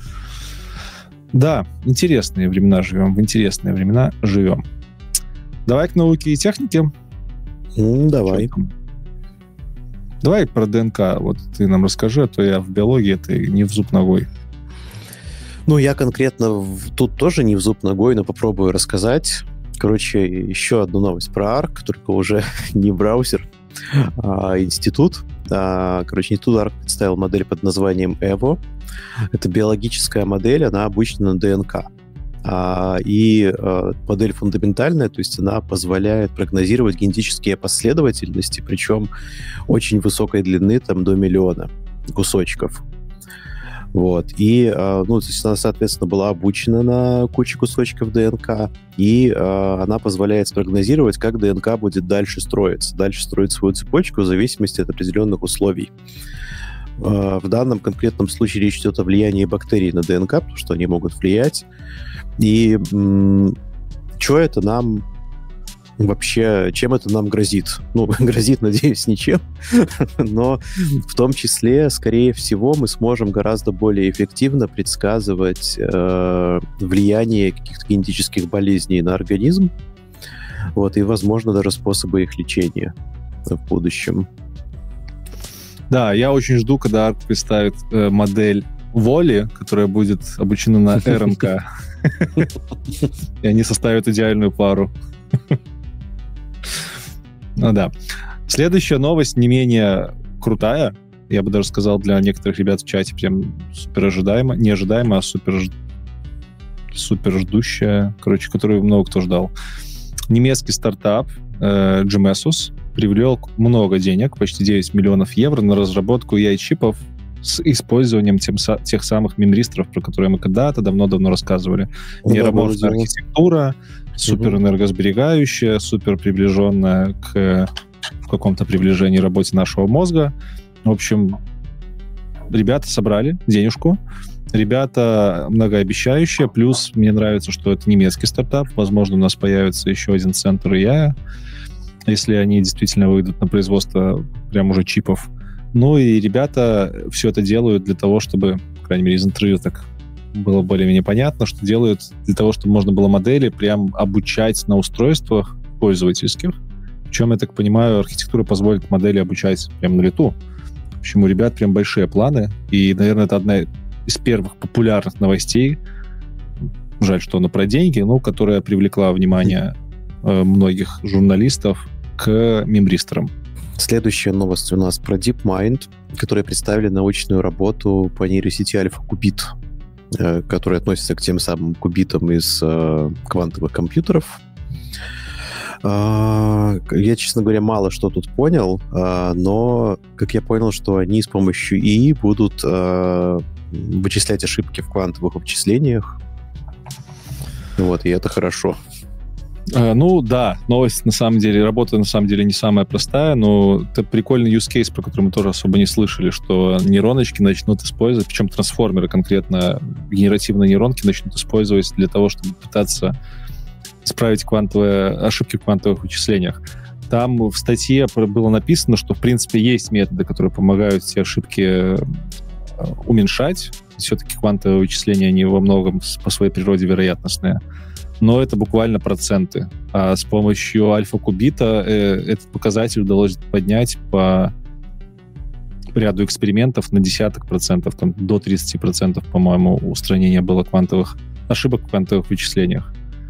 Да, интересные времена живем, в интересные времена живем. Давай к науке и технике. Давай. Давай про ДНК, вот ты нам расскажи, а то я в биологии, ты не в зуб ногой. Ну, я конкретно тут тоже не в зуб ногой, но попробую рассказать. Короче, еще одну новость про ARC, только уже не браузер, а институт. Короче, институт ARC представил модель под названием EVO. Это биологическая модель, она обычна на ДНК. И модель фундаментальная, то есть она позволяет прогнозировать генетические последовательности, причем очень высокой длины, там до 1 миллиона кусочков. Вот. И, то есть она, соответственно, была обучена на куче кусочков ДНК, и она позволяет спрогнозировать, как ДНК будет дальше строить свою цепочку в зависимости от определенных условий. В данном конкретном случае речь идет о влиянии бактерий на ДНК, потому что они могут влиять. И что это нам вообще, чем это нам грозит? Ну, грозит, надеюсь, ничем, но в том числе, скорее всего, мы сможем гораздо более эффективно предсказывать влияние каких-то генетических болезней на организм, вот, и, возможно, даже способы их лечения в будущем. Да, я очень жду, когда ARC представит модель воли, которая будет обучена на РНК, и они составят идеальную пару. Ну да. Следующая новость не менее крутая. Я бы даже сказал, для некоторых ребят в чате прям супер ожидаемо. Не ожидаемо, а супер ждущая. Короче, которую много кто ждал. Немецкий стартап Gemesus привлек много денег, почти 9 миллионов евро на разработку AI-чипов с использованием тех самых мемристоров, про которые мы когда-то давно-давно рассказывали. Нейроморфная архитектура, супер энергосберегающая, супер приближенная к в каком-то приближении работе нашего мозга. В общем, ребята собрали денежку, ребята многообещающие, плюс мне нравится, что это немецкий стартап, возможно, у нас появится еще один центр AI, если они действительно выйдут на производство прям уже чипов. Ну и ребята все это делают для того, чтобы, по крайней мере, из интервью так было более-менее понятно, что делают для того, чтобы можно было модели прям обучать на устройствах пользовательских. Причем, я так понимаю, архитектура позволит модели обучать прямо на лету. В общем, у ребят прям большие планы. И, наверное, это одна из первых популярных новостей. Жаль, что она про деньги, но которая привлекла внимание многих журналистов к мемристерам. Следующая новость у нас про DeepMind, которые представили научную работу по нейросети альфа-кубит, которая относится к тем самым кубитам из квантовых компьютеров. Я, честно говоря, мало что тут понял, но, как я понял, что они с помощью ИИ будут вычислять ошибки в квантовых вычислениях. Вот, и это хорошо. Ну да, новость на самом деле, работа на самом деле не самая простая, но это прикольный use case, про который мы тоже особо не слышали, что нейроночки начнут использовать, причем трансформеры конкретно, генеративные нейронки начнут использовать для того, чтобы пытаться исправить ошибки в квантовых вычислениях. Там в статье было написано, что в принципе есть методы, которые помогают эти ошибки уменьшать. Все-таки квантовые вычисления, они во многом по своей природе вероятностные. Но это буквально проценты. А с помощью альфа-кубита этот показатель удалось поднять по ряду экспериментов на десяток процентов, там, до 30%, по-моему, устранения было ошибок в квантовых вычислениях.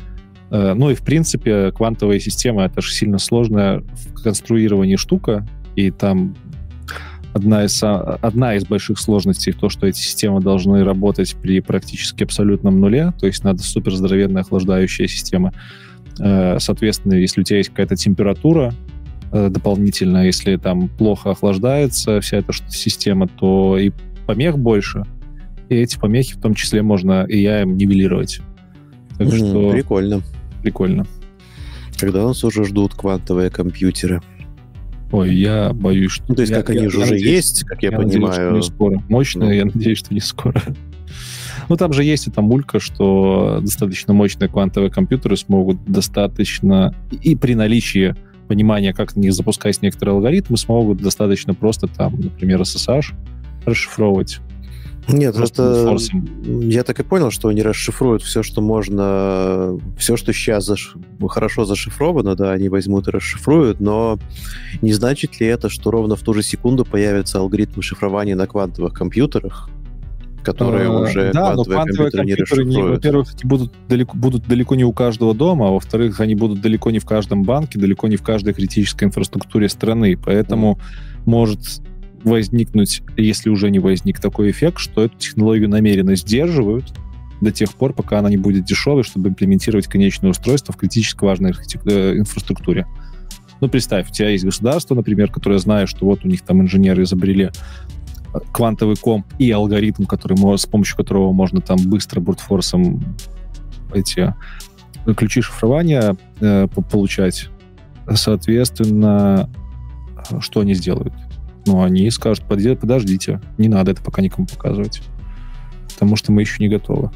Ну и, в принципе, квантовая система — это же сильно сложная в конструировании штука, и там одна из больших сложностей то, что эти системы должны работать при практически абсолютном нуле, то есть надо суперздоровенная охлаждающая система. Соответственно, если у тебя есть какая-то температура дополнительная, если там плохо охлаждается вся эта система, то и помех больше, и эти помехи в том числе можно AI нивелировать. Так что прикольно. Когда нас уже ждут квантовые компьютеры? Ой, я боюсь, что... Ну, то есть, как они же уже есть, как я понимаю... Надеюсь, что не скоро. Мощные, я надеюсь, что не скоро. Ну, там же есть эта мулька, что достаточно мощные квантовые компьютеры смогут достаточно... И при наличии понимания, как на них запускать некоторые алгоритмы, смогут достаточно просто, там, например, SSH расшифровывать. Нет, это... Я так и понял, что они расшифруют все, что можно, все, что сейчас хорошо зашифровано, да, они возьмут и расшифруют, но не значит ли это, что ровно в ту же секунду появятся алгоритмы шифрования на квантовых компьютерах, которые уже квантовые компьютеры не расшифруют? Во-первых, они будут далеко не у каждого дома, а во-вторых, они будут далеко не в каждом банке, далеко не в каждой критической инфраструктуре страны, поэтому может возникнуть, если уже не возник такой эффект, что эту технологию намеренно сдерживают до тех пор, пока она не будет дешевой, чтобы имплементировать конечное устройство в критически важной инфраструктуре. Ну, представь, у тебя есть государство, например, которое знает, что вот у них там инженеры изобрели квантовый комп и алгоритм, с помощью которого можно там быстро брутфорсом эти ключи шифрования получать. Соответственно, что они сделают? Ну, они скажут, подождите, не надо это пока никому показывать, потому что мы еще не готовы.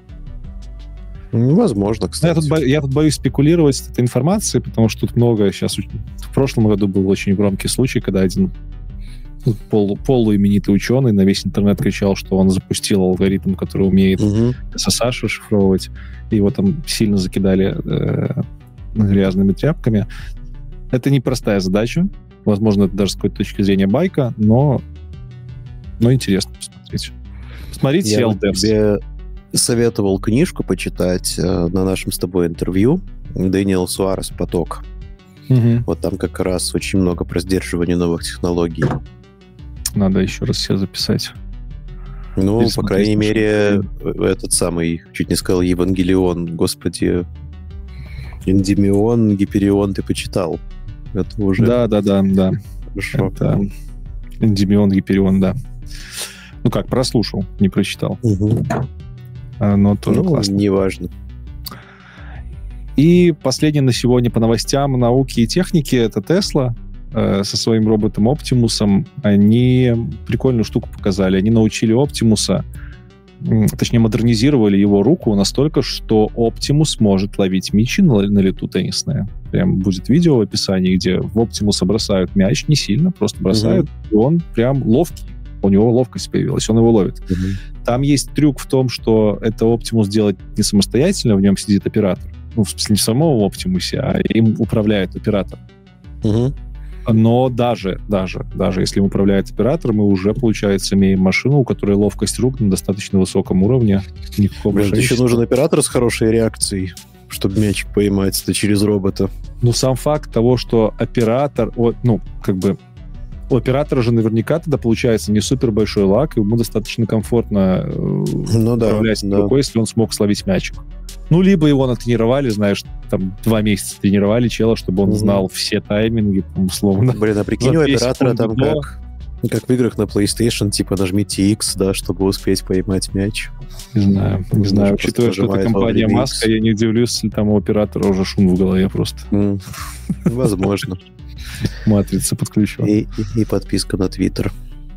Возможно, кстати. Я тут боюсь спекулировать с этой информацией, потому что тут много сейчас... В прошлом году был очень громкий случай, когда один полуименитый ученый на весь интернет кричал, что он запустил алгоритм, который умеет SSH расшифровывать, и его там сильно закидали грязными тряпками. Это непростая задача. Возможно, это даже с какой-то точки зрения байка, но интересно посмотреть. Посмотрите я тебе советовал книжку почитать на нашем с тобой интервью Дэниел Суарес «Поток». Вот там как раз очень много про сдерживание новых технологий. Надо еще раз все записать. Ну, по крайней мере, этот самый, чуть не сказал, Евангелион, господи, Эндимион, Гиперион ты почитал. Это уже... Да. Хорошо. Это Эндимион, Гиперион, да. Ну как, прослушал, не прочитал. Но тоже классно. Неважно. И последнее на сегодня по новостям науки и техники — это Tesla со своим роботом Оптимусом. Они прикольную штуку показали. Они научили Оптимуса, точнее, модернизировали его руку настолько, что Оптимус может ловить мячи на лету теннисные. Прям будет видео в описании, где в Оптимуса бросают мяч, не сильно, просто бросают, и он прям ловкий. У него ловкость появилась, он его ловит. Там есть трюк в том, что это Оптимус делает не самостоятельно, в нем сидит оператор. Ну, в смысле, не в самом Оптимусе, а им управляет оператор. Но даже если им управляет оператор, мы уже, получается, имеем машину, у которой ловкость рук на достаточно высоком уровне. Еще нужен оператор с хорошей реакцией, чтобы мячик поймать, это через робота. Ну, сам факт того, что оператор, у оператора же наверняка тогда получается не супер большой лаг, и ему достаточно комфортно управлять рукой, если он смог словить мячик. Ну, либо его натренировали, знаешь, там 2 месяца тренировали чела, чтобы он знал все тайминги, условно. Блин, а прикинь, у оператора там как в играх на PlayStation, типа нажмите X, да, чтобы успеть поймать мяч. Не знаю. Учитывая, что это компания Маска, я не удивлюсь, если там у оператора уже шум в голове просто. Возможно. Матрица подключена. И подписка на Твиттер.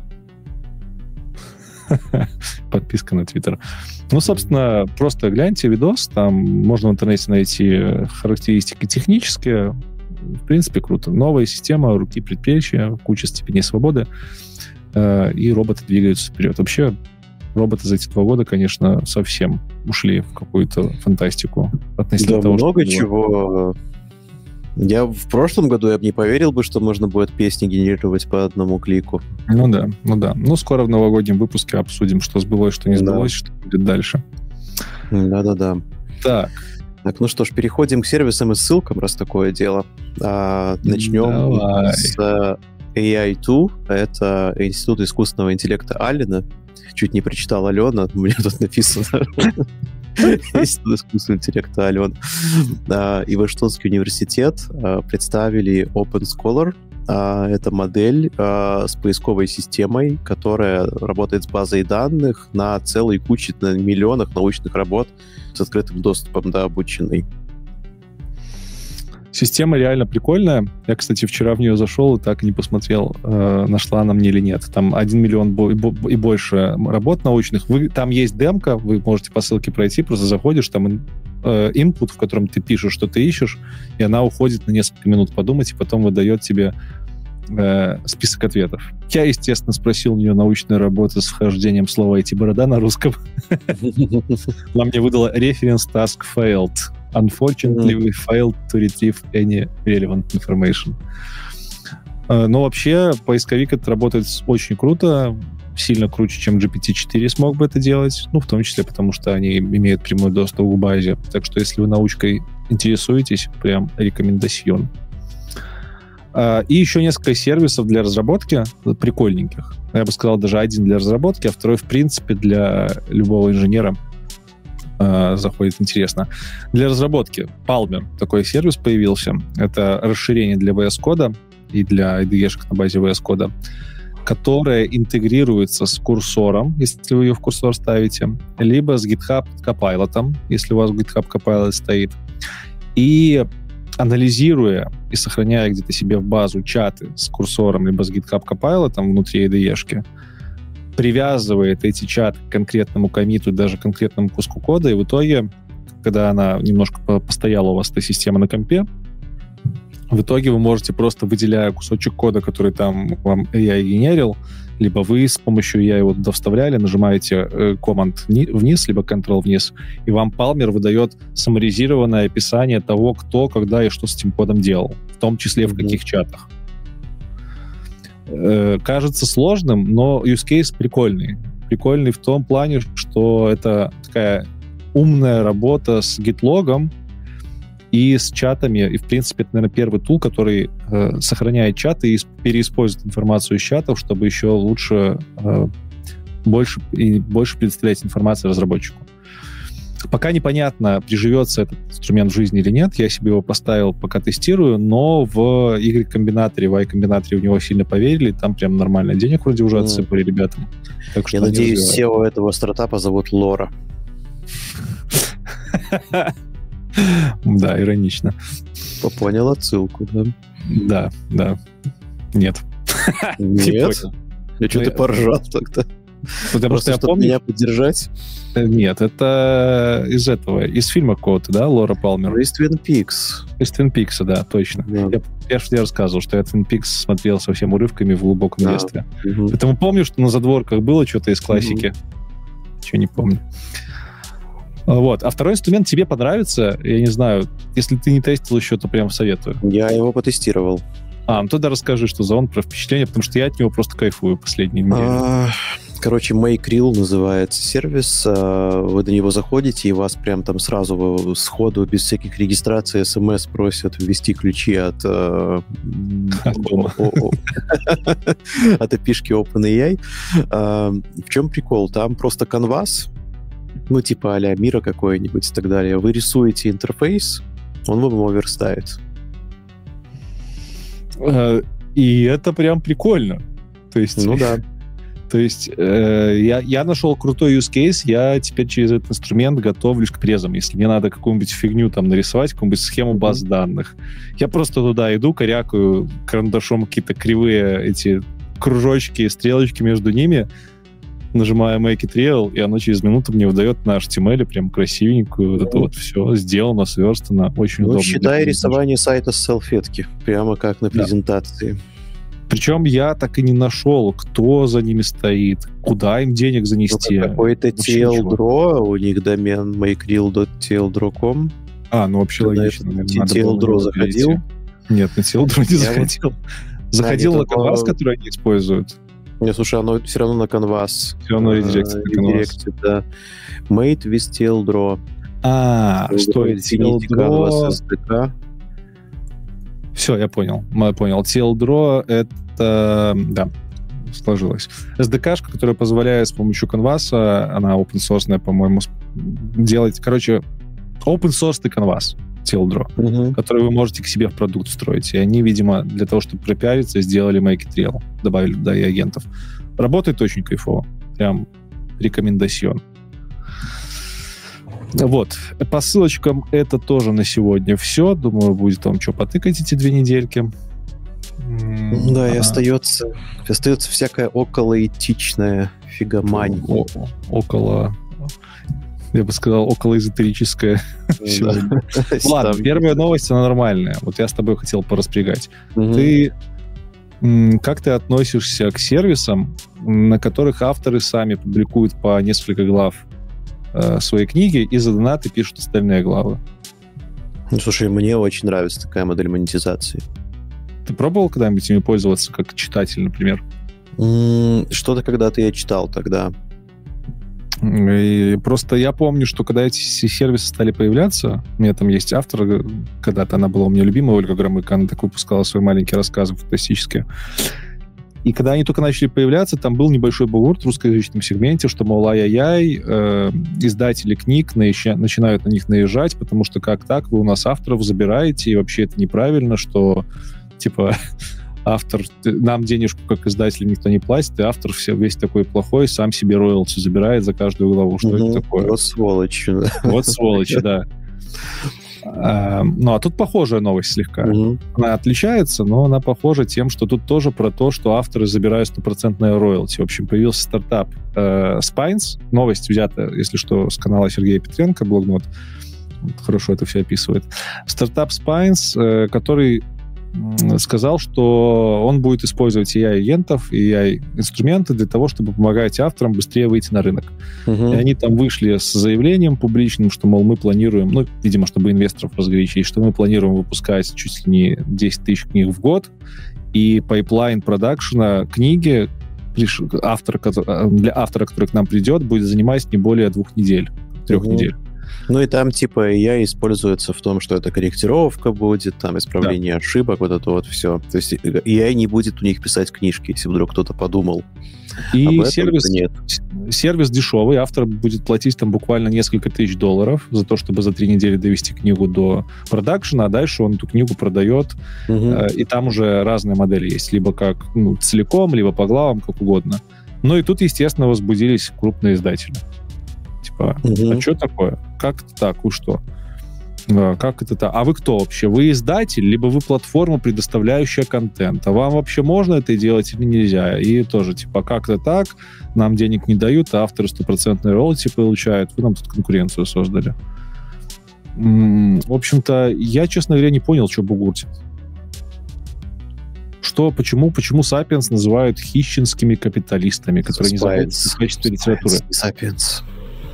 Подписка на Твиттер. Ну, собственно, просто гляньте видос, там можно в интернете найти характеристики технические. В принципе, круто. Новая система руки предплечья, куча степеней свободы, и роботы двигаются вперед. Вообще, роботы за эти 2 года, конечно, совсем ушли в какую-то фантастику относительно того, много чего. Я в прошлом году я бы не поверил бы, что можно будет песни генерировать по одному клику. Ну да. Ну, скоро в новогоднем выпуске обсудим, что сбылось, что не сбылось, что будет дальше. Да. Так, ну что ж, переходим к сервисам и ссылкам, раз такое дело. Начнем с AI2. Это Институт искусственного интеллекта Аллена. Чуть не прочитал Алена, у меня тут написано... Институт искусственного интеллекта Алена. И Вашингтонский университет представили Open Scholar. Это модель с поисковой системой, которая работает с базой данных на целой куче, на миллионах научных работ с открытым доступом, обученной. Система реально прикольная. Я, кстати, вчера в нее зашел и так и не посмотрел, нашла она мне или нет. Там 1 миллион и больше работ научных. Там есть демка, вы можете по ссылке пройти, просто заходишь, там input, в котором ты пишешь, что ты ищешь, и она уходит на несколько минут подумать, и потом выдает тебе список ответов. Я, естественно, спросил у нее научную работу с вхождением слова «IT-борода» на русском. Она мне выдала reference task failed. Unfortunately, we failed to retrieve any relevant information. Но вообще, поисковик это работает очень круто, сильно круче, чем GPT-4 смог бы это делать, в том числе потому, что они имеют прямой доступ к базе. Так что, если вы научкой интересуетесь, прям рекомендацион. И еще несколько сервисов для разработки, прикольненьких. Я бы сказал, даже один для разработки, а второй, в принципе, для любого инженера заходит интересно. Для разработки Palmer такой сервис появился. Это расширение для VS Code и для IDE-шек на базе VS Code, которое интегрируется с курсором, если вы ее в курсор ставите, либо с GitHub Copilot, если у вас GitHub Copilot стоит. И анализируя и сохраняя где-то себе в базу чаты с курсором либо с GitHub Copilot внутри IDE-шки, привязывает эти чаты к конкретному коммиту, даже к конкретному куску кода, и в итоге, когда она немножко постояла у вас эта система на компе, в итоге вы можете просто, выделяя кусочек кода, который там вам AI генерил, либо вы с помощью AI его туда вставляли, нажимаете Command вниз, либо Ctrl вниз, и вам Palmer выдает саммаризированное описание того, кто, когда и что с этим кодом делал, в том числе в каких чатах. Кажется сложным, но use case прикольный. Прикольный в том плане, что это такая умная работа с гитлогом и с чатами. И, в принципе, это, наверное, первый тул, который сохраняет чаты и переиспользует информацию из чатов, чтобы еще лучше, больше предоставлять информацию разработчику. Пока непонятно, приживется этот инструмент в жизни или нет. Я себе его поставил, пока тестирую, но в Y-комбинаторе, в Y-комбинаторе в него сильно поверили, там прям нормально денег вроде уже отсыпали ребятам. Так что я надеюсь, SEO этого стартапа зовут Лора. Да, иронично. Понял отсылку, да? Да. Нет. Нет? Я что-то поржал тогда. Потому что я помню... меня поддержать? Нет, это из фильма какого-то, да, Лора Палмер? Из Twin Peaks. Из Twin Peaks, да, точно. Yeah. Я рассказывал, что я Twin Peaks смотрел совсем урывками в глубоком детстве. Поэтому помню, что на задворках было что-то из классики. Чего не помню. Вот. А второй инструмент тебе понравится, я не знаю, если ты не тестил еще, то прям советую. Я его потестировал. Ну тогда расскажи, что за он, про впечатление, потому что я от него просто кайфую последние недели. Короче, MakeReal называется сервис. Вы до него заходите, и вас прям там сразу сходу, без всяких регистраций, смс просят ввести ключи от API-шки OpenAI. В чем прикол? Там просто канвас, ну, типа а-ля Мира какой-нибудь и так далее. Вы рисуете интерфейс, он вам его верстает. И это прям прикольно. То есть... Ну да. То есть я нашел крутой use case, я теперь через этот инструмент готовлюсь к презам. Если мне надо какую-нибудь фигню там нарисовать, какую-нибудь схему баз данных, я просто туда иду, корякаю карандашом какие-то кривые эти кружочки, стрелочки между ними, нажимаю Make it Real, и оно через минуту мне выдает на HTML прям красивенькую, вот это вот все сделано, сверстано, очень удобно. Считай рисование сайта с салфетки, прямо как на презентации. Причем я так и не нашел, кто за ними стоит, куда им денег занести. Ну, какой-то TLDraw, у них домен makereal.tldraw.com. Ну вообще логично. На TLDraw заходил? Нет, на TLDraw не заходил. Заходил на Canvas, который они используют. Нет, слушай, оно все равно на Canvas. Все равно редиректит на Canvas. Да. Made with TLDraw. Что это? TLDraw SDK. Все, я понял. TLDraw — это... Да, сложилось. SDK-шка, которая позволяет с помощью Canvas, она open-source, по-моему, делать... Короче, open-source Canvas, TLDraw, который вы можете к себе в продукт встроить. И они, видимо, для того, чтобы пропиариться, сделали Make it Real, добавили туда и агентов. Работает очень кайфово. Прям рекомендацион. Вот, по ссылочкам это тоже на сегодня все. Думаю, будет вам что потыкать эти 2 недельки. Да, и остается всякая околоэтичная фигомань. Я бы сказал, околоэзотерическая. Ладно, первая новость, она нормальная. Вот я с тобой хотел пораспрягать. Как ты относишься к сервисам, на которых авторы сами публикуют по несколько глав свои книги и за донаты пишут остальные главы? Ну, слушай, мне очень нравится такая модель монетизации. Ты пробовал когда-нибудь ими пользоваться как читатель, например? Что-то когда-то я читал тогда. И просто я помню, что когда эти сервисы стали появляться, у меня там есть автор, когда-то она была у меня любимая, Ольга Громыко, она так выпускала свои маленькие рассказы фантастические. И когда они только начали появляться, там был небольшой бугурт в русскоязычном сегменте, что, мол, ай-яй-яй, издатели книг начинают на них наезжать, потому что как так, вы у нас авторов забираете, и вообще это неправильно, что, типа, автор, нам денежку как издателям никто не платит, и автор весь такой плохой, сам себе роялти забирает за каждую главу. Что это такое? Вот сволочь. Вот сволочь, да. Ну, а тут похожая новость слегка. Она отличается, но она похожа тем, что тут тоже про то, что авторы забирают 100% роялти. В общем, появился стартап Spines. Новость взята, если что, с канала Сергея Петренко, блогнот. Хорошо это все описывает. Стартап Spines, который сказал, что он будет использовать AI-агентов и AI-инструменты для того, чтобы помогать авторам быстрее выйти на рынок. И они там вышли с заявлением публичным, что, мол, мы планируем, ну, видимо, чтобы инвесторов разгорячить, что мы планируем выпускать чуть ли не 10 тысяч книг в год, и пайплайн продакшена книги для автора, который к нам придет, будет занимать не более 2 недель, 3 недель. Ну и там типа AI используется в том, что это корректировка будет, там исправление ошибок, вот это вот все. То есть AI не будет у них писать книжки, если вдруг кто-то подумал. И сервис дешевый, автор будет платить там буквально несколько тысяч $, за то, чтобы за 3 недели довести книгу до продакшена, а дальше он эту книгу продает, и там уже разные модели есть, либо как целиком, либо по главам, как угодно. Ну и тут, естественно, возбудились крупные издатели. Типа, а что такое? Как это так? Вы что? Как это так? А вы кто вообще? Вы издатель, либо вы платформа, предоставляющая контент? А вам вообще можно это делать или нельзя? И тоже, типа, как это так? Нам денег не дают, а авторы 100% роялти получают. Вы нам тут конкуренцию создали. В общем-то, я, честно говоря, не понял, что бугуртит. Почему Sapiens называют хищенскими капиталистами, которые не заботятся в качестве литературы? Sapiens.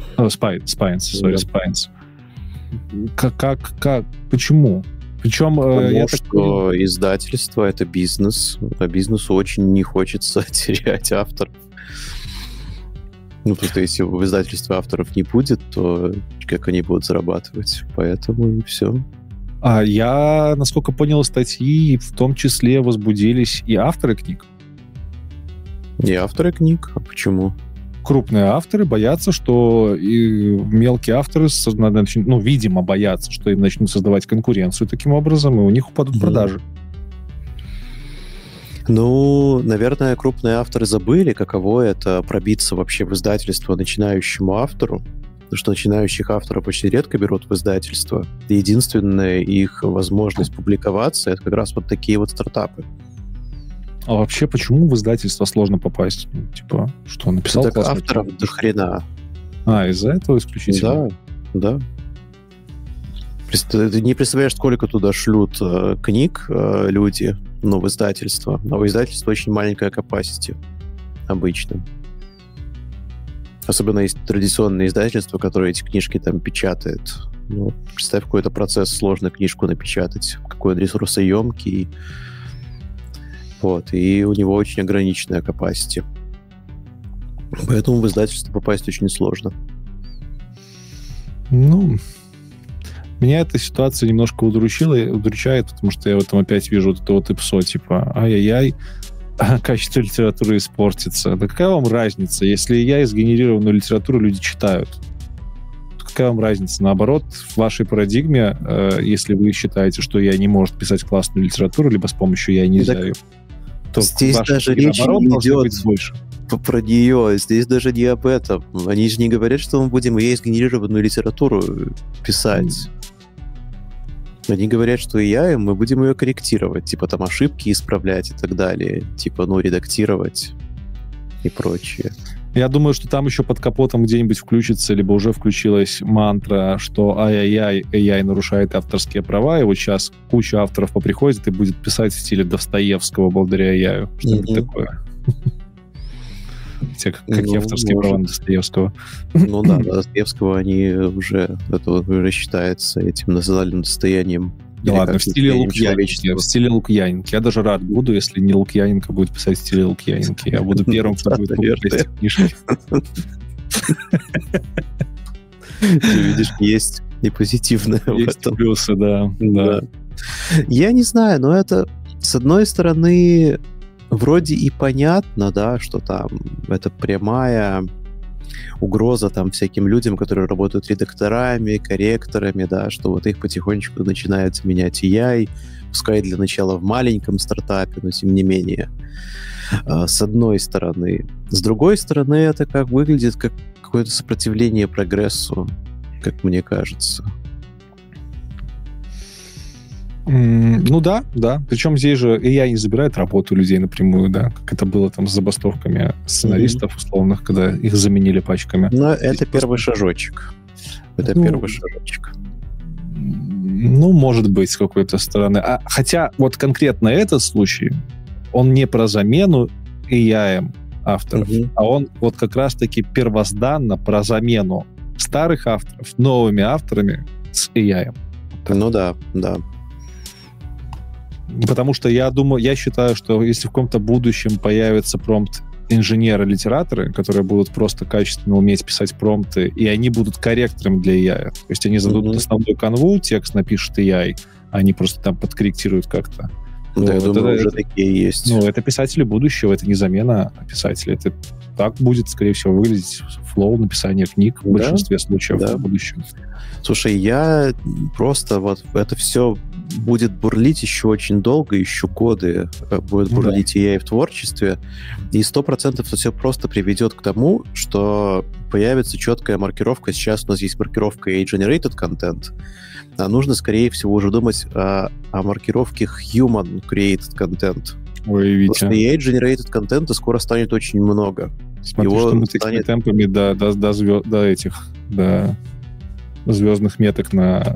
Spines. Как? Почему? Причем... Потому что издательство — это бизнес, а бизнесу очень не хочется терять авторов. Ну, просто если в издательстве авторов не будет, то как они будут зарабатывать? Поэтому и все. А я, насколько понял, статьи в том числе возбудились и авторы книг. И авторы книг? А почему? Крупные авторы боятся, что и мелкие авторы, видимо, боятся, что им начнут создавать конкуренцию таким образом, и у них упадут продажи. Ну, наверное, крупные авторы забыли, каково это пробиться вообще в издательство начинающему автору, потому что начинающих авторов очень редко берут в издательство. И единственная их возможность публиковаться — это как раз вот такие вот стартапы. А вообще, почему в издательство сложно попасть? Ну, типа, что, написал так авторов до хрена. Из-за этого исключительно? Да. Ты не представляешь, сколько туда шлют книг люди, в издательство. А у издательства очень маленькая capacity обычно. Особенно есть традиционные издательства, которые эти книжки там печатают. Ну, представь, какой-то процесс сложно книжку напечатать, какой он ресурсоемкий. Вот, и у него очень ограниченная capacity. Поэтому в издательство попасть очень сложно. Ну, меня эта ситуация немножко удручает, потому что я в этом опять вижу вот это вот ИПСО, типа, ай-яй-яй, качество литературы испортится. Да какая вам разница? Если я сгенерированную литературу люди читают, то какая вам разница? Наоборот, в вашей парадигме, если вы считаете, что я не может писать классную литературу, либо с помощью я нельзя ее, то здесь даже речь не идет про нее. Здесь даже не об этом. Они же не говорят, что мы будем сгенерированную литературу писать. Они говорят, что мы будем ее корректировать, типа там ошибки исправлять и так далее, типа, редактировать и прочее. Я думаю, что там еще под капотом где-нибудь включится, либо уже включилась мантра, что ай-яй-яй, AI нарушает авторские права, и вот сейчас куча авторов поприходит и будет писать в стиле Достоевского благодаря AI. Что-нибудь такое. Какие авторские права Достоевского? Ну да, Достоевского они уже, это уже считается этим национальным достоянием. Да ладно, в стиле Лукьяненко. Я даже рад буду, если не Лукьяненко будет писать в стиле Лукьяненко. Я буду первым, кто будет покупать книжки. Ты видишь, есть и позитивное в этом. Есть плюсы, да. Я не знаю, но это, с одной стороны, вроде и понятно, да, что там это прямая угроза там всяким людям, которые работают редакторами, корректорами, да, что вот их потихонечку начинают заменять AI, пускай для начала в маленьком стартапе, но тем не менее. С одной стороны. С другой стороны, это как выглядит как какое-то сопротивление прогрессу, как мне кажется. Ну да. Причем здесь же AI не забирает работу людей напрямую, да, как это было там с забастовками сценаристов условных, когда их заменили пачками. Но это первый шажочек. Первый шажочек. Ну, может быть, с какой-то стороны. Хотя вот конкретно этот случай, он не про замену AI авторов, а он вот как раз-таки первозданно про замену старых авторов новыми авторами с AI. Ну да. Потому что я считаю, что если в каком-то будущем появится промпт-инженеры-литераторы, которые будут просто качественно уметь писать промпты, и они будут корректорами для AI. То есть они зададут основную канву, текст напишет AI, а они просто там подкорректируют как-то. Да, я думаю, уже такие есть. Это писатели будущего, это не замена писателей. Это так будет, скорее всего, выглядеть флоу написания книг в большинстве случаев в будущем. Слушай, я просто вот это все будет бурлить еще очень долго, еще годы будет бурлить AI в творчестве, и 100% это все просто приведет к тому, что появится четкая маркировка. Сейчас у нас есть маркировка AI-generated content, а нужно, скорее всего, уже думать о маркировке human-created content. Ой, Витя. Потому что AI-generated контента скоро станет очень много. Смотри, что мы такими темпами до звездных меток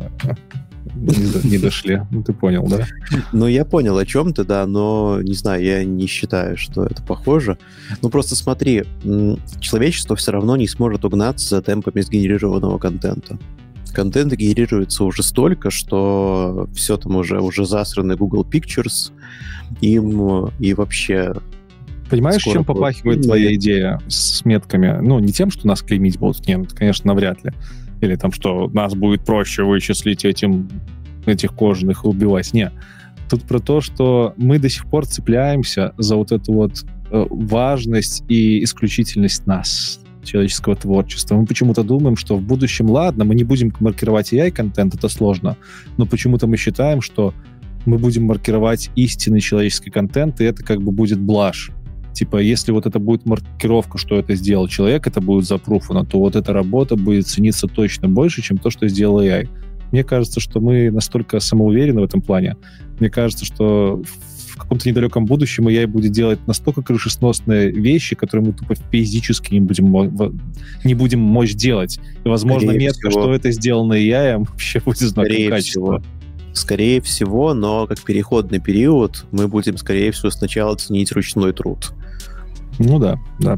не дошли. Ну, ты понял, да? Ну, я понял, о чем ты, да, но, не знаю, я не считаю, что это похоже. Ну, просто смотри, человечество все равно не сможет угнаться за темпами сгенерированного контента. Контент генерируется уже столько, что все там уже засраны Google Pictures, им и вообще Понимаешь, чем попахивает твоя идея с метками? Ну, не тем, что нас клеймить будут, нет, конечно, навряд ли. Или там, что нас будет проще вычислить этих кожаных и убивать. Нет. Тут про то, что мы до сих пор цепляемся за вот эту вот важность и исключительность нас, человеческого творчества. Мы почему-то думаем, что в будущем, ладно, мы не будем маркировать AI-контент, это сложно, но почему-то мы считаем, что мы будем маркировать истинный человеческий контент, и это как бы будет блажь. Типа, если вот это будет маркировка, что это сделал человек, это будет запруфано, то вот эта работа будет цениться точно больше, чем то, что сделал AI. Мне кажется, что мы настолько самоуверены в этом плане. Мне кажется, что в каком-то недалеком будущем AI будет делать настолько крышесносные вещи, которые мы тупо физически не будем мочь делать. И, возможно, метка, что это сделано AI, вообще будет знаком качества. Скорее всего, но как переходный период мы будем, скорее всего, сначала ценить ручной труд. Ну да.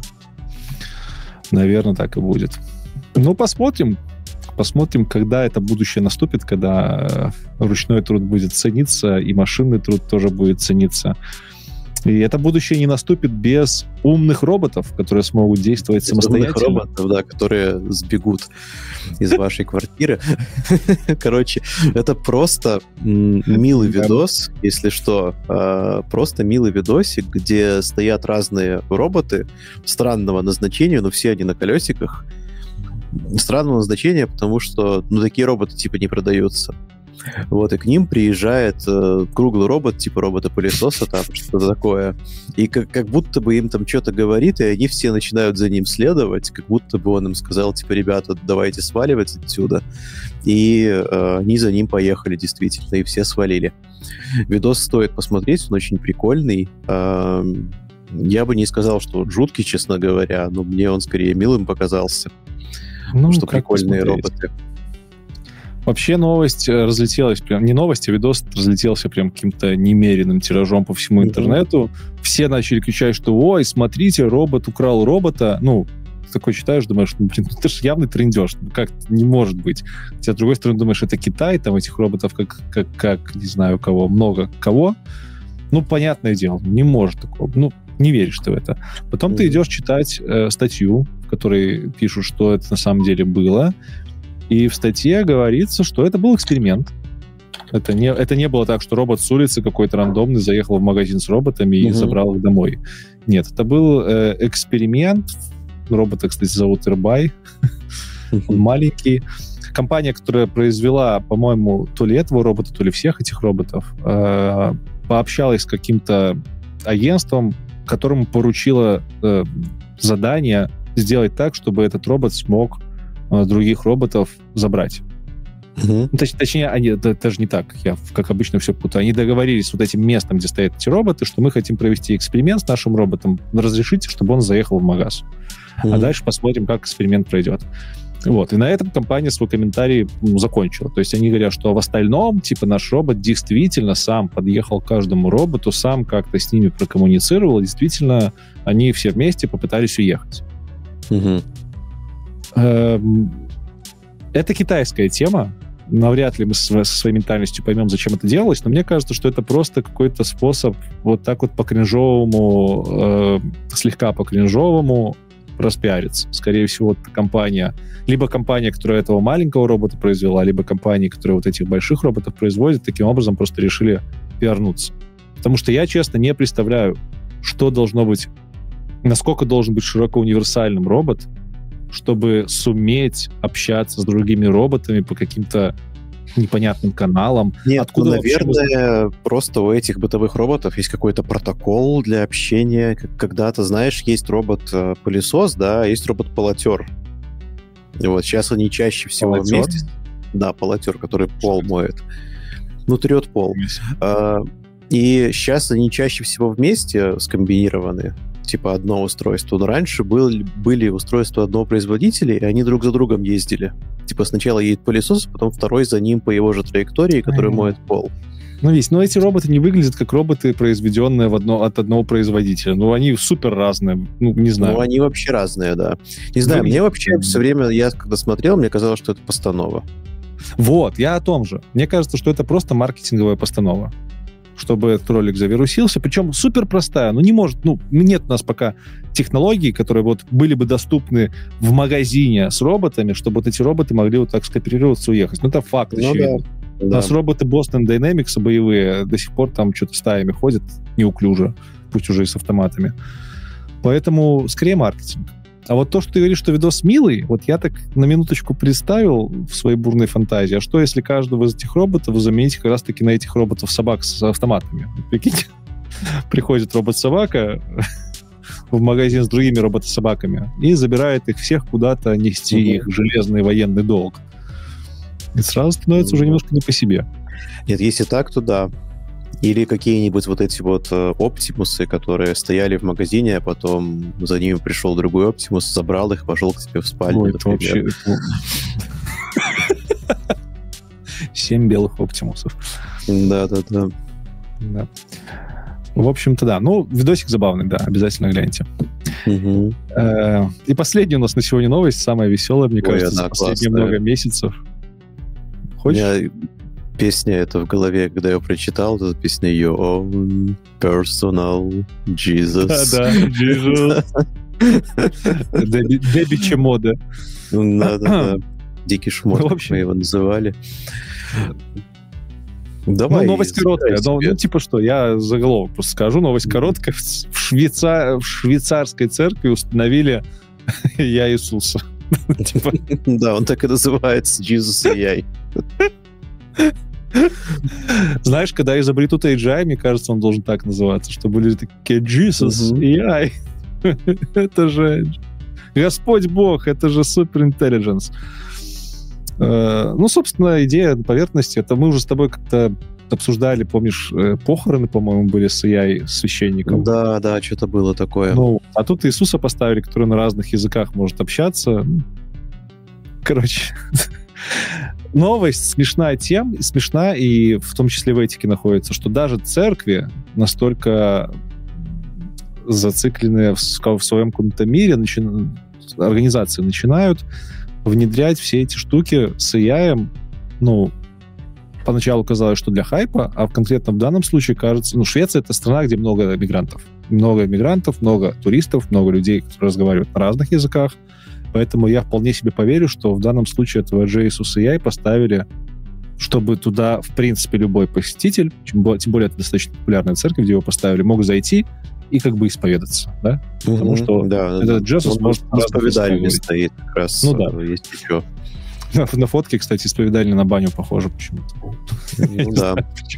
Наверное, так и будет. Ну, посмотрим. Посмотрим, когда это будущее наступит, когда ручной труд будет цениться, и машинный труд тоже будет цениться. И это будущее не наступит без умных роботов, которые смогут действовать самостоятельно. Умных роботов, да, которые сбегут из вашей квартиры. Короче, это просто милый видос, если что. Просто милый видосик, где стоят разные роботы странного назначения, но все они на колесиках. Странного назначения, потому что такие роботы типа не продаются. Вот, и к ним приезжает круглый робот, типа робота-пылесоса, там что-то такое. И как будто бы им там что-то говорит, и они все начинают за ним следовать, как будто бы он им сказал, типа, ребята, давайте сваливать отсюда. И они за ним поехали, действительно, и все свалили. Видос стоит посмотреть, он очень прикольный. Я бы не сказал, что он жуткий, честно говоря, но мне он скорее милым показался. Что прикольные роботы. Вообще новость разлетелась прям... Не новость, а видос разлетелся прям каким-то немеренным тиражом по всему интернету. Все начали кричать, что ой, смотрите, робот украл робота. Ну, такой читаешь, думаешь, это же явный трындеж. Как не может быть. Хотя, с другой стороны, думаешь, это Китай, там этих роботов как не знаю кого, много кого. Ну, понятное дело, не может такого. Ну, не веришь ты в это. Потом ты идешь читать статью, в которой пишут, что это на самом деле было. И в статье говорится, что это был эксперимент. Это не было так, что робот с улицы какой-то рандомный заехал в магазин с роботами и забрал их домой. Нет, это был эксперимент. Робота, кстати, зовут Ирбай. Он маленький. Компания, которая произвела, по-моему, то ли этого робота, то ли всех этих роботов, пообщалась с каким-то агентством, которому поручила задание сделать так, чтобы этот робот смог других роботов забрать. Точнее, они даже не так. Я, как обычно, все путаю. Они договорились с вот этим местом, где стоят эти роботы, что мы хотим провести эксперимент с нашим роботом. Разрешите, чтобы он заехал в магаз. А дальше посмотрим, как эксперимент пройдет. Вот. И на этом компания свой комментарий закончила. То есть они говорят, что в остальном, типа, наш робот действительно сам подъехал к каждому роботу, сам как-то с ними прокоммуницировал, и действительно они все вместе попытались уехать. Это китайская тема. Навряд ли мы со своей ментальностью поймем, зачем это делалось, но мне кажется, что это просто какой-то способ вот так вот по-кринжовому, слегка по-кринжовому распиариться. Скорее всего, это компания, либо компания, которая этого маленького робота произвела, либо компании, которые вот этих больших роботов производят, таким образом просто решили пиарнуться. Потому что я, честно, не представляю, что должно быть, насколько должен быть широко универсальным робот, чтобы суметь общаться с другими роботами по каким-то непонятным каналам. Нет, откуда наверное, просто у этих бытовых роботов есть какой-то протокол для общения. Когда-то, знаешь, есть робот-пылесос, да, есть робот-полотер. И вот сейчас они чаще всего вместе... Да, полотер, который пол моет. Ну, трет пол. И сейчас они чаще всего вместе скомбинированы. Типа одно устройство. Но раньше были устройства одного производителя, и они друг за другом ездили. Типа сначала едет пылесос, потом второй за ним по его же траектории, который моет пол. Ну, эти роботы не выглядят как роботы, произведенные от одного производителя. Ну, они супер разные. Ну, не знаю. Ну, они вообще разные, да. Не знаю, мне вообще все время, я когда смотрел, мне казалось, что это постанова. Вот, я о том же. Мне кажется, что это просто маркетинговая постанова. чтобы этот ролик завирусился. Причем супер простая. Ну, не может... Ну, нет у нас пока технологий, которые вот были бы доступны в магазине с роботами, чтобы вот эти роботы могли вот так скооперироваться и уехать. Ну, это факт, очевидно. Да. У нас роботы Boston Dynamics боевые до сих пор там что-то стаями ходят неуклюже, пусть уже и с автоматами. Поэтому скорее маркетинг. А вот то, что ты говоришь, что видос милый, вот я так на минуточку представил в своей бурной фантазии, а что если каждого из этих роботов заменить как раз-таки на этих роботов-собак с автоматами? Прикиньте, приходит робот-собака в магазин с другими робот-собаками и забирает их всех куда-то нести их железный военный долг. И сразу становится уже немножко не по себе. Нет, если так, то да. Или какие-нибудь вот эти вот оптимусы, которые стояли в магазине, а потом за ними пришел другой оптимус, забрал их, пошел к тебе в спальню. Ой, это вообще... 7 белых оптимусов. Да. В общем-то, да. Ну, видосик забавный, да, обязательно гляньте. Угу. И последняя у нас на сегодня новость, самая веселая, мне кажется, за последние много месяцев. Хочешь? Песня эта в голове, когда я прочитал, эта песня Your Own Personal Jesus. Да, Jesus. Деби Чемода. Да. Дикий шмот, как мы его называли. Давай. Ну, новость короткая. Ну, типа что, я заголовок просто скажу. Новость короткая. В швейцарской церкви установили «Я Иисуса». Да, он так и называется, Jesus AI. Знаешь, когда изобретут AGI, мне кажется, он должен так называться, чтобы люди такие Jesus AI. Это же Господь Бог, это же Super Intelligence. Ну, собственно, идея на поверхности, это мы уже с тобой как-то обсуждали, помнишь, похороны, по-моему, были с AI священником. Да, что-то было такое. Ну, а тут Иисуса поставили, который на разных языках может общаться. Короче... Новость смешна тем, смешна и в том числе в этике находится, что даже церкви настолько зацикленные в своем каком-то мире, организации начинают внедрять все эти штуки с AI. Ну, поначалу казалось, что для хайпа, а конкретно в данном случае кажется... Ну, Швеция — это страна, где много мигрантов. Много туристов, много людей, которые разговаривают на разных языках. Поэтому я вполне себе поверю, что в данном случае этого Jesus AI поставили, чтобы туда, в принципе, любой посетитель, тем более это достаточно популярная церковь, где его поставили, мог зайти и как бы исповедаться, да? Потому что этот Jesus может... Исповедальня стоит как раз. Ну да. Есть еще. На фотке, кстати, исповедальня на баню похожа почему-то. Ну да.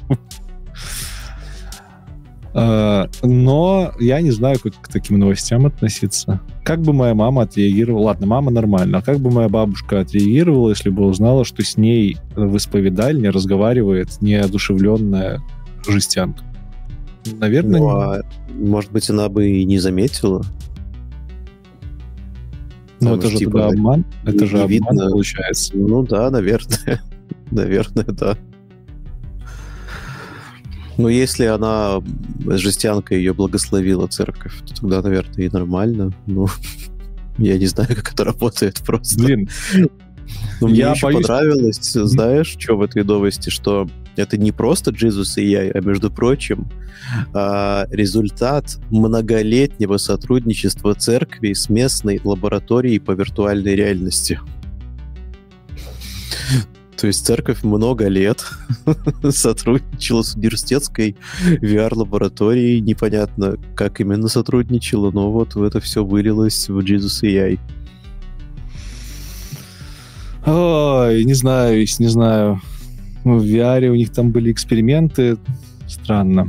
Но я не знаю, как к таким новостям относиться. Как бы моя мама отреагировала... Ладно, мама нормально. А как бы моя бабушка отреагировала, если бы узнала, что с ней в исповедальне разговаривает неодушевленная жестянка? Наверное, ну, а может быть, она бы и не заметила. Ну, это же типа, тогда обман. Это же обман, видно. Получается. Ну да, наверное. Наверное, да. Ну, если она, жестянка, ее благословила церковь, то тогда, наверное, и нормально. Ну, я не знаю, как это работает просто. Блин. Но мне еще понравилось, знаешь, что в этой новости, что это не просто Jesus AI, а, между прочим, результат многолетнего сотрудничества церкви с местной лабораторией по виртуальной реальности. То есть церковь много лет сотрудничала с университетской VR-лабораторией. Непонятно, как именно сотрудничала, но вот это все вылилось в Jesus AI. Ой, не знаю. В VR у них там были эксперименты. Странно.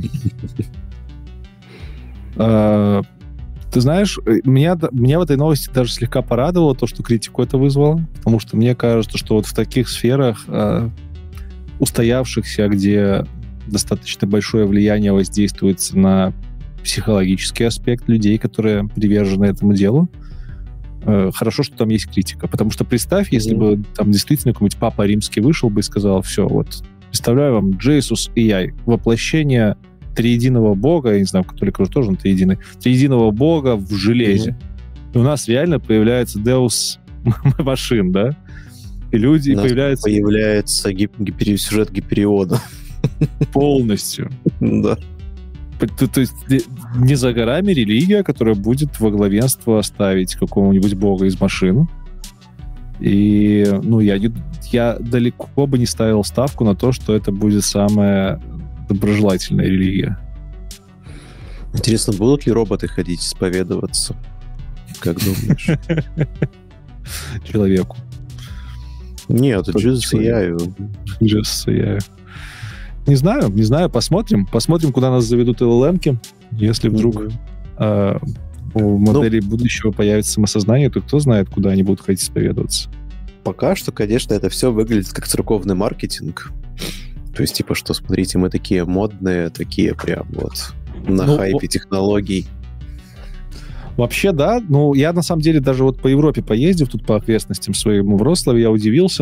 Ты знаешь, меня в этой новости даже слегка порадовало то, что критику это вызвало, потому что мне кажется, что вот в таких сферах устоявшихся, где достаточно большое влияние воздействуется на психологический аспект людей, которые привержены этому делу, хорошо, что там есть критика. Потому что представь, если бы там действительно какой-нибудь папа римский вышел бы и сказал, все, вот, представляю вам Jesus AI, воплощение триединого бога, я не знаю, католик уже тоже он триединый, триединого бога в железе. И у нас реально появляется Deus Machine, да? И люди появляются... Появляется сюжет Гипериона. Полностью. Да. То есть не за горами религия, которая будет во главенство ставить какого-нибудь бога из машин. И, я далеко бы не ставил ставку на то, что это будет самая доброжелательная религия. Интересно, будут ли роботы ходить исповедоваться? Как думаешь? Человеку. Нет, Jesus AI. Jesus AI. Не знаю, посмотрим, куда нас заведут LLM-ки. Если вдруг у моделей будущего появится самосознание, то кто знает, куда они будут ходить исповедоваться. Пока что, конечно, это все выглядит как церковный маркетинг. То есть, типа, что, смотрите, мы такие модные, такие прям вот на хайпе технологий. Вообще, да. Я, на самом деле, даже вот по Европе поездив, тут по окрестностям своему Вроцлаве, я удивился,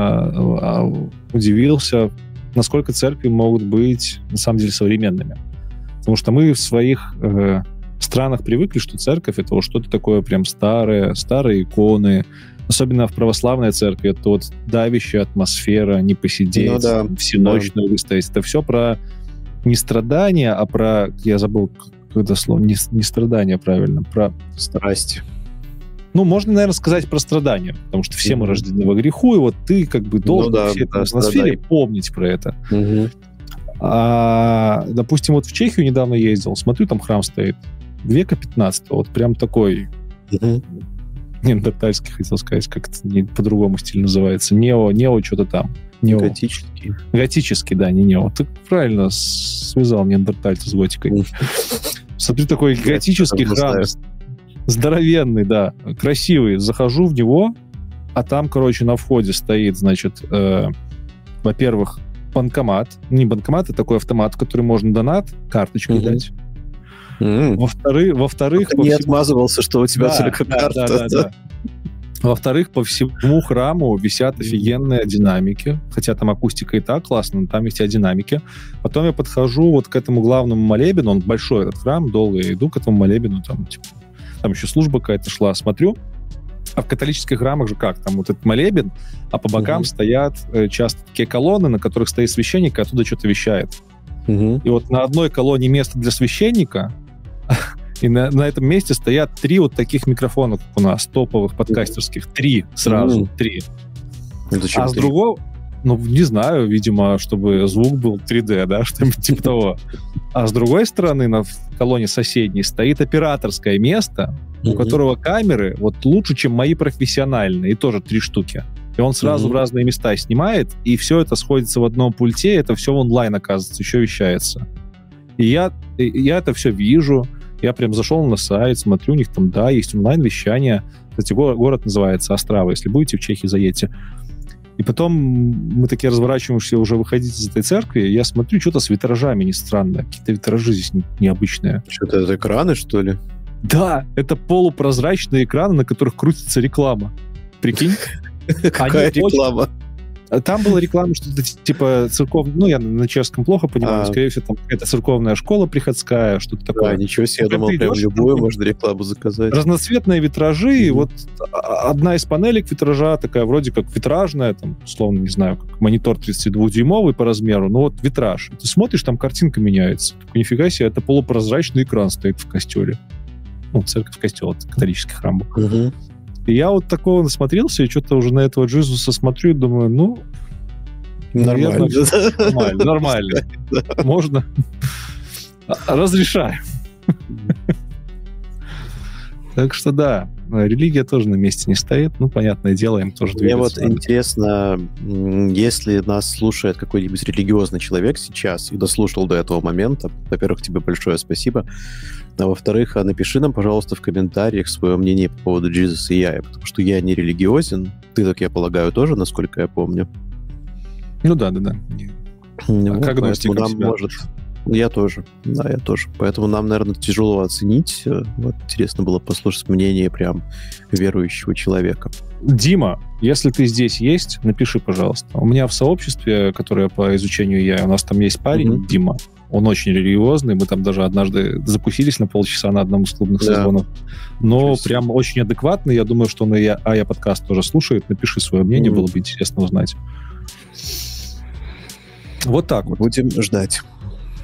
насколько церкви могут быть, на самом деле, современными. Потому что мы в своих странах привыкли, что церковь — это вот что-то такое прям старые иконы. Особенно в православной церкви это вот давящая атмосфера, не посидеть, всю ночь выстоять. Это все про не страдания, а про... Я забыл, когда слово... Не страдания, правильно. Про... Страсти. Можно, наверное, сказать про страдания, потому что все мы рождены во греху, и вот ты как бы должен в всей этой атмосфере помнить про это. Допустим, вот в Чехию недавно ездил, смотрю, там храм стоит века 15, вот прям такой... Неандертальский, хотел сказать, как это по-другому стиль называется. Нео что-то там. Готический. Готический, да, не нео. Ты правильно связал неандертальца с готикой. Смотри, такой готический храм. Здоровенный, да. Красивый. Захожу в него, а там, на входе стоит, значит, во-первых, банкомат. Не банкомат, а такой автомат, в который можно донат, карточкой дать. Во-вторых... Ты не отмазывался, что у тебя только карта. Да. Во-вторых, по всему храму висят офигенные динамики, хотя там акустика и так классно, но там есть динамики. Потом я подхожу вот к этому главному молебену, он большой, этот храм, долго я иду к этому молебену, там еще служба какая-то шла, смотрю. А в католических храмах же как? Там вот этот молебен, а по бокам стоят часто такие колонны, на которых стоит священник, и оттуда что-то вещает. И вот на одной колонне место для священника, и на этом месте стоят 3 вот таких микрофона, как у нас, топовых подкастерских. 3 сразу, 3. А с другого... не знаю, видимо, чтобы звук был 3D, да, что-нибудь типа того. А с другой стороны, на колонне соседней стоит операторское место, у которого камеры вот лучше, чем мои профессиональные, и тоже 3 штуки. И он сразу в разные места снимает, и все это сходится в одном пульте, это все онлайн, оказывается, еще вещается. И я это все вижу, я прям зашел на сайт, смотрю, у них там, есть онлайн-вещание. Кстати, город называется Острава, если будете в Чехии, заедьте. И потом мы такие разворачиваемся уже выходить из этой церкви, я смотрю, что-то с витражами не странно, какие-то витражи здесь необычные. Что-то это экраны, что ли? Да, это полупрозрачные экраны, на которых крутится реклама. Прикинь? Какая реклама? Там была реклама, что-то типа церковная... я на чешском плохо понимаю, скорее всего, там какая-то церковная школа приходская, что-то такое. Ничего себе, я думал, прям любую можно рекламу заказать. Разноцветные витражи, и вот одна из панелек витража такая вроде как витражная, там, условно, не знаю, как монитор 32-дюймовый по размеру, но вот витраж. Ты смотришь, там картинка меняется. Такой, нифига себе, это полупрозрачный экран стоит в костеле. Церковь, костел, это католический храм был. И я вот такого насмотрелся, и что-то уже на этого Джизуса смотрю и думаю, нормально. Наверное, нормально. Можно. Разрешаю. Так что да, религия тоже на месте не стоит. Понятное дело, им тоже двигаться. Мне интересно, если нас слушает какой-нибудь религиозный человек сейчас и дослушал до этого момента, во-первых, тебе большое спасибо, а во-вторых, напиши нам, пожалуйста, в комментариях свое мнение по поводу Jesus AI, потому что я не религиозен, ты, так я полагаю, тоже, насколько я помню. Да. Как думаете, нам может... Я тоже. Да, я тоже. Поэтому нам, наверное, тяжело оценить. Вот интересно было послушать мнение прям верующего человека. Дима, если ты здесь есть, напиши, пожалуйста. У меня в сообществе, которое по изучению AI, у нас там есть парень, Дима. Он очень религиозный. Мы там даже однажды закусились на полчаса на одном из клубных созвонов. Но прям очень адекватный. Я думаю, что он и подкаст тоже слушает. Напиши свое мнение, было бы интересно узнать. Вот так вот. Будем ждать.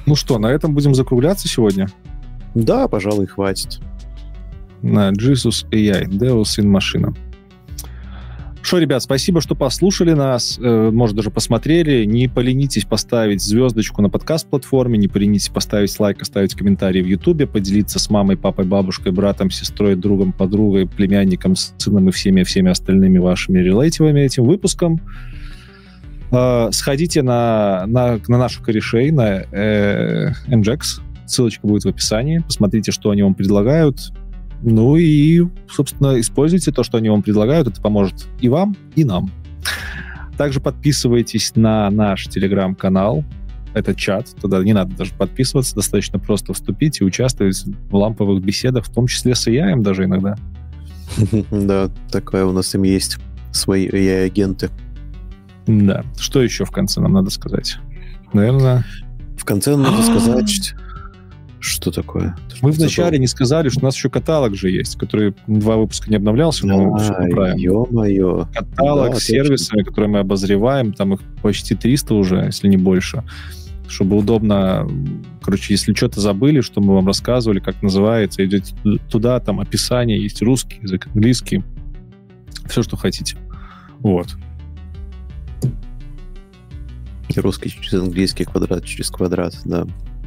Ну что, на этом будем закругляться сегодня? Да, пожалуй, хватит. На Jesus AI, Deus in Machina. Что, ребят, спасибо, что послушали нас, может, даже посмотрели. Не поленитесь поставить звездочку на подкаст-платформе, не поленитесь поставить лайк, оставить комментарий в Ютубе, поделиться с мамой, папой, бабушкой, братом, сестрой, другом, подругой, племянником, сыном и всеми остальными вашими релейтивами этим выпуском. Сходите на наших корешей, на NGEX, ссылочка будет в описании, посмотрите, что они вам предлагают. Ну и, собственно, используйте то, что они вам предлагают. Это поможет и вам, и нам. Также подписывайтесь на наш телеграм-канал. Это чат. Туда не надо даже подписываться. Достаточно просто вступить и участвовать в ламповых беседах, в том числе с AI даже иногда. Да, такое у нас им есть. Свои AI-агенты. Да. Что еще в конце нам надо сказать? Наверное... В конце надо сказать... Что такое? Мы вначале не сказали, что у нас еще каталог же есть, который 2 выпуска не обновлялся, но все поправим. Ё-моё. Каталог с сервисами, которые мы обозреваем, там их почти 300 уже, если не больше. Чтобы удобно, короче, если что-то забыли, что мы вам рассказывали, как называется, идете туда, там описание, есть русский язык, английский, все, что хотите. Вот. И русский через английский, квадрат через квадрат, да.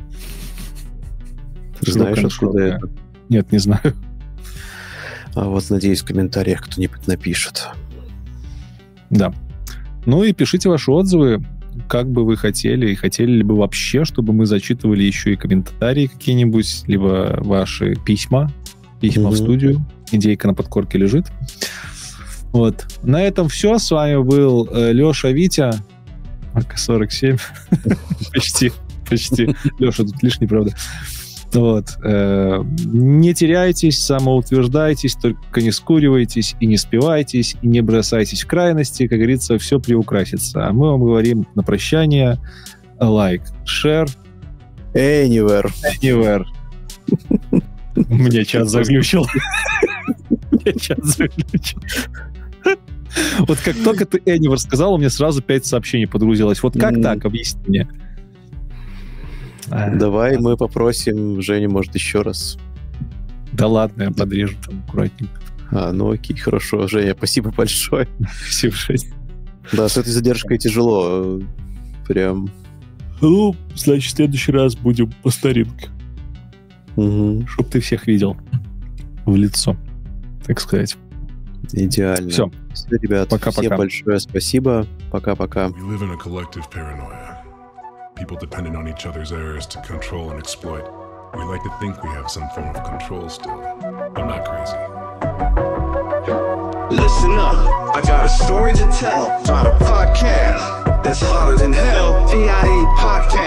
Знаешь, откуда это? Нет, не знаю. А вот, надеюсь, в комментариях кто-нибудь напишет. Да. Ну и пишите ваши отзывы, как бы вы хотели, и хотели ли бы вообще, чтобы мы зачитывали еще и комментарии какие-нибудь, либо ваши письма в студию. Идейка на подкорке лежит. Вот. На этом все. С вами был Леша, Витя. Марка 47. Почти. Леша тут лишний, правда. Вот. Не теряйтесь, самоутверждайтесь, только не скуривайтесь и не спивайтесь, и не бросайтесь в крайности. Как говорится, все приукрасится. А мы вам говорим на прощание: лайк, share, anywhere. Мне чат заглючил. Вот как только ты anywhere сказал, у меня сразу 5 сообщений подгрузилось. Вот как так? Объясни мне. Давай мы попросим Женю, может, еще раз. Да ладно, я подрежу там аккуратненько. Ну окей, хорошо. Женя, спасибо большое. Спасибо, Женя. Да, с этой задержкой тяжело. Прям. Ну, значит, в следующий раз будем по старинке. Чтоб ты всех видел в лицо, так сказать. Идеально. Все, ребят, пока-пока. Всем большое спасибо. Пока-пока. People dependent on each other's errors to control and exploit. We like to think we have some form of control still. I'm not crazy. Listen up, I got a story to tell. Find a podcast that's hotter than hell. TIE Podcast.